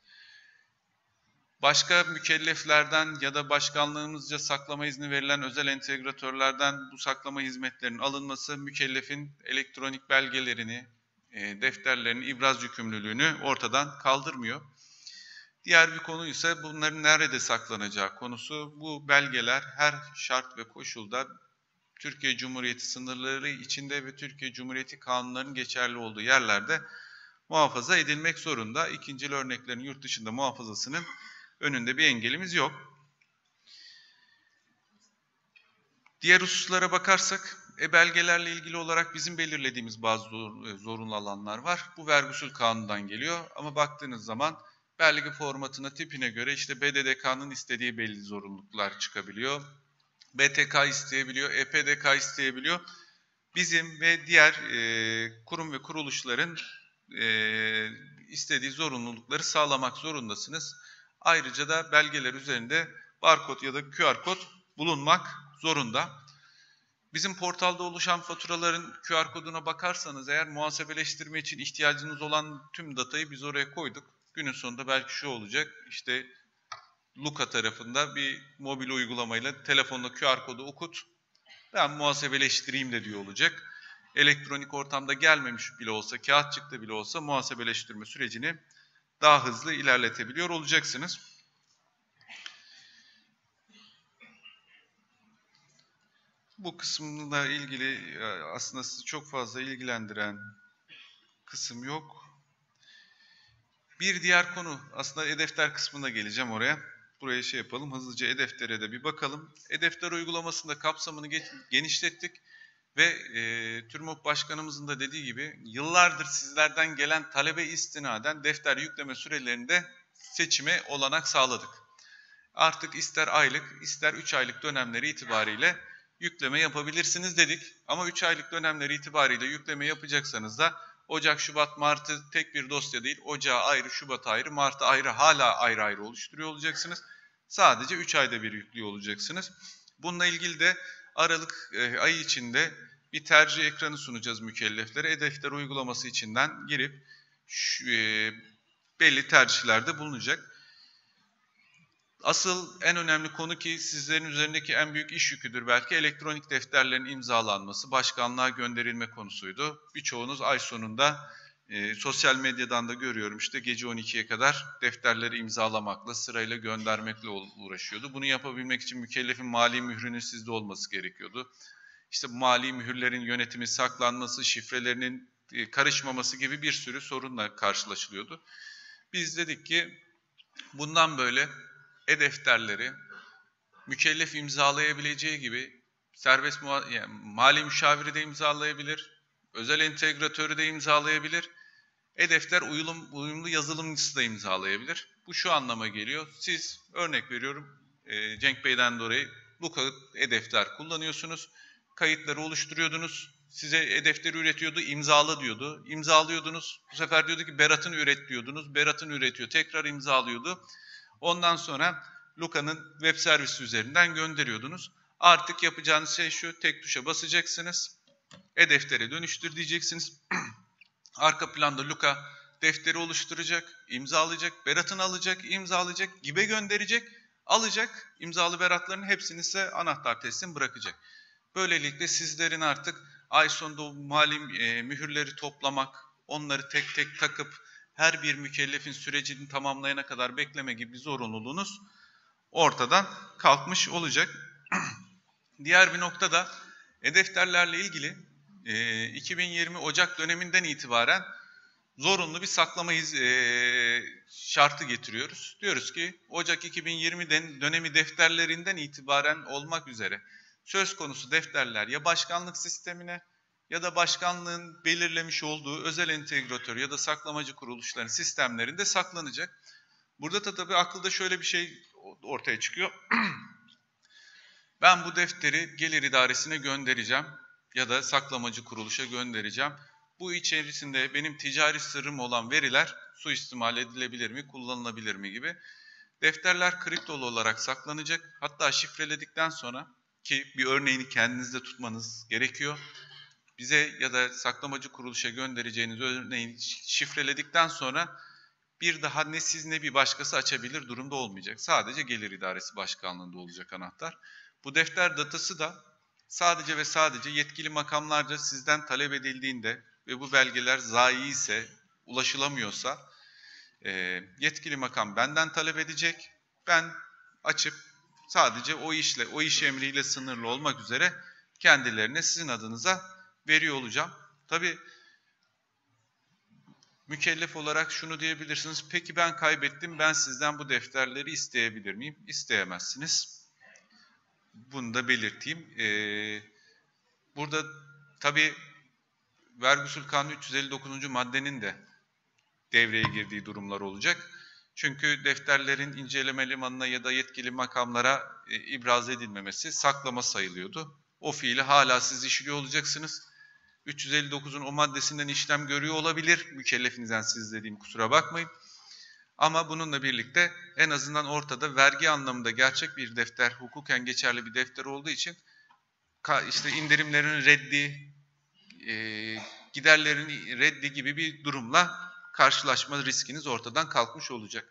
Başka mükelleflerden ya da başkanlığımızca saklama izni verilen özel entegratörlerden bu saklama hizmetlerinin alınması mükellefin elektronik belgelerini, defterlerini, ibraz yükümlülüğünü ortadan kaldırmıyor. Diğer bir konu ise bunların nerede saklanacağı konusu. Bu belgeler her şart ve koşulda Türkiye Cumhuriyeti sınırları içinde ve Türkiye Cumhuriyeti kanunlarının geçerli olduğu yerlerde muhafaza edilmek zorunda. İkincil örneklerin yurt dışında muhafazasının önünde bir engelimiz yok. Diğer hususlara bakarsak E-belgelerle ilgili olarak bizim belirlediğimiz bazı zor, zorunlu alanlar var. Bu vergi usul kanundan geliyor ama baktığınız zaman belge formatına, tipine göre işte B D D K'nın istediği belli zorunluluklar çıkabiliyor. B T K isteyebiliyor, E P D K isteyebiliyor. Bizim ve diğer e, kurum ve kuruluşların e, istediği zorunlulukları sağlamak zorundasınız. Ayrıca da belgeler üzerinde barkod ya da Q R kod bulunmak zorunda. Bizim portalda oluşan faturaların Q R koduna bakarsanız eğer muhasebeleştirme için ihtiyacınız olan tüm datayı biz oraya koyduk. Günün sonunda belki şu olacak, işte Luka tarafında bir mobil uygulamayla telefonda Q R kodu okut, ben muhasebeleştireyim de diyor olacak. Elektronik ortamda gelmemiş bile olsa, kağıtçıkta bile olsa muhasebeleştirme sürecini daha hızlı ilerletebiliyor olacaksınız. Bu kısımla ilgili aslında sizi çok fazla ilgilendiren kısım yok. Bir diğer konu, aslında e-defter kısmına geleceğim oraya. Buraya şey yapalım, hızlıca e-deftere de bir bakalım. E-defter uygulamasında kapsamını genişlettik ve e, TÜRMOP Başkanımızın da dediği gibi yıllardır sizlerden gelen talebe istinaden defter yükleme sürelerinde seçime olanak sağladık. Artık ister aylık, ister üç aylık dönemleri itibariyle yükleme yapabilirsiniz dedik. Ama üç aylık dönemleri itibariyle yükleme yapacaksanız da Ocak, Şubat, Mart'ı tek bir dosya değil, Ocağı ayrı, Şubat ayrı, Mart'ı ayrı, hala ayrı ayrı oluşturuyor olacaksınız. Sadece üç ayda bir yüklüyor olacaksınız. Bununla ilgili de Aralık e, ayı içinde bir tercih ekranı sunacağız mükelleflere. E-defter uygulaması içinden girip şu, e, belli tercihlerde bulunacak. Asıl en önemli konu ki sizlerin üzerindeki en büyük iş yüküdür belki, elektronik defterlerin imzalanması, başkanlığa gönderilme konusuydu. Birçoğunuz ay sonunda e, sosyal medyadan da görüyorum işte gece on ikiye kadar defterleri imzalamakla, sırayla göndermekle uğraşıyordu. Bunu yapabilmek için mükellefin mali mührünün sizde olması gerekiyordu. İşte bu mali mühürlerin yönetimi, saklanması, şifrelerinin e, karışmaması gibi bir sürü sorunla karşılaşılıyordu. Biz dedik ki bundan böyle e-defterleri mükellef imzalayabileceği gibi serbest yani mali müşaviri de imzalayabilir, özel entegratörü de imzalayabilir, e-defter uyum, uyumlu yazılımcısı da imzalayabilir. Bu şu anlama geliyor, siz örnek veriyorum e, Cenk Bey'den dolayı Luka e-defter kullanıyorsunuz, kayıtları oluşturuyordunuz, size e-defteri üretiyordu, imzala diyordu, imzalıyordunuz, bu sefer diyordu ki Berat'ın üret diyordunuz, Berat'ın üretiyor, tekrar imzalıyordu. Ondan sonra Luka'nın web servisi üzerinden gönderiyordunuz. Artık yapacağınız şey şu, tek tuşa basacaksınız. E-deftere dönüştür diyeceksiniz. Arka planda Luka defteri oluşturacak, imzalayacak, Berat'ını alacak, imzalayacak, gibi gönderecek, alacak, imzalı beratların hepsini ise anahtar teslim bırakacak. Böylelikle sizlerin artık ay sonunda o mali e, mühürleri toplamak, onları tek tek takıp her bir mükellefin sürecini tamamlayana kadar bekleme gibi bir zorunluluğunuz ortadan kalkmış olacak. Diğer bir nokta da e-defterlerle ilgili e, iki bin yirmi Ocak döneminden itibaren zorunlu bir saklama iz, e, şartı getiriyoruz. Diyoruz ki Ocak iki bin yirmi dönemi defterlerinden itibaren olmak üzere söz konusu defterler ya başkanlık sistemine ya da başkanlığın belirlemiş olduğu özel entegratör ya da saklamacı kuruluşların sistemlerinde saklanacak. Burada da tabii akılda şöyle bir şey ortaya çıkıyor. Ben bu defteri gelir idaresine göndereceğim ya da saklamacı kuruluşa göndereceğim. Bu içerisinde benim ticari sırrım olan veriler suistimal edilebilir mi, kullanılabilir mi gibi. Defterler kriptolu olarak saklanacak. Hatta şifreledikten sonra, ki bir örneğini kendinizde tutmanız gerekiyor, bize ya da saklamacı kuruluşa göndereceğiniz örneğin şifreledikten sonra bir daha ne siz ne bir başkası açabilir durumda olmayacak. Sadece Gelir İdaresi Başkanlığı'nda olacak anahtar. Bu defter datası da sadece ve sadece yetkili makamlarca sizden talep edildiğinde ve bu belgeler zayi ise, ulaşılamıyorsa e, yetkili makam benden talep edecek. Ben açıp sadece o işle, o iş emriyle sınırlı olmak üzere kendilerine sizin adınıza veriyor olacağım. Tabii mükellef olarak şunu diyebilirsiniz. Peki ben kaybettim, ben sizden bu defterleri isteyebilir miyim? İsteyemezsiniz. Bunu da belirteyim. Ee, Burada tabii vergi usul kanunu üç yüz elli dokuzuncu maddenin de devreye girdiği durumlar olacak. Çünkü defterlerin inceleme limanına ya da yetkili makamlara e, ibraz edilmemesi saklama sayılıyordu. O fiili hala siz işliyor olacaksınız. üç yüz elli dokuzun o maddesinden işlem görüyor olabilir. Mükellefinizden siz dediğim, kusura bakmayın. Ama bununla birlikte en azından ortada vergi anlamında gerçek bir defter, hukuken geçerli bir defter olduğu için işte indirimlerin reddi, e, giderlerin reddi gibi bir durumla karşılaşma riskiniz ortadan kalkmış olacak.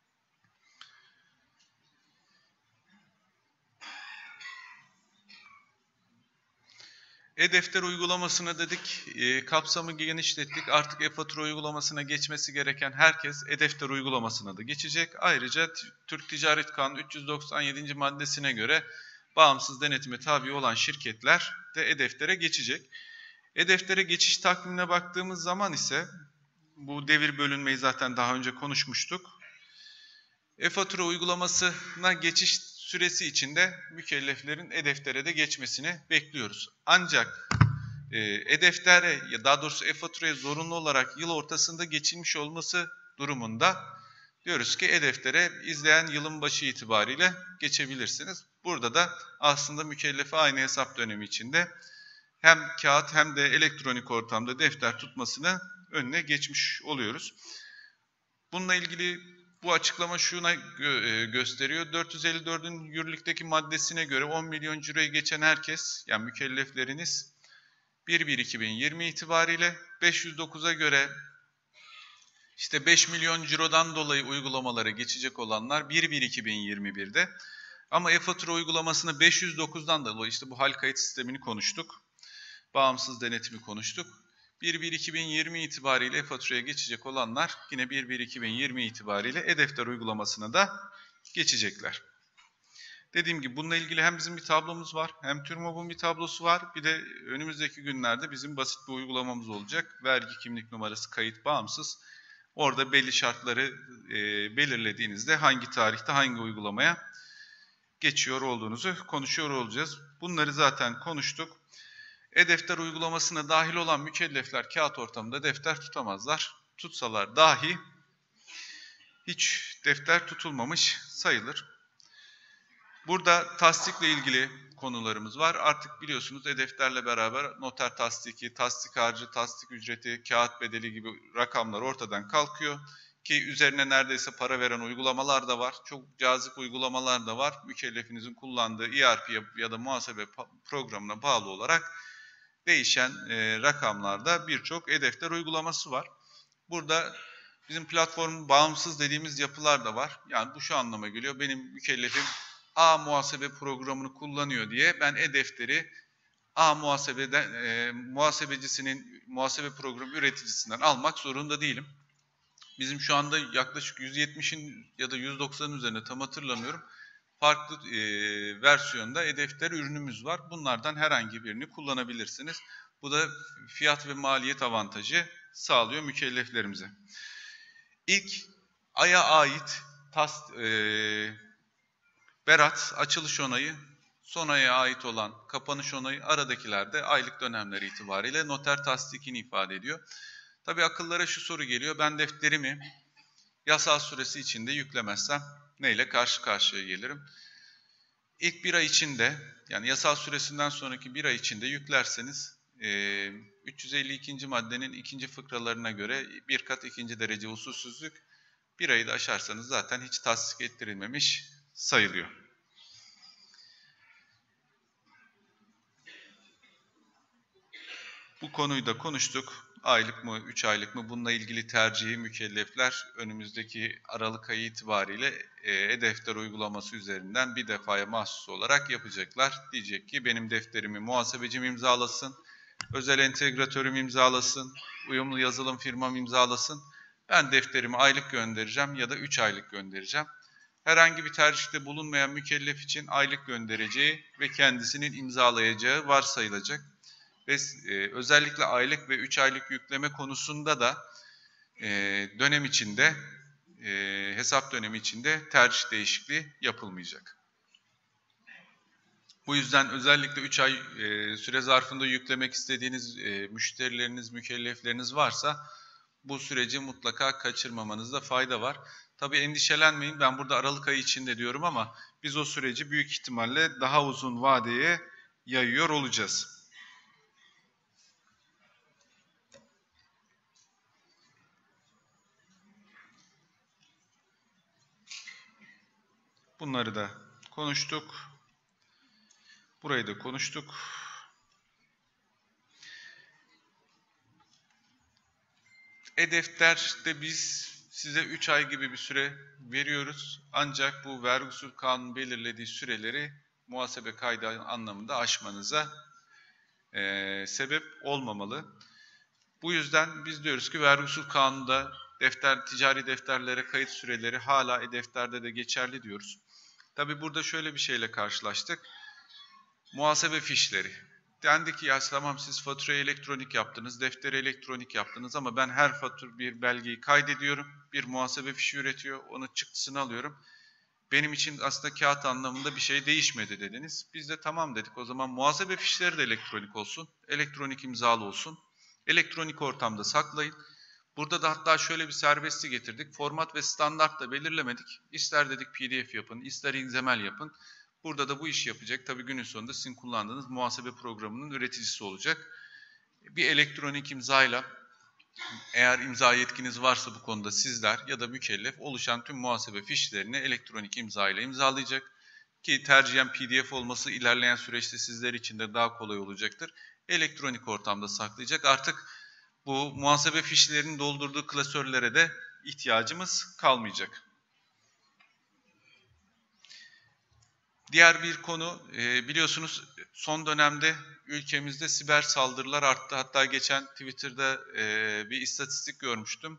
E-defter uygulamasına dedik, e, kapsamı genişlettik. Artık e-fatura uygulamasına geçmesi gereken herkes e-defter uygulamasına da geçecek. Ayrıca Türk Ticaret Kanunu üç yüz doksan yedinci maddesine göre bağımsız denetime tabi olan şirketler de e-deftere geçecek. E-deftere geçiş takvimine baktığımız zaman ise bu devir bölünmeyi zaten daha önce konuşmuştuk. E-fatura uygulamasına geçiş süresi içinde mükelleflerin e-deftere de geçmesini bekliyoruz. Ancak e-deftere ya daha doğrusu e-faturaya zorunlu olarak yıl ortasında geçilmiş olması durumunda diyoruz ki e-deftere izleyen yılın başı itibariyle geçebilirsiniz. Burada da aslında mükellefe aynı hesap dönemi içinde hem kağıt hem de elektronik ortamda defter tutmasını önüne geçmiş oluyoruz. Bununla ilgili bu açıklama şuna gö gösteriyor. dört yüz elli dördün yürürlükteki maddesine göre on milyon ciroya geçen herkes, yani mükellefleriniz bir bir iki bin yirmi itibariyle, beş yüz dokuza göre işte beş milyon cirodan dolayı uygulamalara geçecek olanlar bir bir iki bin yirmi birde. Ama e-fatura uygulamasını beş yüz dokuzdan dolayı işte bu hal kayıt sistemini konuştuk. Bağımsız denetimi konuştuk. bir bir iki bin yirmi itibariyle e-faturaya geçecek olanlar yine bir bir iki bin yirmi itibariyle e-defter uygulamasına da geçecekler. Dediğim gibi bununla ilgili hem bizim bir tablomuz var, hem TÜRMOB'un bir tablosu var. Bir de önümüzdeki günlerde bizim basit bir uygulamamız olacak. Vergi kimlik numarası kayıt bağımsız. Orada belli şartları e, belirlediğinizde hangi tarihte hangi uygulamaya geçiyor olduğunuzu konuşuyor olacağız. Bunları zaten konuştuk. E-defter uygulamasına dahil olan mükellefler kağıt ortamında defter tutamazlar. Tutsalar dahi hiç defter tutulmamış sayılır. Burada tasdikle ilgili konularımız var. Artık biliyorsunuz e-defterle beraber noter tasdiki, tasdik harcı, tasdik ücreti, kağıt bedeli gibi rakamlar ortadan kalkıyor. Ki üzerine neredeyse para veren uygulamalar da var. Çok cazip uygulamalar da var. Mükellefinizin kullandığı E R P ya da muhasebe programına bağlı olarak değişen e, rakamlarda birçok e-defter uygulaması var. Burada bizim platformun bağımsız dediğimiz yapılar da var. Yani bu şu anlama geliyor. Benim mükellefim A muhasebe programını kullanıyor diye ben e-defteri A muhasebeden, e, muhasebecisinin muhasebe programı üreticisinden almak zorunda değilim. Bizim şu anda yaklaşık yüz yetmişin ya da yüz doksanın üzerinde, tam hatırlamıyorum, farklı e, versiyonda e-defter ürünümüz var. Bunlardan herhangi birini kullanabilirsiniz. Bu da fiyat ve maliyet avantajı sağlıyor mükelleflerimize. İlk aya ait tas, e, berat, açılış onayı, son aya ait olan kapanış onayı, aradakilerde aylık dönemleri itibariyle noter tasdikini ifade ediyor. Tabii akıllara şu soru geliyor: ben defterimi yasal süresi içinde yüklemezsem neyle karşı karşıya gelirim? İlk bir ay içinde, yani yasal süresinden sonraki bir ay içinde yüklerseniz e, üç yüz elli ikinci maddenin ikinci fıkralarına göre bir kat ikinci derece usulsüzlük, bir ayı da aşarsanız zaten hiç tasdik ettirilmemiş sayılıyor. Bu konuyu da konuştuk. Aylık mı, üç aylık mı? Bununla ilgili tercihi mükellefler önümüzdeki Aralık ayı itibariyle e-defter uygulaması üzerinden bir defaya mahsus olarak yapacaklar. Diyecek ki benim defterimi muhasebecim imzalasın, özel entegratörüm imzalasın, uyumlu yazılım firmam imzalasın. Ben defterimi aylık göndereceğim ya da üç aylık göndereceğim. Herhangi bir tercihte bulunmayan mükellef için aylık göndereceği ve kendisinin imzalayacağı varsayılacak. Ve e, özellikle aylık ve üç aylık yükleme konusunda da e, dönem içinde, e, hesap dönemi içinde tercih değişikliği yapılmayacak. Bu yüzden özellikle üç ay e, süre zarfında yüklemek istediğiniz e, müşterileriniz, mükellefleriniz varsa bu süreci mutlaka kaçırmamanızda fayda var. Tabii endişelenmeyin, ben burada Aralık ayı içinde diyorum ama biz o süreci büyük ihtimalle daha uzun vadeye yayıyor olacağız. Bunları da konuştuk. Burayı da konuştuk. E-Defter'de biz size üç ay gibi bir süre veriyoruz. Ancak bu vergi usul kanunu belirlediği süreleri muhasebe kaydı anlamında aşmanıza e, sebep olmamalı. Bu yüzden biz diyoruz ki vergi usul kanununda defter, ticari defterlere kayıt süreleri hala E-Defter'de de geçerli diyoruz. Tabii burada şöyle bir şeyle karşılaştık. Muhasebe fişleri. Dendi ki ya tamam siz faturayı elektronik yaptınız, defteri elektronik yaptınız ama ben her fatur bir belgeyi kaydediyorum. Bir muhasebe fişi üretiyor, onun çıktısını alıyorum. Benim için aslında kağıt anlamında bir şey değişmedi dediniz. Biz de tamam dedik, o zaman muhasebe fişleri de elektronik olsun, elektronik imzalı olsun. Elektronik ortamda saklayın. Burada da hatta şöyle bir serbestlik getirdik. Format ve standart da belirlemedik. İster dedik P D F yapın, ister X M L yapın. Burada da bu işi yapacak. Tabii günün sonunda sizin kullandığınız muhasebe programının üreticisi olacak. Bir elektronik imzayla, eğer imza yetkiniz varsa bu konuda sizler ya da mükellef oluşan tüm muhasebe fişlerini elektronik imzayla imzalayacak. Ki tercihen P D F olması ilerleyen süreçte sizler için de daha kolay olacaktır. Elektronik ortamda saklayacak. Artık bu muhasebe fişlerinin doldurduğu klasörlere de ihtiyacımız kalmayacak. Diğer bir konu, biliyorsunuz son dönemde ülkemizde siber saldırılar arttı. Hatta geçen Twitter'da bir istatistik görmüştüm.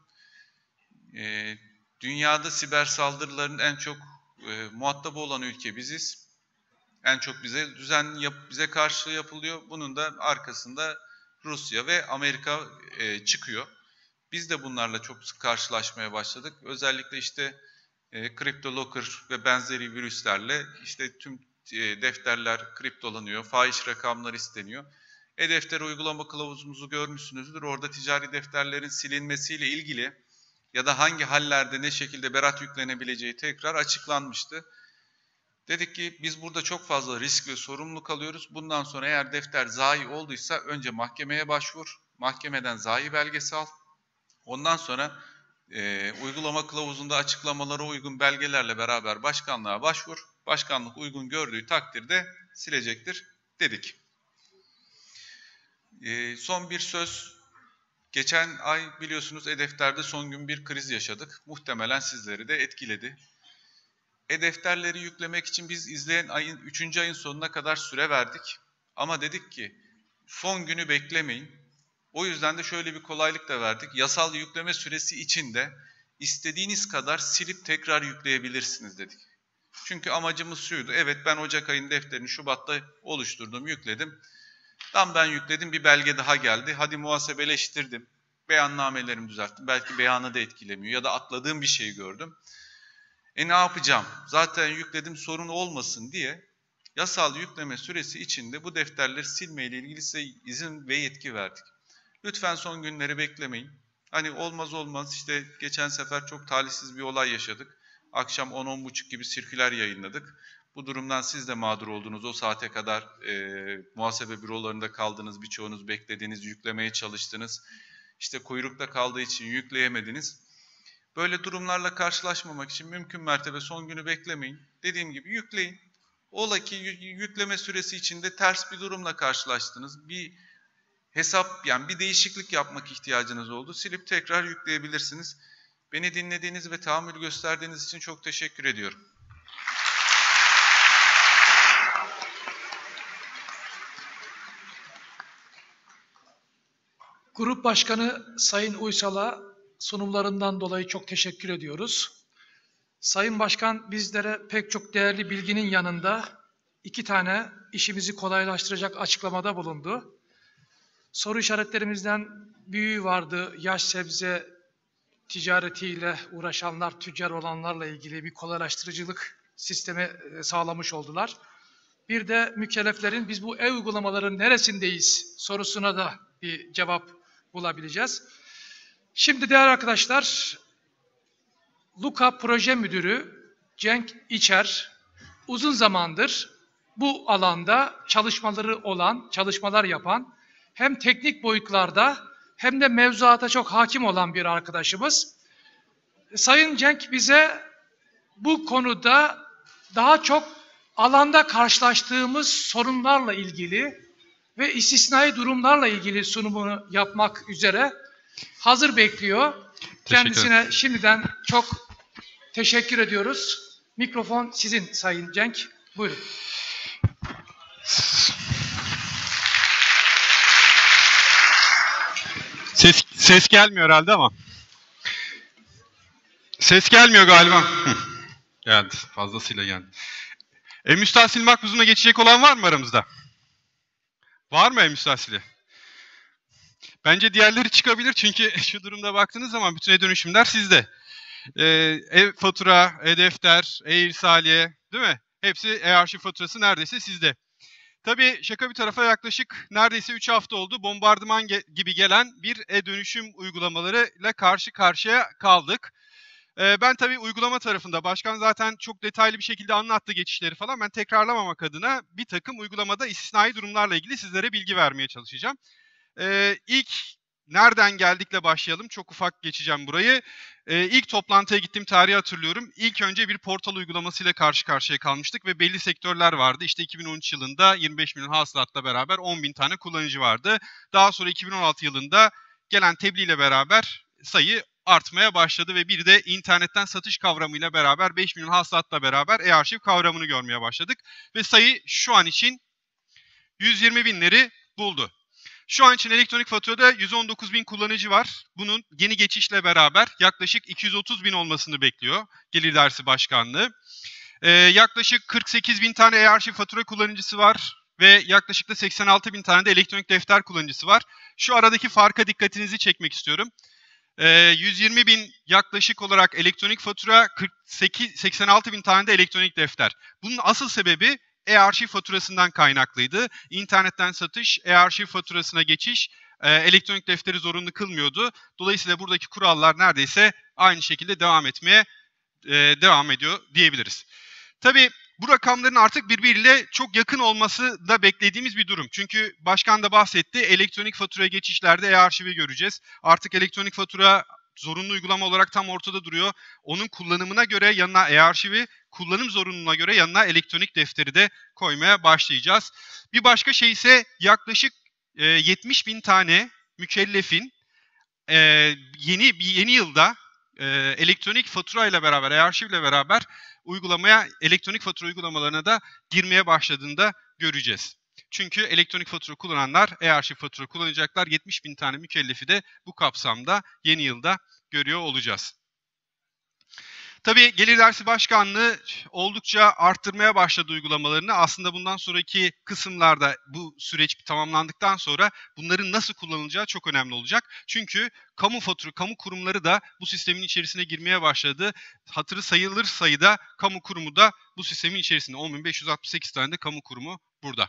Dünyada siber saldırıların en çok muhatabı olan ülke biziz. En çok bize düzenli bize karşı yapılıyor. Bunun da arkasında Rusya ve Amerika çıkıyor. Biz de bunlarla çok sık karşılaşmaya başladık. Özellikle işte E, CryptoLocker ve benzeri virüslerle işte tüm e, defterler kriptolanıyor, fahiş rakamlar isteniyor. E-Defter uygulama kılavuzumuzu görmüşsünüzdür. Orada ticari defterlerin silinmesiyle ilgili ya da hangi hallerde ne şekilde berat yüklenebileceği tekrar açıklanmıştı. Dedik ki biz burada çok fazla risk ve sorumluluk alıyoruz. Bundan sonra eğer defter zayi olduysa önce mahkemeye başvur, mahkemeden zayi belgesi al. Ondan sonra e, uygulama kılavuzunda açıklamalara uygun belgelerle beraber başkanlığa başvur. Başkanlık uygun gördüğü takdirde silecektir dedik. E, son bir söz. Geçen ay biliyorsunuz E-Defter'de son gün bir kriz yaşadık. Muhtemelen sizleri de etkiledi. E-Defterleri yüklemek için biz izleyen ayın üçüncü ayın sonuna kadar süre verdik. Ama dedik ki son günü beklemeyin. O yüzden de şöyle bir kolaylık da verdik. Yasal yükleme süresi içinde istediğiniz kadar silip tekrar yükleyebilirsiniz dedik. Çünkü amacımız şuydu. Evet ben Ocak ayının defterini Şubat'ta oluşturdum, yükledim. Tam ben yükledim, bir belge daha geldi. Hadi muhasebeleştirdim. Beyannamelerimi düzelttim. Belki beyanı da etkilemiyor ya da atladığım bir şeyi gördüm. E ne yapacağım? Zaten yükledim, sorun olmasın diye yasal yükleme süresi içinde bu defterleri silmeyle ilgili size izin ve yetki verdik. Lütfen son günleri beklemeyin. Hani olmaz olmaz işte geçen sefer çok talihsiz bir olay yaşadık. Akşam on on buçuk gibi sirküler yayınladık. Bu durumdan siz de mağdur oldunuz. O saate kadar e, muhasebe bürolarında kaldınız, birçoğunuz beklediniz, yüklemeye çalıştınız. İşte kuyrukta kaldığı için yükleyemediniz. Böyle durumlarla karşılaşmamak için mümkün mertebe son günü beklemeyin. Dediğim gibi yükleyin. Ola ki yükleme süresi içinde ters bir durumla karşılaştınız. Bir hesap, yani bir değişiklik yapmak ihtiyacınız oldu. Silip tekrar yükleyebilirsiniz. Beni dinlediğiniz ve tahammül gösterdiğiniz için çok teşekkür ediyorum. Grup Başkanı Sayın Uysal'a sunumlarından dolayı çok teşekkür ediyoruz. Sayın Başkan bizlere pek çok değerli bilginin yanında iki tane işimizi kolaylaştıracak açıklamada bulundu. Soru işaretlerimizden büyüğü vardı. Yaş sebze ticaretiyle uğraşanlar, tüccar olanlarla ilgili bir kolaylaştırıcılık sistemi sağlamış oldular. bir de mükelleflerin biz bu e-uygulamaların neresindeyiz sorusuna da bir cevap bulabileceğiz. Şimdi değerli arkadaşlar, LUKA Proje Müdürü Cenk İçer uzun zamandır bu alanda çalışmaları olan, çalışmalar yapan, hem teknik boyutlarda hem de mevzuata çok hakim olan bir arkadaşımız. Sayın Cenk bize bu konuda daha çok alanda karşılaştığımız sorunlarla ilgili ve istisnai durumlarla ilgili sunumunu yapmak üzere hazır bekliyor. Kendisine şimdiden çok teşekkür ediyoruz. Mikrofon sizin Sayın Cenk. Buyurun. Ses, ses gelmiyor herhalde ama. Ses gelmiyor galiba. Hı. Geldi. Fazlasıyla geldi. E, müstahsil makbuzuna geçecek olan var mı aramızda? Var mı e-müstahsili? Bence diğerleri çıkabilir çünkü şu durumda baktığınız zaman bütün e-dönüşümler sizde. E, e-fatura, e-defter, e-irsaliye, değil mi? Hepsi e-arşiv faturası neredeyse sizde. Tabii şaka bir tarafa yaklaşık neredeyse üç hafta oldu. Bombardıman ge- gibi gelen bir e-dönüşüm uygulamalarıyla karşı karşıya kaldık. Ee, ben tabii uygulama tarafında, başkan zaten çok detaylı bir şekilde anlattı geçişleri falan. Ben tekrarlamamak adına bir takım uygulamada istisnai durumlarla ilgili sizlere bilgi vermeye çalışacağım. Ee, ilk nereden geldikle başlayalım. Çok ufak geçeceğim burayı. Ee, ilk toplantıya gittiğim tarihi hatırlıyorum. İlk önce bir portal uygulamasıyla karşı karşıya kalmıştık ve belli sektörler vardı. İşte iki bin on üç yılında yirmi beş milyon hasılatla beraber on bin tane kullanıcı vardı. Daha sonra iki bin on altı yılında gelen tebliğ ile beraber sayı artmaya başladı ve bir de internetten satış kavramıyla beraber beş milyon hasılatla beraber e-arşiv kavramını görmeye başladık. Ve sayı şu an için yüz yirmi binleri buldu. Şu an için elektronik faturada yüz on dokuz bin kullanıcı var. Bunun yeni geçişle beraber yaklaşık iki yüz otuz bin olmasını bekliyor Gelir İdaresi Başkanlığı. Ee, yaklaşık kırk sekiz bin tane e-arşiv fatura kullanıcısı var ve yaklaşık da seksen altı bin tane de elektronik defter kullanıcısı var. Şu aradaki farka dikkatinizi çekmek istiyorum. Ee, yüz yirmi bin yaklaşık olarak elektronik fatura, kırk sekiz, seksen altı bin tane de elektronik defter. Bunun asıl sebebi e-arşiv faturasından kaynaklıydı. İnternetten satış, e-arşiv faturasına geçiş, e, elektronik defteri zorunlu kılmıyordu. Dolayısıyla buradaki kurallar neredeyse aynı şekilde devam etmeye e, devam ediyor diyebiliriz. Tabii bu rakamların artık birbiriyle çok yakın olması da beklediğimiz bir durum. Çünkü başkan da bahsetti, elektronik faturaya geçişlerde e-arşivi göreceğiz. Artık elektronik fatura zorunlu uygulama olarak tam ortada duruyor. Onun kullanımına göre yanına e-arşivi, kullanım zorunluluğuna göre yanına elektronik defteri de koymaya başlayacağız. Bir başka şey ise yaklaşık e, yetmiş bin tane mükellefin e, yeni yeni yılda e, elektronik fatura ile beraber, e-arşiv ile beraber uygulamaya, elektronik fatura uygulamalarına da girmeye başladığını da göreceğiz. Çünkü elektronik fatura kullananlar e-arşiv fatura kullanacaklar. yetmiş bin tane mükellefi de bu kapsamda yeni yılda görüyor olacağız. Tabii Gelir İdaresi Başkanlığı oldukça arttırmaya başladı uygulamalarını. Aslında bundan sonraki kısımlarda bu süreç tamamlandıktan sonra bunların nasıl kullanılacağı çok önemli olacak. Çünkü kamu fatura, kamu kurumları da bu sistemin içerisine girmeye başladı. Hatırı sayılır sayıda kamu kurumu da bu sistemin içerisinde. on bin beş yüz altmış sekiz tane de kamu kurumu burada.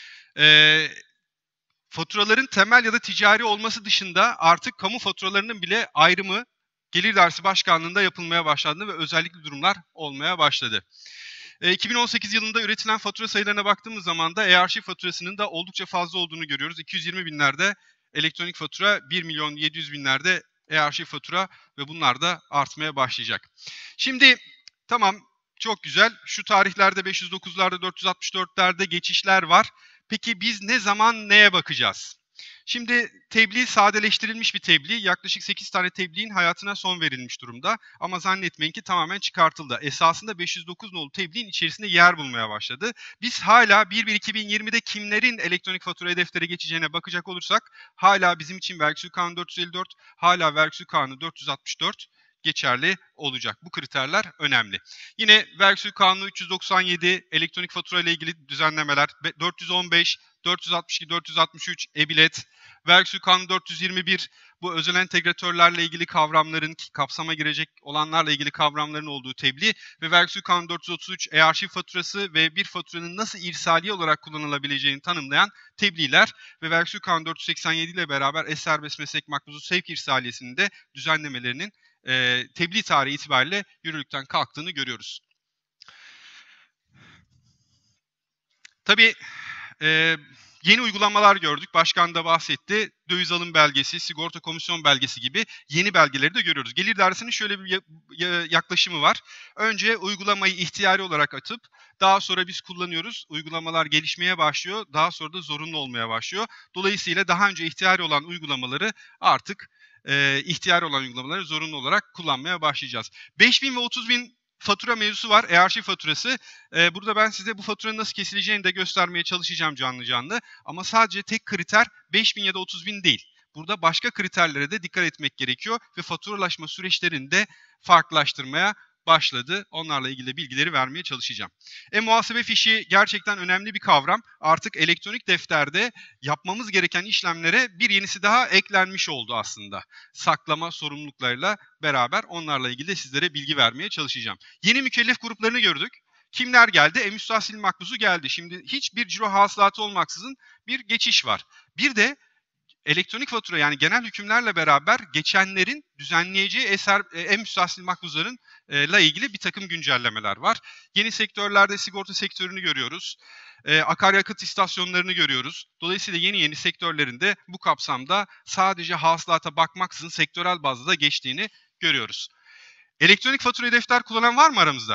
Ee, faturaların temel ya da ticari olması dışında artık kamu faturalarının bile ayrımı Gelir İdaresi Başkanlığı'nda yapılmaya başlandı ve özellikle durumlar olmaya başladı. E, iki bin on sekiz yılında üretilen fatura sayılarına baktığımız zaman da e-arşiv faturasının da oldukça fazla olduğunu görüyoruz. iki yüz yirmi binlerde elektronik fatura, bir milyon yedi yüz binlerde e-arşiv fatura ve bunlar da artmaya başlayacak. Şimdi tamam, çok güzel. Şu tarihlerde beş yüz dokuzlarda, dört yüz altmış dörtlerde geçişler var. Peki biz ne zaman neye bakacağız? Şimdi tebliğ sadeleştirilmiş bir tebliğ. Yaklaşık sekiz tane tebliğin hayatına son verilmiş durumda. Ama zannetmeyin ki tamamen çıkartıldı. Esasında beş yüz dokuz nolu tebliğin içerisinde yer bulmaya başladı. Biz hala bir bir iki bin yirmide kimlerin elektronik fatura deftere geçeceğine bakacak olursak hala bizim için Vergi Kanunu dört yüz elli dört, hala Vergi Kanunu dört yüz altmış dört geçerli olacak. Bu kriterler önemli. Yine Vergi Kanunu üç yüz doksan yedi elektronik fatura ile ilgili düzenlemeler, dört yüz on beş, dört yüz altmış iki, dört yüz altmış üç e-bilet, Vergi Kanunu dört yüz yirmi bir bu özel entegratörlerle ilgili kavramların, kapsama girecek olanlarla ilgili kavramların olduğu tebliğ ve Vergi Kanunu dört yüz otuz üç e-arşiv faturası ve bir faturanın nasıl irsali olarak kullanılabileceğini tanımlayan tebliğler ve Vergi Kanunu dört yüz seksen yedi ile beraber e-serbest meslek makbuzu sevk irsaliyesinin de düzenlemelerinin e, tebliğ tarihi itibariyle yürürlükten kalktığını görüyoruz. Tabii e, yeni uygulamalar gördük. Başkan da bahsetti. Döviz alım belgesi, sigorta komisyon belgesi gibi yeni belgeleri de görüyoruz. Gelir Dairesi'nin şöyle bir yaklaşımı var. Önce uygulamayı ihtiyari olarak atıp daha sonra biz kullanıyoruz. Uygulamalar gelişmeye başlıyor. Daha sonra da zorunlu olmaya başlıyor. Dolayısıyla daha önce ihtiyari olan uygulamaları artık e, ihtiyari olan uygulamaları zorunlu olarak kullanmaya başlayacağız. beş bin ve otuz bin fatura mevzusu var. E-arşiv faturası. Ee, burada ben size bu faturanın nasıl kesileceğini de göstermeye çalışacağım canlı canlı. Ama sadece tek kriter beş bin ya da otuz bin değil. Burada başka kriterlere de dikkat etmek gerekiyor ve faturalaşma süreçlerini de farklılaştırmaya başladı. Onlarla ilgili bilgileri vermeye çalışacağım. E-muhasebe fişi gerçekten önemli bir kavram. Artık elektronik defterde yapmamız gereken işlemlere bir yenisi daha eklenmiş oldu aslında. Saklama sorumluluklarıyla beraber onlarla ilgili de sizlere bilgi vermeye çalışacağım. Yeni mükellef gruplarını gördük. Kimler geldi? E-müstahsil makbuzu geldi. Şimdi hiçbir ciro hasılatı olmaksızın bir geçiş var. Bir de elektronik fatura yani genel hükümlerle beraber geçenlerin düzenleyeceği eser, e-müstahsil makbuzların ile ilgili bir takım güncellemeler var. Yeni sektörlerde sigorta sektörünü görüyoruz. E, akaryakıt istasyonlarını görüyoruz. Dolayısıyla yeni yeni sektörlerinde bu kapsamda sadece hasılata bakmaksızın sektörel bazda da geçtiğini görüyoruz. Elektronik fatura defter kullanan var mı aramızda?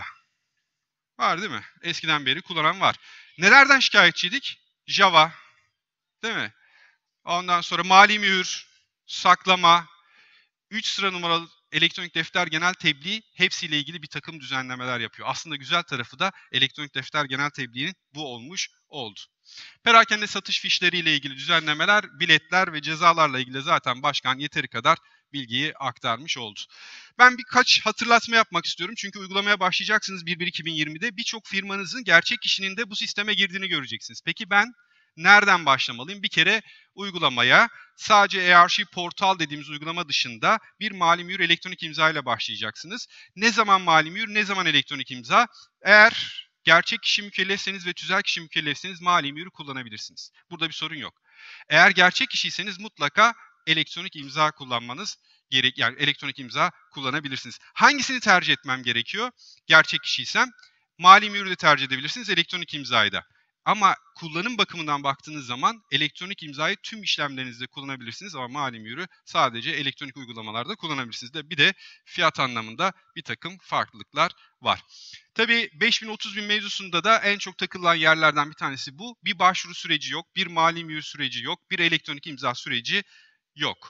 Var değil mi? Eskiden beri kullanan var. Nelerden şikayetçiydik? Java, değil mi? Ondan sonra mali mühür, saklama, üç sıra numaralı elektronik defter genel tebliği hepsiyle ilgili bir takım düzenlemeler yapıyor. Aslında güzel tarafı da elektronik defter genel tebliğinin bu olmuş oldu. Perakende satış fişleriyle ilgili düzenlemeler, biletler ve cezalarla ilgili zaten başkan yeteri kadar bilgiyi aktarmış oldu. Ben birkaç hatırlatma yapmak istiyorum. Çünkü uygulamaya başlayacaksınız bir bir iki bin yirmide. Birçok firmanızın gerçek kişinin de bu sisteme girdiğini göreceksiniz. Peki ben nereden başlamalıyım? Bir kere uygulamaya sadece e-arşiv portal dediğimiz uygulama dışında bir mali mühür elektronik imza ile başlayacaksınız. Ne zaman mali mühür, ne zaman elektronik imza? Eğer gerçek kişi mükellefseniz ve tüzel kişi mükellefseniz mali mühürü kullanabilirsiniz. Burada bir sorun yok. Eğer gerçek kişiyseniz mutlaka elektronik imza kullanmanız gerek, yani elektronik imza kullanabilirsiniz. Hangisini tercih etmem gerekiyor? Gerçek kişiysem mali mühürü de tercih edebilirsiniz, elektronik imzayı da. Ama kullanım bakımından baktığınız zaman elektronik imzayı tüm işlemlerinizde kullanabilirsiniz ama mali mühürü sadece elektronik uygulamalarda kullanabilirsiniz. De bir de fiyat anlamında bir takım farklılıklar var. Tabii beş bin otuz bin mevzusunda da en çok takılan yerlerden bir tanesi bu. Bir başvuru süreci yok, bir mali mühür süreci yok, bir elektronik imza süreci yok.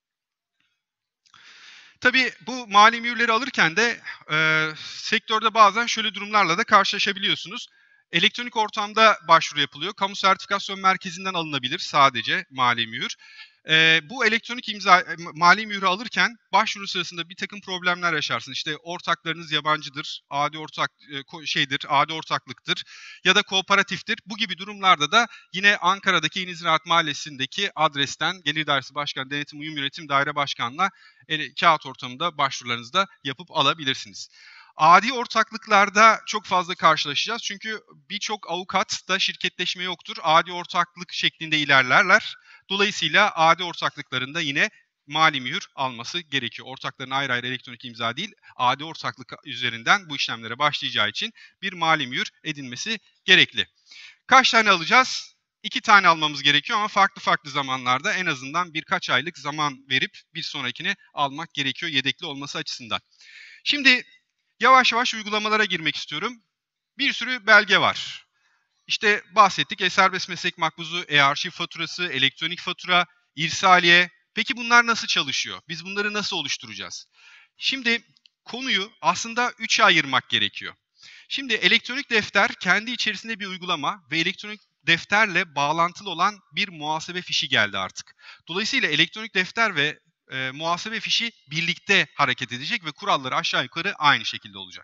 Tabii bu mali mühürleri alırken de e, sektörde bazen şöyle durumlarla da karşılaşabiliyorsunuz. Elektronik ortamda başvuru yapılıyor. Kamu sertifikasyon merkezinden alınabilir sadece mali mühür. E, bu elektronik imza mali mühürü alırken başvuru sırasında bir takım problemler yaşarsınız. İşte ortaklarınız yabancıdır, adi ortak e, şeydir, adi ortaklıktır ya da kooperatiftir. Bu gibi durumlarda da yine Ankara'daki Yeni Ziraat Mahallesi'ndeki adresten Gelir Dairesi Başkanı Denetim Uyum Yönetim Daire Başkanı'na e, kağıt ortamında başvurularınızı da yapıp alabilirsiniz. Adi ortaklıklarda çok fazla karşılaşacağız. Çünkü birçok avukat da şirketleşme yoktur. Adi ortaklık şeklinde ilerlerler. Dolayısıyla adi ortaklıklarında yine mali mühür alması gerekiyor. Ortakların ayrı ayrı elektronik imza değil, adi ortaklık üzerinden bu işlemlere başlayacağı için bir mali mühür edinmesi gerekli. Kaç tane alacağız? İki tane almamız gerekiyor ama farklı farklı zamanlarda en azından birkaç aylık zaman verip bir sonrakini almak gerekiyor yedekli olması açısından. Şimdi yavaş yavaş uygulamalara girmek istiyorum. Bir sürü belge var. İşte bahsettik e-serbest meslek makbuzu, e-arşiv faturası, elektronik fatura, irsaliye. Peki bunlar nasıl çalışıyor? Biz bunları nasıl oluşturacağız? Şimdi konuyu aslında üçe ayırmak gerekiyor. Şimdi elektronik defter kendi içerisinde bir uygulama ve elektronik defterle bağlantılı olan bir muhasebe fişi geldi artık. Dolayısıyla elektronik defter ve e, muhasebe fişi birlikte hareket edecek ve kuralları aşağı yukarı aynı şekilde olacak.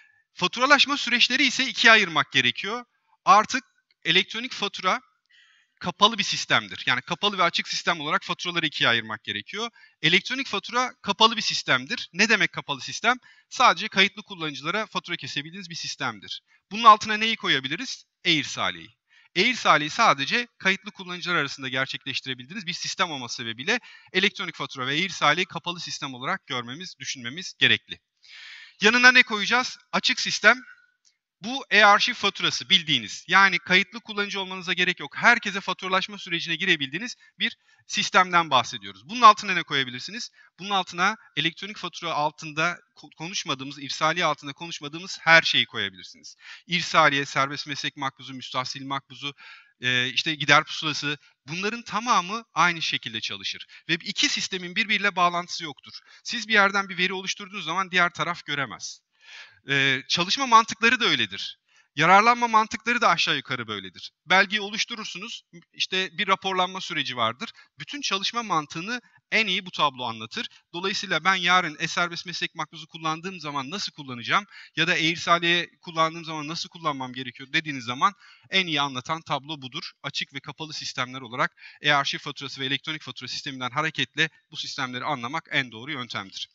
Faturalaşma süreçleri ise ikiye ayırmak gerekiyor. Artık elektronik fatura kapalı bir sistemdir. Yani kapalı ve açık sistem olarak faturaları ikiye ayırmak gerekiyor. Elektronik fatura kapalı bir sistemdir. Ne demek kapalı sistem? Sadece kayıtlı kullanıcılara fatura kesebildiğiniz bir sistemdir. Bunun altına neyi koyabiliriz? E-irsaliyeyi. E-irsaliyeyi sadece kayıtlı kullanıcılar arasında gerçekleştirebildiğiniz bir sistem olması sebebiyle elektronik fatura ve e-irsaliyeyi kapalı sistem olarak görmemiz, düşünmemiz gerekli. Yanına ne koyacağız? Açık sistem. Bu e-arşiv faturası bildiğiniz, yani kayıtlı kullanıcı olmanıza gerek yok. Herkese faturalaşma sürecine girebildiğiniz bir sistemden bahsediyoruz. Bunun altına ne koyabilirsiniz? Bunun altına elektronik fatura altında konuşmadığımız, irsaliye altında konuşmadığımız her şeyi koyabilirsiniz. İrsaliye, serbest meslek makbuzu, müstahsil makbuzu, e, işte gider pusulası, bunların tamamı aynı şekilde çalışır. Ve iki sistemin birbiriyle bağlantısı yoktur. Siz bir yerden bir veri oluşturduğunuz zaman diğer taraf göremez. Ee, çalışma mantıkları da öyledir. Yararlanma mantıkları da aşağı yukarı böyledir. Belgeyi oluşturursunuz, işte bir raporlanma süreci vardır. Bütün çalışma mantığını en iyi bu tablo anlatır. Dolayısıyla ben yarın e-serbest meslek makbuzu kullandığım zaman nasıl kullanacağım ya da e-irsaliye kullandığım zaman nasıl kullanmam gerekiyor dediğiniz zaman en iyi anlatan tablo budur. Açık ve kapalı sistemler olarak e-arşiv faturası ve elektronik fatura sisteminden hareketle bu sistemleri anlamak en doğru yöntemdir.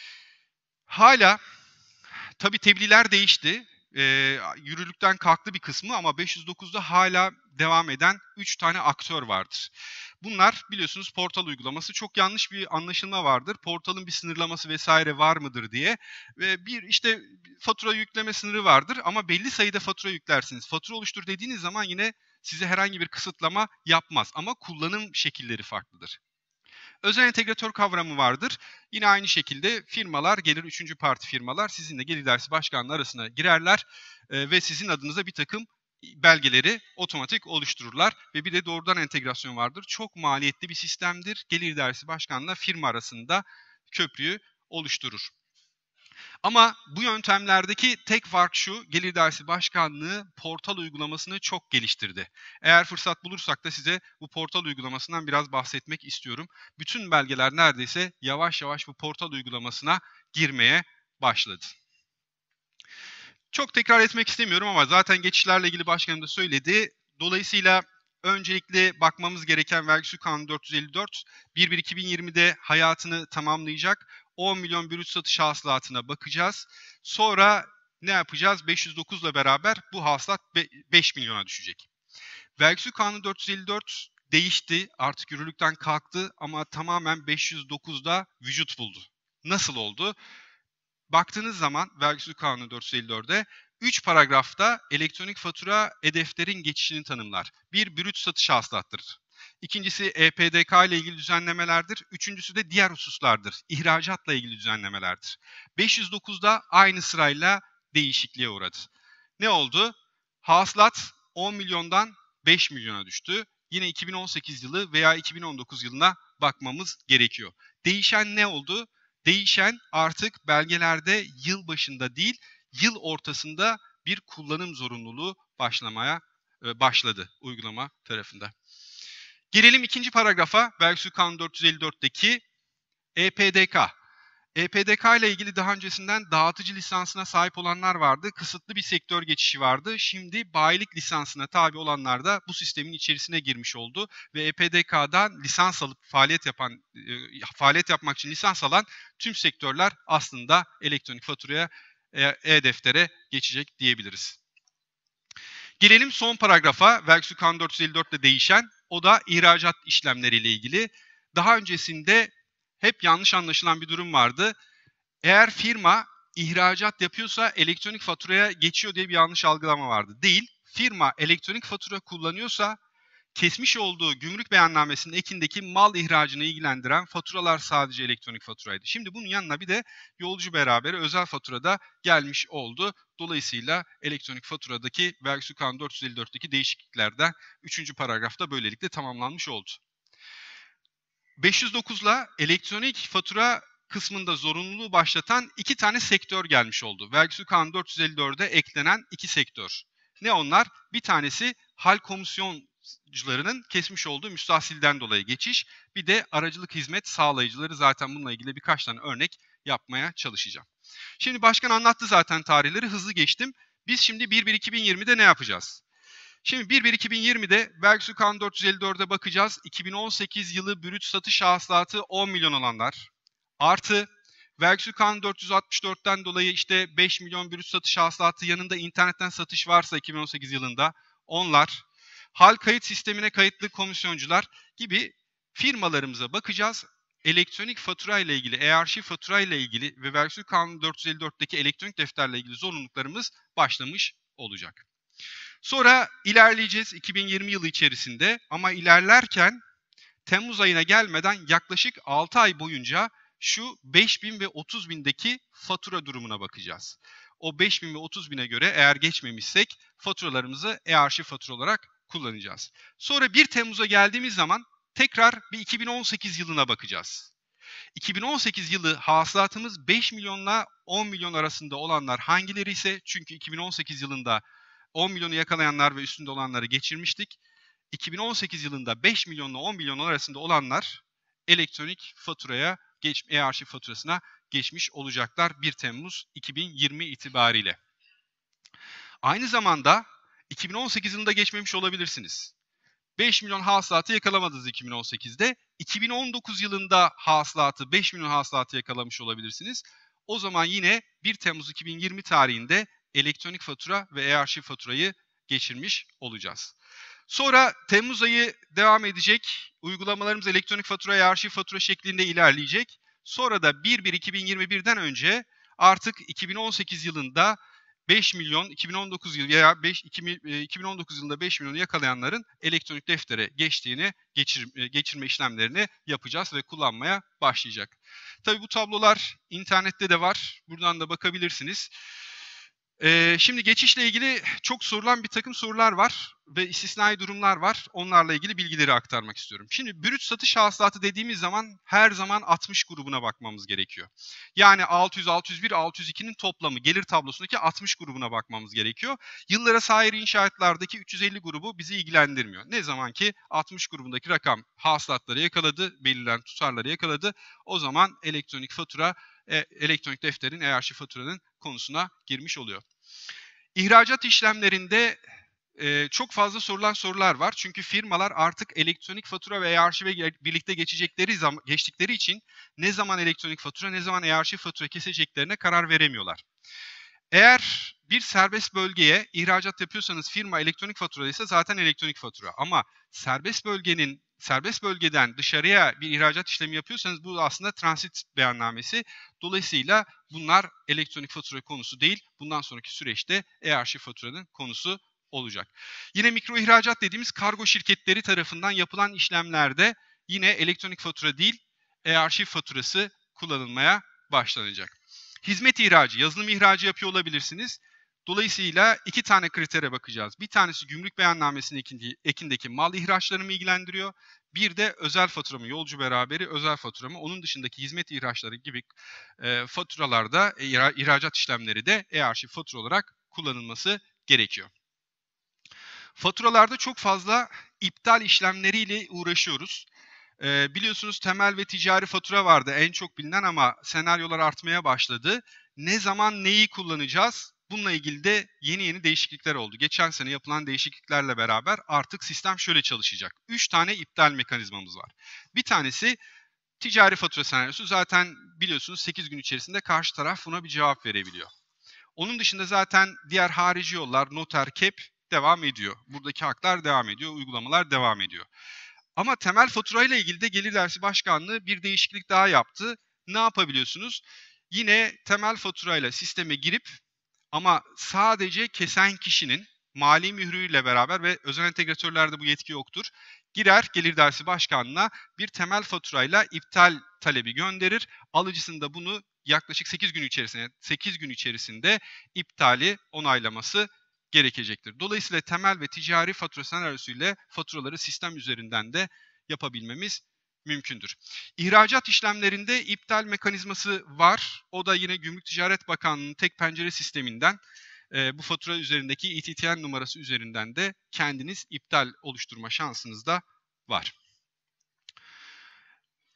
Hala tabii tebliğler değişti. E, yürürlükten kalktı bir kısmı ama beş yüz dokuzda hala devam eden üç tane aktör vardır. Bunlar biliyorsunuz portal uygulaması. Çok yanlış bir anlaşılma vardır. Portalın bir sınırlaması vesaire var mıdır diye. Ve bir işte fatura yükleme sınırı vardır ama belli sayıda fatura yüklersiniz. Fatura oluştur dediğiniz zaman yine size herhangi bir kısıtlama yapmaz ama kullanım şekilleri farklıdır. Özel entegratör kavramı vardır. Yine aynı şekilde firmalar gelir, üçüncü parti firmalar sizinle Gelir İdaresi Başkanlığı arasına girerler e, ve sizin adınıza bir takım belgeleri otomatik oluştururlar. Ve bir de doğrudan entegrasyon vardır. Çok maliyetli bir sistemdir. Gelir İdaresi Başkanlığı firma arasında köprüyü oluşturur. Ama bu yöntemlerdeki tek fark şu, Gelir İdaresi Başkanlığı portal uygulamasını çok geliştirdi. Eğer fırsat bulursak da size bu portal uygulamasından biraz bahsetmek istiyorum. Bütün belgeler neredeyse yavaş yavaş bu portal uygulamasına girmeye başladı. Çok tekrar etmek istemiyorum ama zaten geçişlerle ilgili başkanım da söyledi. Dolayısıyla öncelikle bakmamız gereken Vergi Kanunu dört yüz elli dört, bir bir iki bin yirmide hayatını tamamlayacak. on milyon brüt satış hasılatına bakacağız. Sonra ne yapacağız? beş yüz dokuzla beraber bu hasılat beş milyona düşecek. Vergi Kanunu dört yüz elli dört değişti. Artık yürürlükten kalktı ama tamamen beş yüz dokuzda vücut buldu. Nasıl oldu? Baktığınız zaman Vergi Kanunu dört yüz elli dörde üç paragrafta elektronik fatura E D F'lerin geçişini tanımlar. Bir, brüt satış hasılattır. İkincisi E P D K ile ilgili düzenlemelerdir. Üçüncüsü de diğer hususlardır. İhracatla ilgili düzenlemelerdir. beş yüz dokuzda aynı sırayla değişikliğe uğradı. Ne oldu? Hasılat on milyondan beş milyona düştü. Yine iki bin on sekiz yılı veya iki bin on dokuz yılına bakmamız gerekiyor. Değişen ne oldu? Değişen artık belgelerde yıl başında değil, yıl ortasında bir kullanım zorunluluğu başlamaya başladı uygulama tarafında. Gelelim ikinci paragrafa, Vergi Kanunu dört yüz elli dörtteki E P D K. E P D K ile ilgili daha öncesinden dağıtıcı lisansına sahip olanlar vardı. Kısıtlı bir sektör geçişi vardı. Şimdi bayilik lisansına tabi olanlar da bu sistemin içerisine girmiş oldu. Ve E P D K'dan lisans alıp faaliyet yapan, e, faaliyet yapmak için lisans alan tüm sektörler aslında elektronik faturaya, e-deftere geçecek diyebiliriz. Gelelim son paragrafa, Vergi Kanunu dört yüz elli dört ile değişen. O da ihracat işlemleriyle ilgili. Daha öncesinde hep yanlış anlaşılan bir durum vardı. Eğer firma ihracat yapıyorsa elektronik faturaya geçiyor diye bir yanlış algılama vardı. Değil, firma elektronik fatura kullanıyorsa kesmiş olduğu gümrük beyannamesinin ekindeki mal ihracını ilgilendiren faturalar sadece elektronik faturaydı. Şimdi bunun yanına bir de yolcu beraberi özel faturada gelmiş oldu. Dolayısıyla elektronik faturadaki Vergi Kanunu dört yüz elli dörtteki değişikliklerden üçüncü paragrafta böylelikle tamamlanmış oldu. beş yüz dokuzla elektronik fatura kısmında zorunluluğu başlatan iki tane sektör gelmiş oldu. Vergi Kanunu dört yüz elli dörde eklenen iki sektör. Ne onlar? Bir tanesi hal komisyoncularının kesmiş olduğu müstahsilden dolayı geçiş. Bir de aracılık hizmet sağlayıcıları, zaten bununla ilgili birkaç tane örnek yapmaya çalışacağım. Şimdi başkan anlattı zaten tarihleri, hızlı geçtim. Biz şimdi bir bir iki bin yirmide ne yapacağız? Şimdi bir bir iki bin yirmide vergisi kanunu dört yüz elli dört'e bakacağız. iki bin on sekiz yılı brüt satış hasılatı on milyon olanlar artı vergisi kanunu dört yüz altmış dört'ten dolayı işte beş milyon brüt satış hasılatı yanında internetten satış varsa iki bin on sekiz yılında onlar, hal kayıt sistemine kayıtlı komisyoncular gibi firmalarımıza bakacağız. Elektronik fatura ile ilgili, e-arşiv fatura ile ilgili ve vergisi kanunu dört yüz elli dört'teki elektronik defterle ilgili zorunluluklarımız başlamış olacak. Sonra ilerleyeceğiz iki bin yirmi yılı içerisinde ama ilerlerken Temmuz ayına gelmeden yaklaşık altı ay boyunca şu beş bin ve otuz bindeki fatura durumuna bakacağız. O beş bin ve otuz bine göre eğer geçmemişsek faturalarımızı e-arşiv fatura olarak kullanacağız. Sonra bir Temmuz'a geldiğimiz zaman tekrar bir iki bin on sekiz yılına bakacağız. iki bin on sekiz yılı hasılatımız beş milyonla on milyon arasında olanlar hangileri ise, çünkü iki bin on sekiz yılında on milyonu yakalayanlar ve üstünde olanları geçirmiştik. iki bin on sekiz yılında beş milyonla on milyon arasında olanlar elektronik faturaya, geç, e-arşiv faturasına geçmiş olacaklar bir Temmuz iki bin yirmi itibariyle. Aynı zamanda iki bin on sekiz yılında geçmemiş olabilirsiniz. beş milyon hasılatı yakalamadınız iki bin on sekizde. iki bin on dokuz yılında hasılatı, beş milyon hasılatı yakalamış olabilirsiniz. O zaman yine bir Temmuz iki bin yirmi tarihinde elektronik fatura ve e-arşiv faturayı geçirmiş olacağız. Sonra Temmuz ayı devam edecek. Uygulamalarımız elektronik fatura, e-arşiv fatura şeklinde ilerleyecek. Sonra da bir bir iki bin yirmi bir'den önce artık iki bin on sekiz yılında beş milyon, iki bin on dokuz yıl veya beş, iki bin on dokuz yılında beş milyonu yakalayanların elektronik deftere geçtiğini, geçir, geçirme işlemlerini yapacağız ve kullanmaya başlayacak. Tabii bu tablolar internette de var. Buradan da bakabilirsiniz. Ee, şimdi geçişle ilgili çok sorulan bir takım sorular var ve istisnai durumlar var. Onlarla ilgili bilgileri aktarmak istiyorum. Şimdi brüt satış hasılatı dediğimiz zaman her zaman altmış grubuna bakmamız gerekiyor. Yani altı yüz, altı yüz bir, altı yüz iki'nin toplamı, gelir tablosundaki altmış grubuna bakmamız gerekiyor. Yıllara sahip inşaatlardaki üç yüz elli grubu bizi ilgilendirmiyor. Ne zaman ki altmış grubundaki rakam hasılatları yakaladı, belirlenen tutarları yakaladı, o zaman elektronik fatura, e, elektronik defterin, e-arşiv faturanın konusuna girmiş oluyor. İhracat işlemlerinde e, çok fazla sorulan sorular var. Çünkü firmalar artık elektronik fatura ve e-arşive birlikte geçecekleri zaman, geçtikleri için ne zaman elektronik fatura, ne zaman e-arşiv fatura keseceklerine karar veremiyorlar. Eğer bir serbest bölgeye ihracat yapıyorsanız firma elektronik faturadaysa zaten elektronik fatura. Ama serbest bölgenin serbest bölgeden dışarıya bir ihracat işlemi yapıyorsanız bu aslında transit beyannamesi. Dolayısıyla bunlar elektronik fatura konusu değil. Bundan sonraki süreçte e-arşiv faturanın konusu olacak. Yine mikro ihracat dediğimiz kargo şirketleri tarafından yapılan işlemlerde yine elektronik fatura değil, e-arşiv faturası kullanılmaya başlanacak. Hizmet ihracı, yazılım ihracı yapıyor olabilirsiniz. Dolayısıyla iki tane kritere bakacağız. Bir tanesi gümrük beyannamesinin ekindeki mal ihraçları mı ilgilendiriyor? Bir de özel fatura mı, yolcu beraberi özel fatura mı? Onun dışındaki hizmet ihraçları gibi e, faturalarda, e, ihracat işlemleri de e-arşiv fatura olarak kullanılması gerekiyor. Faturalarda çok fazla iptal işlemleriyle uğraşıyoruz. Ee, biliyorsunuz temel ve ticari fatura vardı en çok bilinen ama senaryolar artmaya başladı. Ne zaman neyi kullanacağız? Bununla ilgili de yeni yeni değişiklikler oldu. Geçen sene yapılan değişikliklerle beraber artık sistem şöyle çalışacak. Üç tane iptal mekanizmamız var. Bir tanesi ticari fatura senaryosu. Zaten biliyorsunuz sekiz gün içerisinde karşı taraf buna bir cevap verebiliyor. Onun dışında zaten diğer harici yollar, noter, kep devam ediyor. Buradaki haklar devam ediyor, uygulamalar devam ediyor. Ama temel fatura ile ilgili de Gelir Dairesi Başkanlığı bir değişiklik daha yaptı. Ne yapabiliyorsunuz? Yine temel faturayla sisteme girip ama sadece kesen kişinin mali mührüyle beraber ve özel entegratörlerde bu yetki yoktur. Girer Gelir Dairesi Başkanlığı'na bir temel faturayla iptal talebi gönderir. Alıcısının da bunu yaklaşık sekiz gün içerisinde sekiz gün içerisinde iptali onaylaması gerekecektir. Dolayısıyla temel ve ticari fatura senaryosu ile faturaları sistem üzerinden de yapabilmemiz mümkündür. İhracat işlemlerinde iptal mekanizması var. O da yine Gümrük Ticaret Bakanlığı'nın tek pencere sisteminden e, bu fatura üzerindeki E T T N numarası üzerinden de kendiniz iptal oluşturma şansınız da var.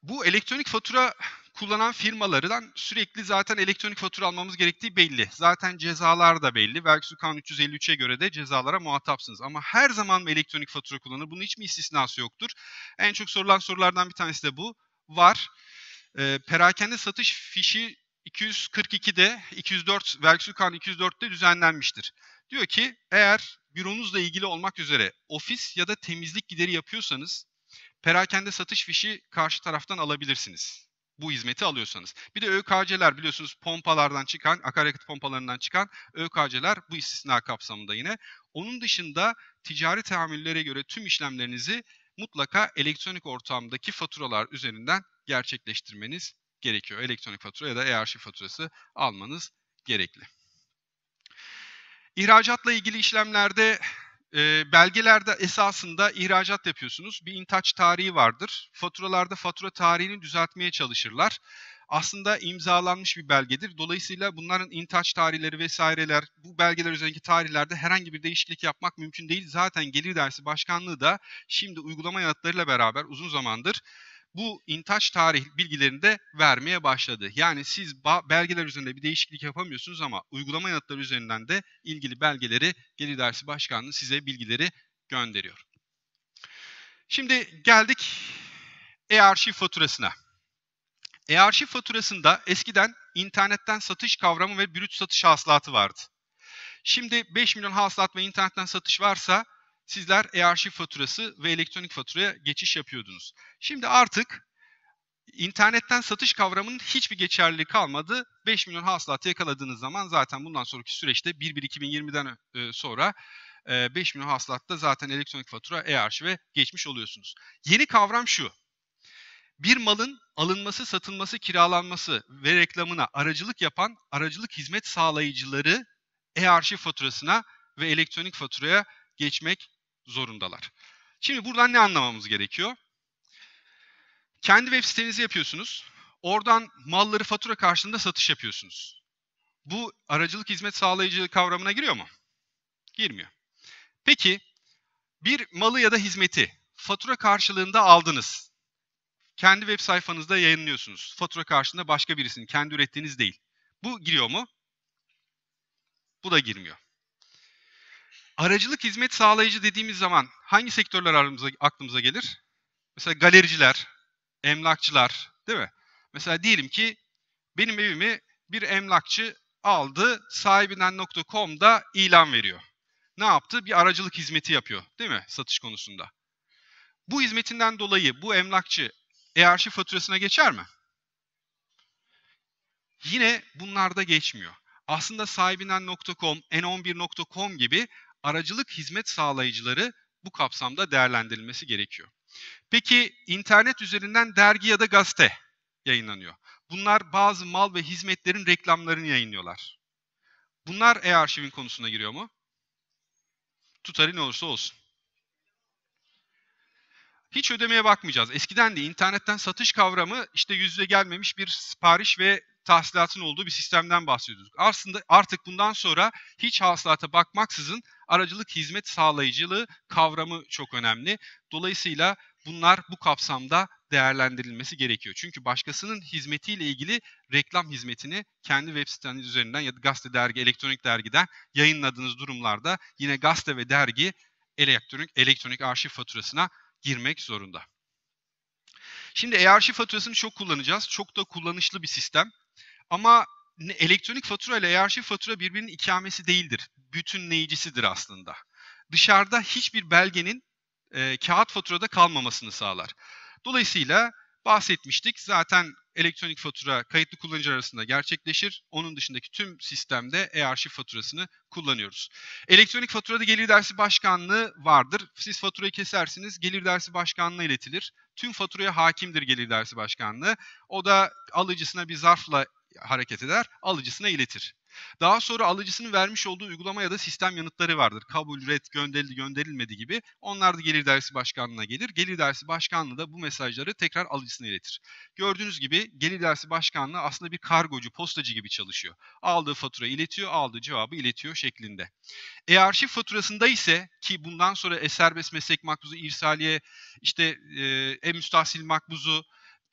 Bu elektronik fatura kullanan firmalardan sürekli zaten elektronik fatura almamız gerektiği belli. Zaten cezalar da belli. Vergi Kanunu üç yüz elli üçe göre de cezalara muhatapsınız. Ama her zaman mı elektronik fatura kullanılır? Bunun hiç mi istisnası yoktur? En çok sorulan sorulardan bir tanesi de bu. Var. E, perakende satış fişi iki yüz kırk ikide, iki yüz dört, Vergi Kanunu iki yüz dörtte düzenlenmiştir. Diyor ki eğer büronuzla ilgili olmak üzere ofis ya da temizlik gideri yapıyorsanız perakende satış fişi karşı taraftan alabilirsiniz. Bu hizmeti alıyorsanız. Bir de ÖKC'ler biliyorsunuz pompalardan çıkan, akaryakıt pompalarından çıkan ÖKC'ler bu istisna kapsamında yine. Onun dışında ticari tahammüllere göre tüm işlemlerinizi mutlaka elektronik ortamdaki faturalar üzerinden gerçekleştirmeniz gerekiyor. Elektronik fatura ya da e-arşiv faturası almanız gerekli. İhracatla ilgili işlemlerde e, belgelerde esasında ihracat yapıyorsunuz. Bir intaç tarihi vardır. Faturalarda fatura tarihini düzeltmeye çalışırlar. Aslında imzalanmış bir belgedir. Dolayısıyla bunların intaç tarihleri vesaireler, bu belgeler üzerindeki tarihlerde herhangi bir değişiklik yapmak mümkün değil. Zaten Gelir İdaresi Başkanlığı da şimdi uygulama yanıtlarıyla beraber uzun zamandır bu intaç tarih bilgilerini de vermeye başladı. Yani siz belgeler üzerinde bir değişiklik yapamıyorsunuz ama uygulama yanıtları üzerinden de ilgili belgeleri Gelir İdaresi Başkanlığı size bilgileri gönderiyor. Şimdi geldik e-arşiv faturasına. E-arşiv faturasında eskiden internetten satış kavramı ve brüt satış hasılatı vardı. Şimdi beş milyon hasılat ve internetten satış varsa sizler e-arşiv faturası ve elektronik faturaya geçiş yapıyordunuz. Şimdi artık internetten satış kavramının hiçbir geçerliliği kalmadı. beş milyon hasılatı yakaladığınız zaman zaten bundan sonraki süreçte bir bir iki bin yirmiden sonra beş milyon hasılatta zaten elektronik fatura e-arşive geçmiş oluyorsunuz. Yeni kavram şu. Bir malın alınması, satılması, kiralanması ve reklamına aracılık yapan aracılık hizmet sağlayıcıları e-arşiv faturasına ve elektronik faturaya geçmek zorundalar. Şimdi buradan ne anlamamız gerekiyor? Kendi web sitenizi yapıyorsunuz. Oradan malları fatura karşılığında satış yapıyorsunuz. Bu aracılık hizmet sağlayıcı kavramına giriyor mu? Girmiyor. Peki bir malı ya da hizmeti fatura karşılığında aldınız. Kendi web sayfanızda yayınlıyorsunuz. Fatura karşılığında başka birisinin, kendi ürettiğiniz değil. Bu giriyor mu? Bu da girmiyor. Aracılık hizmet sağlayıcı dediğimiz zaman hangi sektörler aklımıza, aklımıza gelir? Mesela galericiler, emlakçılar, değil mi? Mesela diyelim ki benim evimi bir emlakçı aldı, sahibinden nokta com'da ilan veriyor. Ne yaptı? Bir aracılık hizmeti yapıyor, değil mi? Satış konusunda. Bu hizmetinden dolayı bu emlakçı e-arşiv faturasına geçer mi? Yine bunlarda geçmiyor. Aslında sahibinden nokta com, en on bir nokta com gibi aracılık hizmet sağlayıcıları bu kapsamda değerlendirilmesi gerekiyor. Peki internet üzerinden dergi ya da gazete yayınlanıyor. Bunlar bazı mal ve hizmetlerin reklamlarını yayınlıyorlar. Bunlar e-arşivin konusuna giriyor mu? Tutarı ne olursa olsun. Hiç ödemeye bakmayacağız. Eskiden de internetten satış kavramı işte yüz yüze gelmemiş bir sipariş ve tahsilatın olduğu bir sistemden bahsediyorduk. Aslında artık bundan sonra hiç hasılata bakmaksızın aracılık hizmet sağlayıcılığı kavramı çok önemli. Dolayısıyla bunlar bu kapsamda değerlendirilmesi gerekiyor. Çünkü başkasının hizmetiyle ilgili reklam hizmetini kendi web siteniz üzerinden ya da gazete, dergi, elektronik dergiden yayınladığınız durumlarda yine gazete ve dergi elektronik, elektronik arşiv faturasına girmek zorunda. Şimdi e-arşiv faturasını çok kullanacağız. Çok da kullanışlı bir sistem. Ama elektronik fatura ile e-arşiv fatura birbirinin ikamesi değildir. Bütünleyicisidir aslında. Dışarıda hiçbir belgenin e, kağıt faturada kalmamasını sağlar. Dolayısıyla bahsetmiştik. Zaten elektronik fatura kayıtlı kullanıcı arasında gerçekleşir. Onun dışındaki tüm sistemde e-arşiv faturasını kullanıyoruz. Elektronik faturada Gelir İdaresi Başkanlığı vardır. Siz faturayı kesersiniz, Gelir İdaresi Başkanlığı'na iletilir. Tüm faturaya hakimdir Gelir İdaresi Başkanlığı. O da alıcısına bir zarfla hareket eder, alıcısına iletir. Daha sonra alıcısının vermiş olduğu uygulama ya da sistem yanıtları vardır. Kabul, red, gönderildi, gönderilmedi gibi. Onlar da Gelir İdaresi Başkanlığı'na gelir. Gelir İdaresi Başkanlığı da bu mesajları tekrar alıcısına iletir. Gördüğünüz gibi Gelir İdaresi Başkanlığı aslında bir kargocu, postacı gibi çalışıyor. Aldığı faturayı iletiyor, aldığı cevabı iletiyor şeklinde. E-arşiv faturasında ise ki bundan sonra e-serbest meslek makbuzu, irsaliye, işte e, e-müstahsil makbuzu,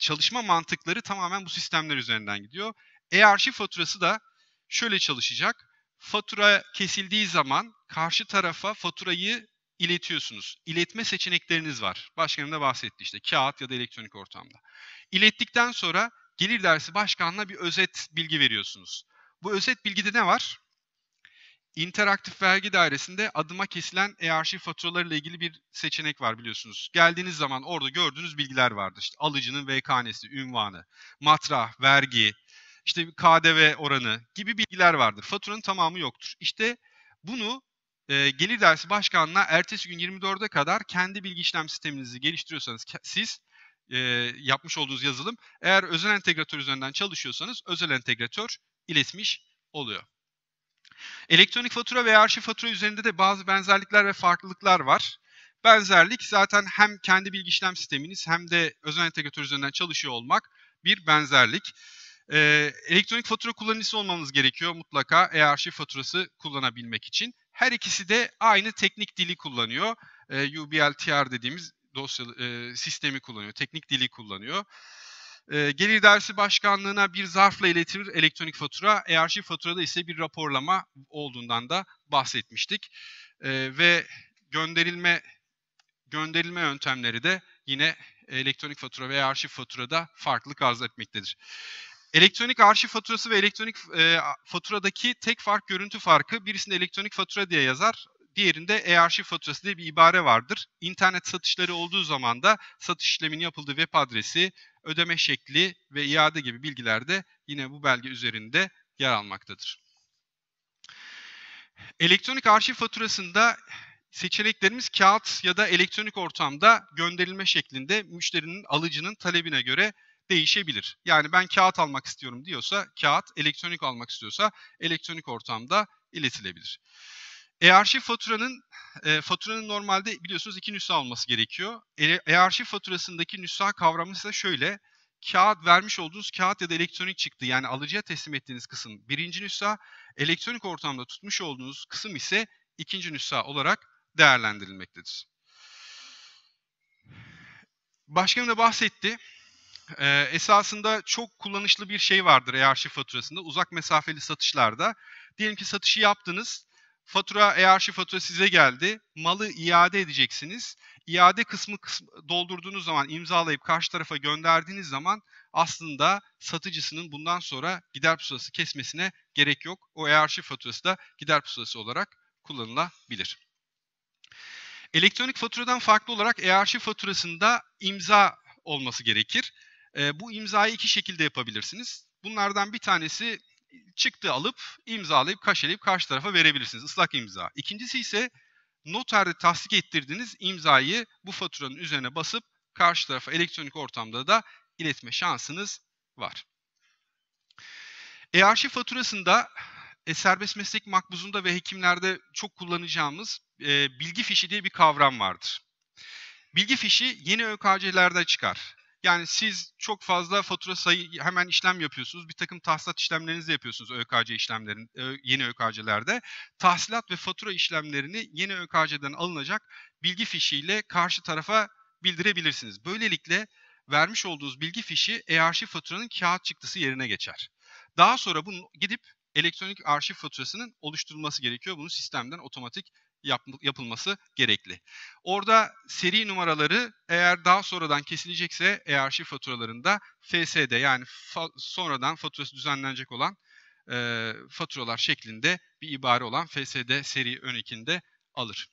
çalışma mantıkları tamamen bu sistemler üzerinden gidiyor. E-arşiv faturası da şöyle çalışacak. Fatura kesildiği zaman karşı tarafa faturayı iletiyorsunuz. İletme seçenekleriniz var. Başkanım da bahsetti işte kağıt ya da elektronik ortamda. İlettikten sonra Gelir İdaresi Başkanlığı'na bir özet bilgi veriyorsunuz. Bu özet bilgide ne var? İnteraktif Vergi Dairesi'nde adıma kesilen e-arşiv faturalarıyla ilgili bir seçenek var biliyorsunuz. Geldiğiniz zaman orada gördüğünüz bilgiler vardır. İşte alıcının V K N'si, ünvanı, matrah, vergi, işte K D V oranı gibi bilgiler vardır. Faturanın tamamı yoktur. İşte bunu e, Gelir İdaresi Başkanlığı'na ertesi gün yirmi dörde kadar kendi bilgi işlem sisteminizi geliştiriyorsanız siz e, yapmış olduğunuz yazılım, eğer özel entegratör üzerinden çalışıyorsanız özel entegratör iletmiş oluyor. Elektronik fatura ve arşiv fatura üzerinde de bazı benzerlikler ve farklılıklar var. Benzerlik zaten hem kendi bilgi işlem sisteminiz hem de özel entegratör üzerinden çalışıyor olmak bir benzerlik. Ee, elektronik fatura kullanıcısı olmanız gerekiyor mutlaka e-arşiv faturası kullanabilmek için. Her ikisi de aynı teknik dili kullanıyor. Ee, U B L T R dediğimiz dosya e, sistemi kullanıyor, teknik dili kullanıyor. E, Gelir İdaresi Başkanlığı'na bir zarfla iletilir elektronik fatura, e-arşiv faturada ise bir raporlama olduğundan da bahsetmiştik. E, ve gönderilme gönderilme yöntemleri de yine elektronik fatura ve e-arşiv faturada farklılık arz etmektedir. Elektronik arşiv faturası ve elektronik e, faturadaki tek fark görüntü farkı. Birisinde elektronik fatura diye yazar, diğerinde e-arşiv faturası diye bir ibare vardır. İnternet satışları olduğu zaman da satış işleminin yapıldığı web adresi, ödeme şekli ve iade gibi bilgiler de yine bu belge üzerinde yer almaktadır. Elektronik arşiv faturasında seçeneklerimiz kağıt ya da elektronik ortamda gönderilme şeklinde müşterinin, alıcının talebine göre değişebilir. Yani ben kağıt almak istiyorum diyorsa kağıt, elektronik almak istiyorsa elektronik ortamda iletilebilir. E-arşiv faturanın e, faturanın normalde biliyorsunuz iki nüsha olması gerekiyor. E-arşiv faturasındaki nüsha kavramı ise şöyle: kağıt vermiş olduğunuz kağıt ya da elektronik çıktı, yani alıcıya teslim ettiğiniz kısım birinci nüsha, elektronik ortamda tutmuş olduğunuz kısım ise ikinci nüsha olarak değerlendirilmektedir. Başkanım da bahsetti. Ee, esasında çok kullanışlı bir şey vardır e-arşiv faturasında. Uzak mesafeli satışlarda. Diyelim ki satışı yaptınız. Fatura, e-arşiv fatura size geldi. Malı iade edeceksiniz. İade kısmı, kısmı doldurduğunuz zaman, imzalayıp karşı tarafa gönderdiğiniz zaman aslında satıcısının bundan sonra gider pusulası kesmesine gerek yok. O e-arşiv faturası da gider pusulası olarak kullanılabilir. Elektronik faturadan farklı olarak e-arşiv faturasında imza olması gerekir. E, bu imzayı iki şekilde yapabilirsiniz. Bunlardan bir tanesi çıktı alıp, imzalayıp, kaşeleyip karşı tarafa verebilirsiniz. Islak imza. İkincisi ise noterde tasdik ettirdiğiniz imzayı bu faturanın üzerine basıp karşı tarafa elektronik ortamda da iletme şansınız var. E-arşiv faturasında e, serbest meslek makbuzunda ve hekimlerde çok kullanacağımız e, bilgi fişi diye bir kavram vardır. Bilgi fişi yeni Ö K C'lerde çıkar. Yani siz çok fazla fatura sayı hemen işlem yapıyorsunuz. Bir takım tahsilat işlemlerinizi yapıyorsunuz Ö K C işlemlerin, yeni Ö K C'lerde. Tahsilat ve fatura işlemlerini yeni Ö K C'den alınacak bilgi fişiyle karşı tarafa bildirebilirsiniz. Böylelikle vermiş olduğunuz bilgi fişi e-arşiv faturanın kağıt çıktısı yerine geçer. Daha sonra bunu gidip elektronik arşiv faturasının oluşturulması gerekiyor. Bunun sistemden otomatik Yap, yapılması gerekli. Orada seri numaraları eğer daha sonradan kesilecekse e-arşiv faturalarında F S D, yani fa sonradan faturası düzenlenecek olan e, faturalar şeklinde bir ibare olan F S D seri ön ekinde alır.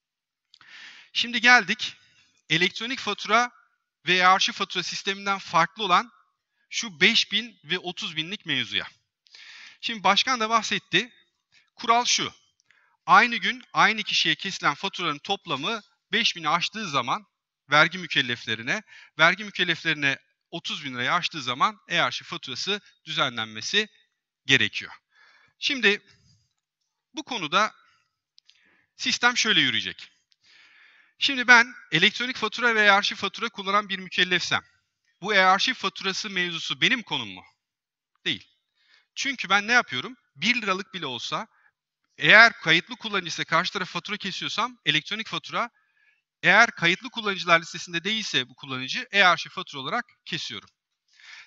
Şimdi geldik elektronik fatura ve e-arşiv fatura sisteminden farklı olan şu beş bin ve otuz binlik mevzuya. Şimdi başkan da bahsetti. Kural şu: aynı gün aynı kişiye kesilen faturanın toplamı beş bini aştığı zaman vergi mükelleflerine, vergi mükelleflerine otuz bin lirayı aştığı zaman e-arşiv faturası düzenlenmesi gerekiyor. Şimdi bu konuda sistem şöyle yürüyecek. Şimdi ben elektronik fatura ve e-arşiv fatura kullanan bir mükellefsem, bu e-arşiv faturası mevzusu benim konum mu? Değil. Çünkü ben ne yapıyorum? bir liralık bile olsa, eğer kayıtlı kullanıcıysa karşı taraf fatura kesiyorsam elektronik fatura, eğer kayıtlı kullanıcılar listesinde değilse bu kullanıcı e-arşiv fatura olarak kesiyorum.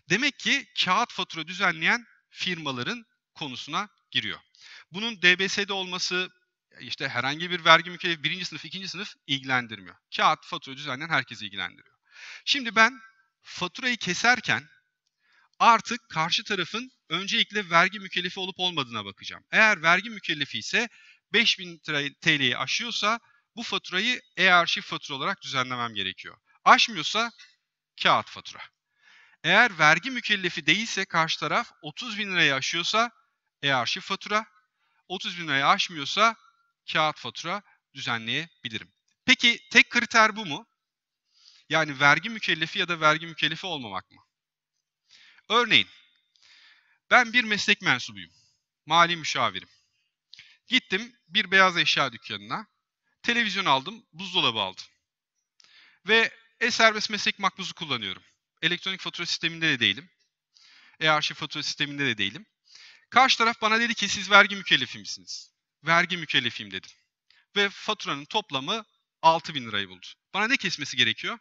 Demek ki kağıt fatura düzenleyen firmaların konusuna giriyor. Bunun D B S'de olması işte herhangi bir vergi mükellefi birinci sınıf, ikinci sınıf ilgilendirmiyor. Kağıt fatura düzenleyen herkesi ilgilendiriyor. Şimdi ben faturayı keserken artık karşı tarafın öncelikle vergi mükellefi olup olmadığına bakacağım. Eğer vergi mükellefi ise beş bin T L'yi aşıyorsa bu faturayı e-arşiv fatura olarak düzenlemem gerekiyor. Aşmıyorsa kağıt fatura. Eğer vergi mükellefi değilse karşı taraf otuz bin lirayı aşıyorsa e-arşiv fatura, otuz bin lirayı aşmıyorsa kağıt fatura düzenleyebilirim. Peki tek kriter bu mu? Yani vergi mükellefi ya da vergi mükellefi olmamak mı? Örneğin ben bir meslek mensubuyum. Mali müşavirim. Gittim bir beyaz eşya dükkanına. Televizyon aldım, buzdolabı aldım. Ve e-serbest meslek makbuzu kullanıyorum. Elektronik fatura sisteminde de değilim. E-arşiv fatura sisteminde de değilim. Karşı taraf bana dedi ki siz vergi mükellefi misiniz? Vergi mükellefiyim dedim. Ve faturanın toplamı altı bin lirayı buldu. Bana ne kesmesi gerekiyor?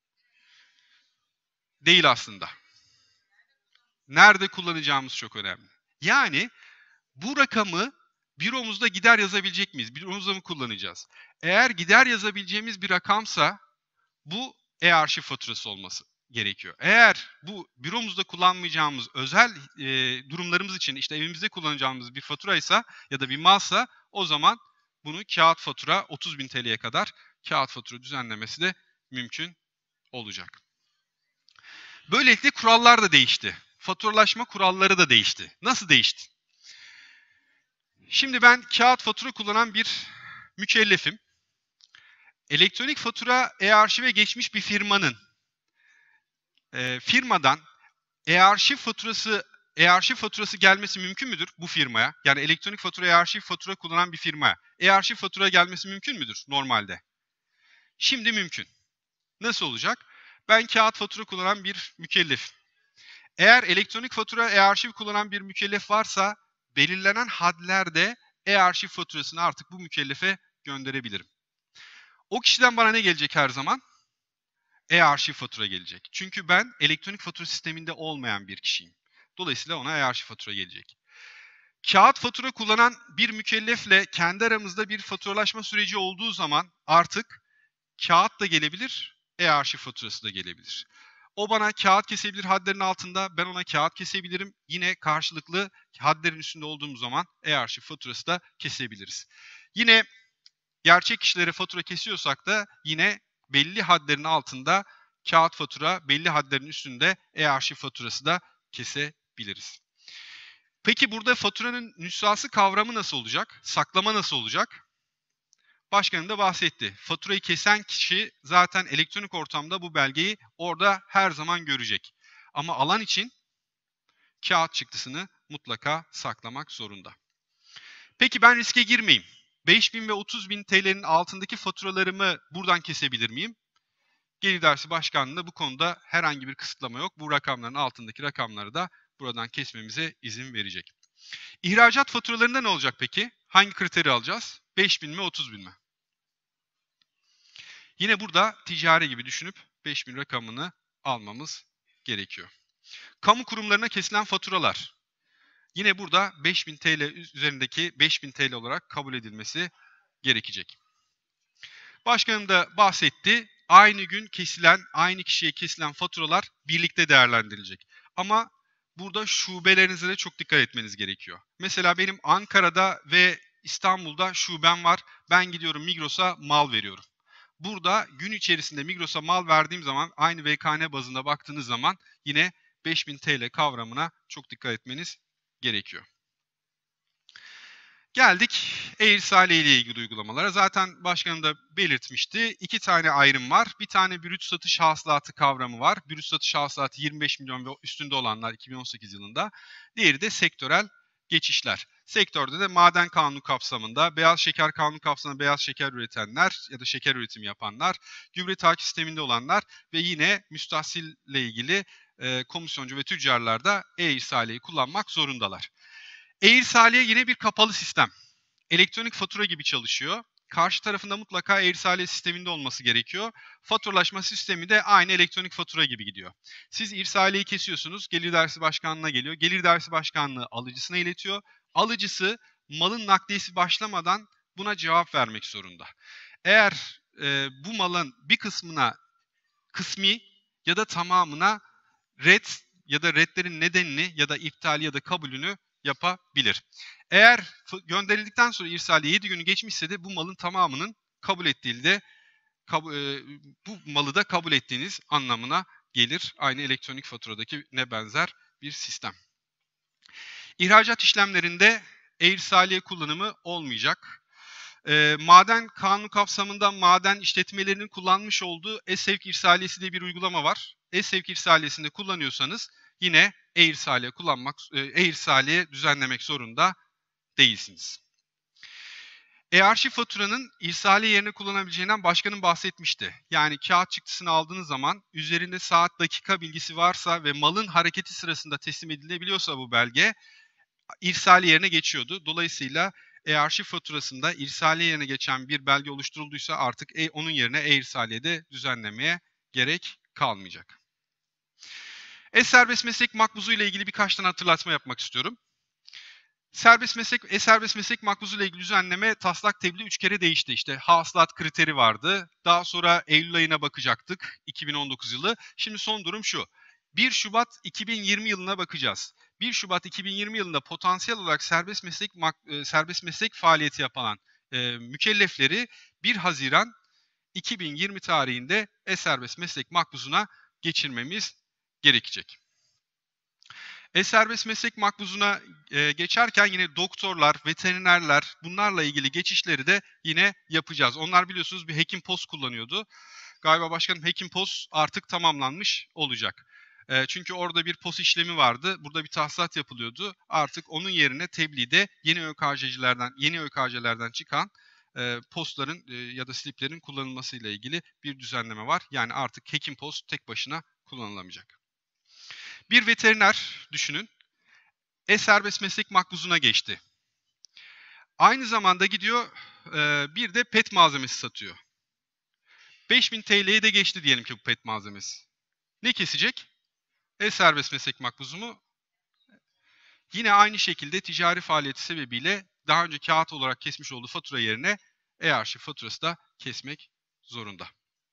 Değil aslında. Nerede kullanacağımız çok önemli. Yani bu rakamı büromuzda gider yazabilecek miyiz? Büromuzda mı kullanacağız? Eğer gider yazabileceğimiz bir rakamsa bu e-arşiv faturası olması gerekiyor. Eğer bu büromuzda kullanmayacağımız özel e, durumlarımız için işte evimizde kullanacağımız bir faturaysa ya da bir malsa o zaman bunu kağıt fatura otuz bin T L'ye kadar kağıt fatura düzenlemesi de mümkün olacak. Böylelikle kurallar da değişti. Faturalaşma kuralları da değişti. Nasıl değişti? Şimdi ben kağıt fatura kullanan bir mükellefim. Elektronik fatura e-arşive geçmiş bir firmanın e, firmadan e-arşiv faturası e-arşiv faturası gelmesi mümkün müdür bu firmaya? Yani elektronik fatura e-arşiv fatura kullanan bir firmaya e-arşiv fatura gelmesi mümkün müdür normalde? Şimdi mümkün. Nasıl olacak? Ben kağıt fatura kullanan bir mükellefim. Eğer elektronik fatura e-arşiv kullanan bir mükellef varsa belirlenen hadlerde e-arşiv faturasını artık bu mükellefe gönderebilirim. O kişiden bana ne gelecek her zaman? E-arşiv fatura gelecek. Çünkü ben elektronik fatura sisteminde olmayan bir kişiyim. Dolayısıyla ona e-arşiv fatura gelecek. Kağıt fatura kullanan bir mükellefle kendi aramızda bir faturalaşma süreci olduğu zaman artık kağıt da gelebilir, e-arşiv faturası da gelebilir. O bana kağıt kesebilir hadlerin altında, ben ona kağıt kesebilirim. Yine karşılıklı hadlerin üstünde olduğumuz zaman e-arşiv faturası da kesebiliriz. Yine gerçek kişilere fatura kesiyorsak da yine belli hadlerin altında kağıt fatura, belli hadlerin üstünde e-arşiv faturası da kesebiliriz. Peki burada faturanın nüshası kavramı nasıl olacak? Saklama nasıl olacak? Başkanım da bahsetti. Faturayı kesen kişi zaten elektronik ortamda bu belgeyi orada her zaman görecek. Ama alan için kağıt çıktısını mutlaka saklamak zorunda. Peki ben riske girmeyeyim. beş bin ve otuz bin T L'nin altındaki faturalarımı buradan kesebilir miyim? Gelir İdaresi Başkanlığı'nda bu konuda herhangi bir kısıtlama yok. Bu rakamların altındaki rakamları da buradan kesmemize izin verecek. İhracat faturalarında ne olacak peki? Hangi kriteri alacağız? beş bin mi otuz bin mi? Yine burada ticari gibi düşünüp beş bin rakamını almamız gerekiyor. Kamu kurumlarına kesilen faturalar. Yine burada beş bin T L üzerindeki beş bin T L olarak kabul edilmesi gerekecek. Başkanım da bahsetti. Aynı gün kesilen, aynı kişiye kesilen faturalar birlikte değerlendirilecek. Ama burada şubelerinize de çok dikkat etmeniz gerekiyor. Mesela benim Ankara'da ve İstanbul'da şubem var. Ben gidiyorum Migros'a mal veriyorum. Burada gün içerisinde Migros'a mal verdiğim zaman aynı V K N bazında baktığınız zaman yine beş bin T L kavramına çok dikkat etmeniz gerekiyor. Geldik e-irsaliye ile ilgili uygulamalara. Zaten başkanım da belirtmişti. İki tane ayrım var. Bir tane brüt satış hasılatı kavramı var. Brüt satış hasılatı yirmi beş milyon ve üstünde olanlar iki bin on sekiz yılında. Diğeri de sektörel geçişler. Sektörde de maden kanunu kapsamında, beyaz şeker kanunu kapsamında beyaz şeker üretenler ya da şeker üretimi yapanlar, gübre takip sisteminde olanlar ve yine müstahsille ilgili e, komisyoncu ve tüccarlar da e-irsaliyeyi kullanmak zorundalar. E-irsaliye yine bir kapalı sistem. Elektronik fatura gibi çalışıyor. karşı tarafında mutlaka e-irsaliye sisteminde olması gerekiyor. Faturalaşma sistemi de aynı elektronik fatura gibi gidiyor. Siz irsaliyeyi kesiyorsunuz, Gelir Dairesi Başkanlığı'na geliyor. Gelir Dairesi Başkanlığı alıcısına iletiyor. Alıcısı malın nakliyesi başlamadan buna cevap vermek zorunda. Eğer e, bu malın bir kısmına kısmi ya da tamamına red ya da redlerin nedenini ya da iptali ya da kabulünü yapabilir. Eğer gönderildikten sonra irsaliye yedi günü geçmişse de bu malın tamamının kabul ettiğinde kab- e, bu malı da kabul ettiğiniz anlamına gelir. Aynı elektronik faturadaki ne benzer bir sistem. İhracat işlemlerinde e-irsaliye kullanımı olmayacak. E, maden kanunu kapsamında maden işletmelerinin kullanmış olduğu e-sevk irsaliyesi diye bir uygulama var. E-sevk irsaliyesinde kullanıyorsanız yine e-irsaliye kullanmak, e-irsaliye düzenlemek zorunda değilsiniz. E-arşiv faturanın irsaliye yerine kullanabileceğinden başkanım bahsetmişti. Yani kağıt çıktısını aldığınız zaman üzerinde saat, dakika bilgisi varsa ve malın hareketi sırasında teslim edilebiliyorsa bu belge irsaliye yerine geçiyordu. Dolayısıyla e-arşiv faturasında irsaliye yerine geçen bir belge oluşturulduysa artık e, onun yerine e-irsaliyede düzenlemeye gerek kalmayacak. E-serbest meslek makbuzu ile ilgili birkaç tane hatırlatma yapmak istiyorum. Serbest meslek, e-serbest meslek makbuzu ile ilgili düzenleme taslak tebliğ üç kere değişti. İşte hasılat kriteri vardı. Daha sonra Eylül ayına bakacaktık, iki bin on dokuz yılı. Şimdi son durum şu. bir Şubat iki bin yirmi yılına bakacağız. bir Şubat iki bin yirmi yılında potansiyel olarak serbest meslek serbest meslek faaliyeti yapan e, mükellefleri bir Haziran iki bin yirmi tarihinde e-serbest meslek makbuzuna geçirmemiz gerekecek. E-serbest meslek makbuzuna e, geçerken yine doktorlar, veterinerler bunlarla ilgili geçişleri de yine yapacağız. Onlar biliyorsunuz bir hekim post kullanıyordu. Galiba başkanım hekim post artık tamamlanmış olacak. E, çünkü orada bir post işlemi vardı. Burada bir tahsisat yapılıyordu. Artık onun yerine tebliğde yeni ÖKC'cilerden, yeni ÖKC'lerden çıkan e, postların e, ya da sliplerin kullanılmasıyla ilgili bir düzenleme var. Yani artık hekim post tek başına kullanılamayacak. Bir veteriner düşünün, e-serbest meslek makbuzuna geçti. Aynı zamanda gidiyor e, bir de pet malzemesi satıyor. beş bin T L'ye de geçti diyelim ki bu pet malzemesi. Ne kesecek? E-serbest meslek makbuzu mu? Yine aynı şekilde ticari faaliyeti sebebiyle daha önce kağıt olarak kesmiş olduğu fatura yerine e-arşiv faturası da kesmek zorunda.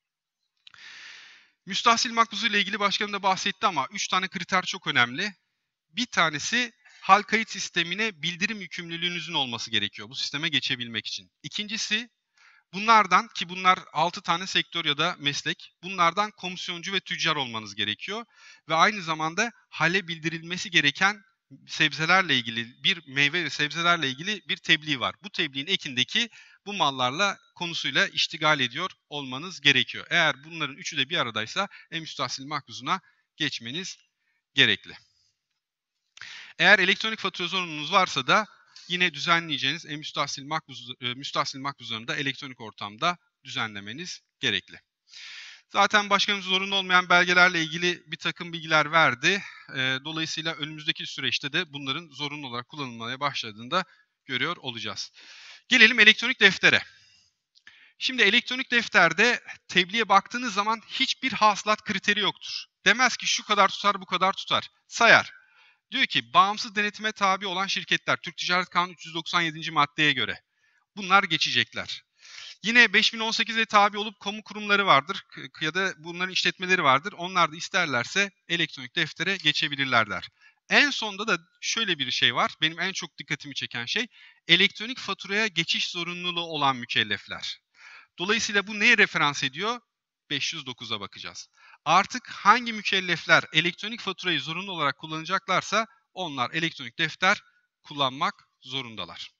Müstahsil makbuzu ile ilgili başkanım da bahsetti ama üç tane kriter çok önemli. Bir tanesi hal kayıt sistemine bildirim yükümlülüğünüzün olması gerekiyor bu sisteme geçebilmek için. İkincisi bunlardan ki bunlar altı tane sektör ya da meslek, bunlardan komisyoncu ve tüccar olmanız gerekiyor. Ve aynı zamanda hale bildirilmesi gereken sebzelerle ilgili bir meyve ve sebzelerle ilgili bir tebliğ var. Bu tebliğin ekindeki bu mallarla konusuyla iştigal ediyor olmanız gerekiyor. Eğer bunların üçü de bir aradaysa e-müstahsil makbuzuna geçmeniz gerekli. Eğer elektronik fatura zorunluluğunuz varsa da yine düzenleyeceğiniz e-müstahsil makbuz, e, müstahsil makbuzlarını da elektronik ortamda düzenlemeniz gerekli. Zaten başkanımız zorunlu olmayan belgelerle ilgili bir takım bilgiler verdi. E, dolayısıyla önümüzdeki süreçte de bunların zorunlu olarak kullanılmaya başladığını da görüyor olacağız. Gelelim elektronik deftere. Şimdi elektronik defterde tebliğe baktığınız zaman hiçbir hasılat kriteri yoktur. Demez ki şu kadar tutar, bu kadar tutar. Sayar. Diyor ki bağımsız denetime tabi olan şirketler Türk Ticaret Kanunu üç yüz doksan yedinci maddeye göre bunlar geçecekler. Yine beş bin on sekize tabi olup kamu kurumları vardır ya da bunların işletmeleri vardır. Onlar da isterlerse elektronik deftere geçebilirler der. En sonda da şöyle bir şey var. Benim en çok dikkatimi çeken şey elektronik faturaya geçiş zorunluluğu olan mükellefler. Dolayısıyla bu neye referans ediyor? beş yüz dokuza bakacağız. Artık hangi mükellefler elektronik faturayı zorunlu olarak kullanacaklarsa onlar elektronik defter kullanmak zorundalar.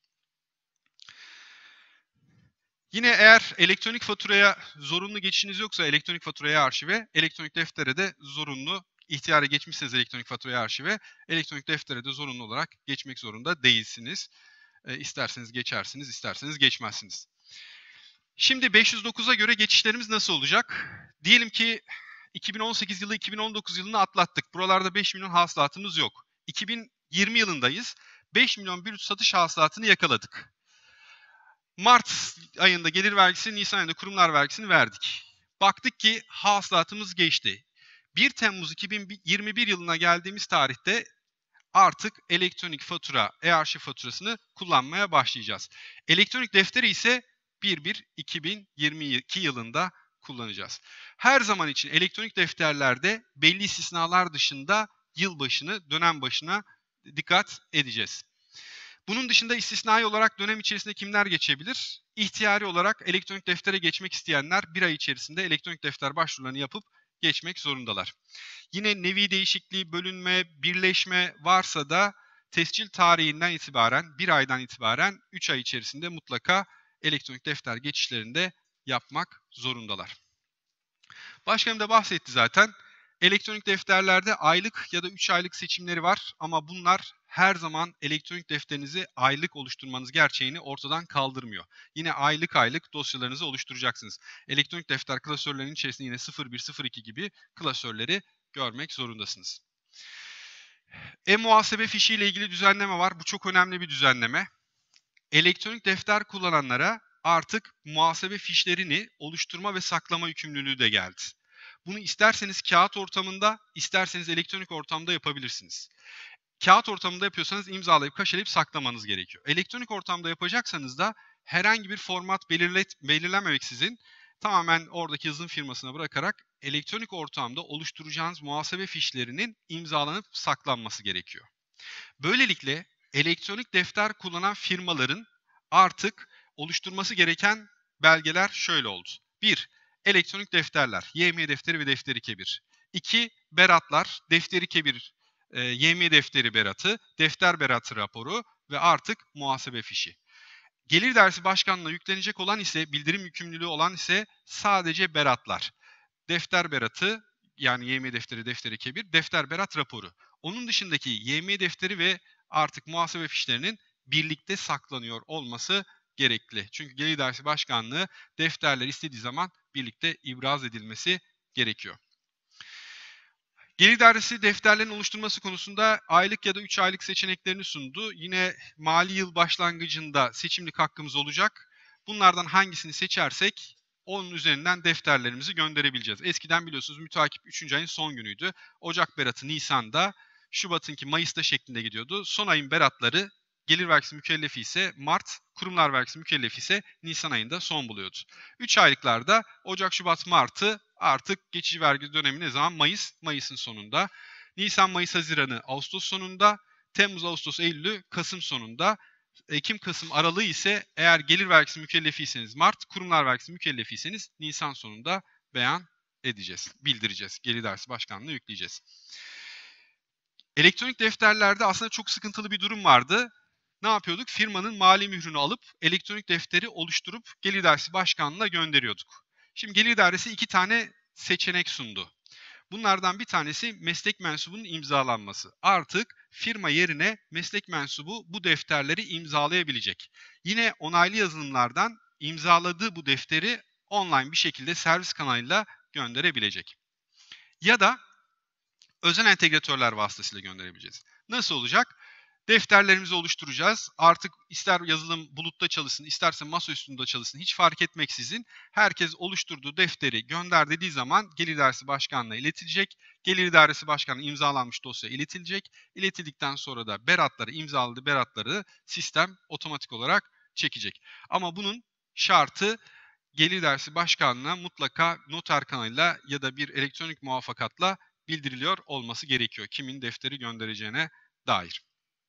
Yine eğer elektronik faturaya zorunlu geçişiniz yoksa elektronik faturaya arşive, elektronik deftere de zorunlu, ihtiyara geçmişseniz elektronik faturaya arşive, elektronik deftere de zorunlu olarak geçmek zorunda değilsiniz. E, isterseniz geçersiniz, isterseniz geçmezsiniz. Şimdi beş yüz dokuza göre geçişlerimiz nasıl olacak? Diyelim ki iki bin on sekiz yılı iki bin on dokuz yılını atlattık. Buralarda beş milyon hasılatımız yok. iki bin yirmi yılındayız. beş milyon brüt satış hasılatını yakaladık. Mart ayında gelir vergisi, Nisan ayında kurumlar vergisini verdik. Baktık ki hasılatımız geçti. bir Temmuz iki bin yirmi bir yılına geldiğimiz tarihte artık elektronik fatura, e-arşiv faturasını kullanmaya başlayacağız. Elektronik defteri ise bir bir iki bin yirmi iki yılında kullanacağız. Her zaman için elektronik defterlerde belli istisnalar dışında yılbaşını, dönem başına dikkat edeceğiz. Bunun dışında istisnai olarak dönem içerisinde kimler geçebilir? İhtiyari olarak elektronik deftere geçmek isteyenler bir ay içerisinde elektronik defter başvurularını yapıp geçmek zorundalar. Yine nevi değişikliği, bölünme, birleşme varsa da tescil tarihinden itibaren, bir aydan itibaren üç ay içerisinde mutlaka elektronik defter geçişlerinde yapmak zorundalar. Başkanım da bahsetti zaten. Elektronik defterlerde aylık ya da üç aylık seçimleri var ama bunlar her zaman elektronik defterinizi aylık oluşturmanız gerçeğini ortadan kaldırmıyor. Yine aylık aylık dosyalarınızı oluşturacaksınız. Elektronik defter klasörlerinin içerisinde yine sıfır bir sıfır iki gibi klasörleri görmek zorundasınız. E-muhasebe fişi ile ilgili düzenleme var. Bu çok önemli bir düzenleme. Elektronik defter kullananlara artık muhasebe fişlerini oluşturma ve saklama yükümlülüğü de geldi. Bunu isterseniz kağıt ortamında, isterseniz elektronik ortamda yapabilirsiniz. Kağıt ortamında yapıyorsanız imzalayıp kaşelayıp saklamanız gerekiyor. Elektronik ortamda yapacaksanız da herhangi bir format belirlet, belirlemeksizin tamamen oradaki yazılım firmasına bırakarak elektronik ortamda oluşturacağınız muhasebe fişlerinin imzalanıp saklanması gerekiyor. Böylelikle elektronik defter kullanan firmaların artık oluşturması gereken belgeler şöyle oldu. bir Elektronik defterler, Y M Y defteri ve defteri kebir. iki Beratlar, defteri kebir, e, Y M Y defteri beratı, defter beratı raporu ve artık muhasebe fişi. Gelir Dairesi Başkanlığı'na yüklenecek olan ise, bildirim yükümlülüğü olan ise sadece beratlar. Defter beratı, yani Y M Y defteri, defteri kebir, defter berat raporu. Onun dışındaki Y M Y defteri ve artık muhasebe fişlerinin birlikte saklanıyor olması gerekli. Çünkü Gelir Dairesi Başkanlığı defterler istediği zaman birlikte ibraz edilmesi gerekiyor. Gelir Dairesi defterlerin oluşturması konusunda aylık ya da üç aylık seçeneklerini sundu. Yine mali yıl başlangıcında seçimlik hakkımız olacak. Bunlardan hangisini seçersek onun üzerinden defterlerimizi gönderebileceğiz. Eskiden biliyorsunuz müteakip üçüncü ayın son günüydü. Ocak beratı Nisan'da, Şubat'ınki Mayıs'ta şeklinde gidiyordu. Son ayın beratları gelir vergisi mükellefi ise Mart, kurumlar vergisi mükellefi ise Nisan ayında son buluyordu. üç aylıklarda Ocak, Şubat, Mart'ı artık geçici vergi dönemi ne zaman? Mayıs, Mayıs'ın sonunda. Nisan, Mayıs, Haziran'ı Ağustos sonunda. Temmuz, Ağustos, Eylül'ü Kasım sonunda. Ekim, Kasım, Aralık'ı ise eğer gelir vergisi mükellefiyseniz Mart, kurumlar vergisi mükellefiyseniz Nisan sonunda beyan edeceğiz, bildireceğiz. Gelir Dairesi Başkanlığı'na yükleyeceğiz. Elektronik defterlerde aslında çok sıkıntılı bir durum vardı. Ne yapıyorduk? Firmanın mali mührünü alıp elektronik defteri oluşturup Gelir Dairesi Başkanlığı'na gönderiyorduk. Şimdi Gelir Dairesi iki tane seçenek sundu. Bunlardan bir tanesi meslek mensubunun imzalanması. Artık firma yerine meslek mensubu bu defterleri imzalayabilecek. Yine onaylı yazılımlardan imzaladığı bu defteri online bir şekilde servis kanalıyla gönderebilecek. Ya da özel entegratörler vasıtasıyla gönderebileceğiz. Nasıl olacak? Defterlerimizi oluşturacağız. Artık ister yazılım bulutta çalışsın, isterse masa üstünde çalışsın hiç fark etmeksizin herkes oluşturduğu defteri gönder dediği zaman Gelir Dairesi Başkanlığı'na iletilecek. Gelir Dairesi Başkanlığı imzalanmış dosya iletilecek. İletildikten sonra da beratları, imzaladığı beratları sistem otomatik olarak çekecek. Ama bunun şartı Gelir Dairesi Başkanlığı'na mutlaka noter kanalıyla ya da bir elektronik muvaffakatla bildiriliyor olması gerekiyor. Kimin defteri göndereceğine dair.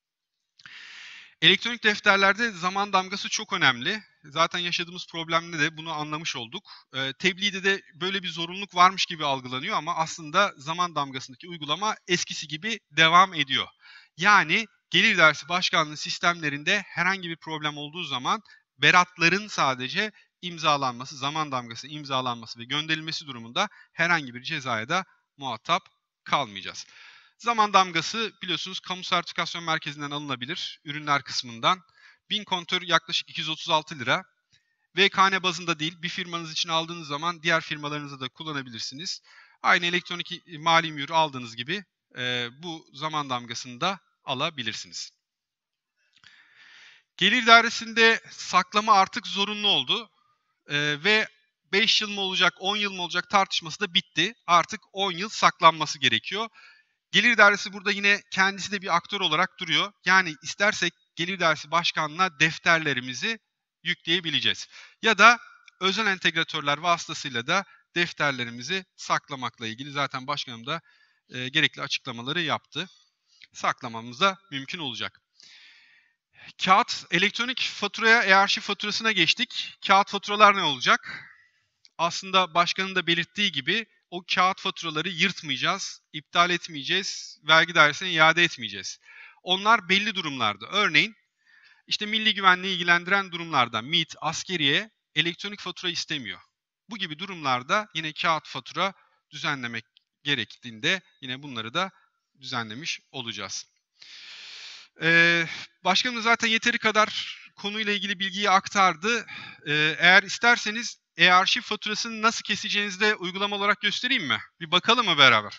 Elektronik defterlerde zaman damgası çok önemli. Zaten yaşadığımız problemde de bunu anlamış olduk. E, tebliğde de böyle bir zorunluluk varmış gibi algılanıyor ama aslında zaman damgasındaki uygulama eskisi gibi devam ediyor. Yani Gelir Dairesi Başkanlığı sistemlerinde herhangi bir problem olduğu zaman beratların sadece imzalanması, zaman damgası imzalanması ve gönderilmesi durumunda herhangi bir cezaya da muhatap kalmayacağız. Zaman damgası biliyorsunuz kamu sertifikasyon merkezinden alınabilir, ürünler kısmından. bin kontör yaklaşık iki yüz otuz altı lira. V K N bazında değil, bir firmanız için aldığınız zaman diğer firmalarınızda da kullanabilirsiniz. Aynı elektronik mali mühür aldığınız gibi e, bu zaman damgasını da alabilirsiniz. Gelir dairesinde saklama artık zorunlu oldu. Ee, ve beş yıl mı olacak, on yıl mı olacak tartışması da bitti. Artık on yıl saklanması gerekiyor. Gelir dairesi burada yine kendisi de bir aktör olarak duruyor. Yani istersek Gelir Dairesi Başkanlığı'na defterlerimizi yükleyebileceğiz. Ya da özel entegratörler vasıtasıyla da defterlerimizi saklamakla ilgili zaten başkanım da e, gerekli açıklamaları yaptı. Saklamamız da mümkün olacak. Kağıt, elektronik faturaya, e-arşiv faturasına geçtik. Kağıt faturalar ne olacak? Aslında başkanın da belirttiği gibi o kağıt faturaları yırtmayacağız, iptal etmeyeceğiz, vergi dairesine iade etmeyeceğiz. Onlar belli durumlarda. Örneğin işte milli güvenliği ilgilendiren durumlarda M İ T, askeriye elektronik fatura istemiyor. Bu gibi durumlarda yine kağıt fatura düzenlemek gerektiğinde yine bunları da düzenlemiş olacağız. Ee, başkanım zaten yeteri kadar konuyla ilgili bilgiyi aktardı. Ee, eğer isterseniz e-arşiv faturasını nasıl keseceğinizi de uygulama olarak göstereyim mi? Bir bakalım mı beraber?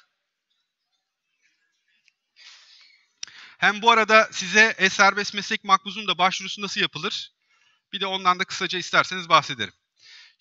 Hem bu arada size e-serbest meslek makbuzunun da başvurusu nasıl yapılır? Bir de ondan da kısaca isterseniz bahsederim.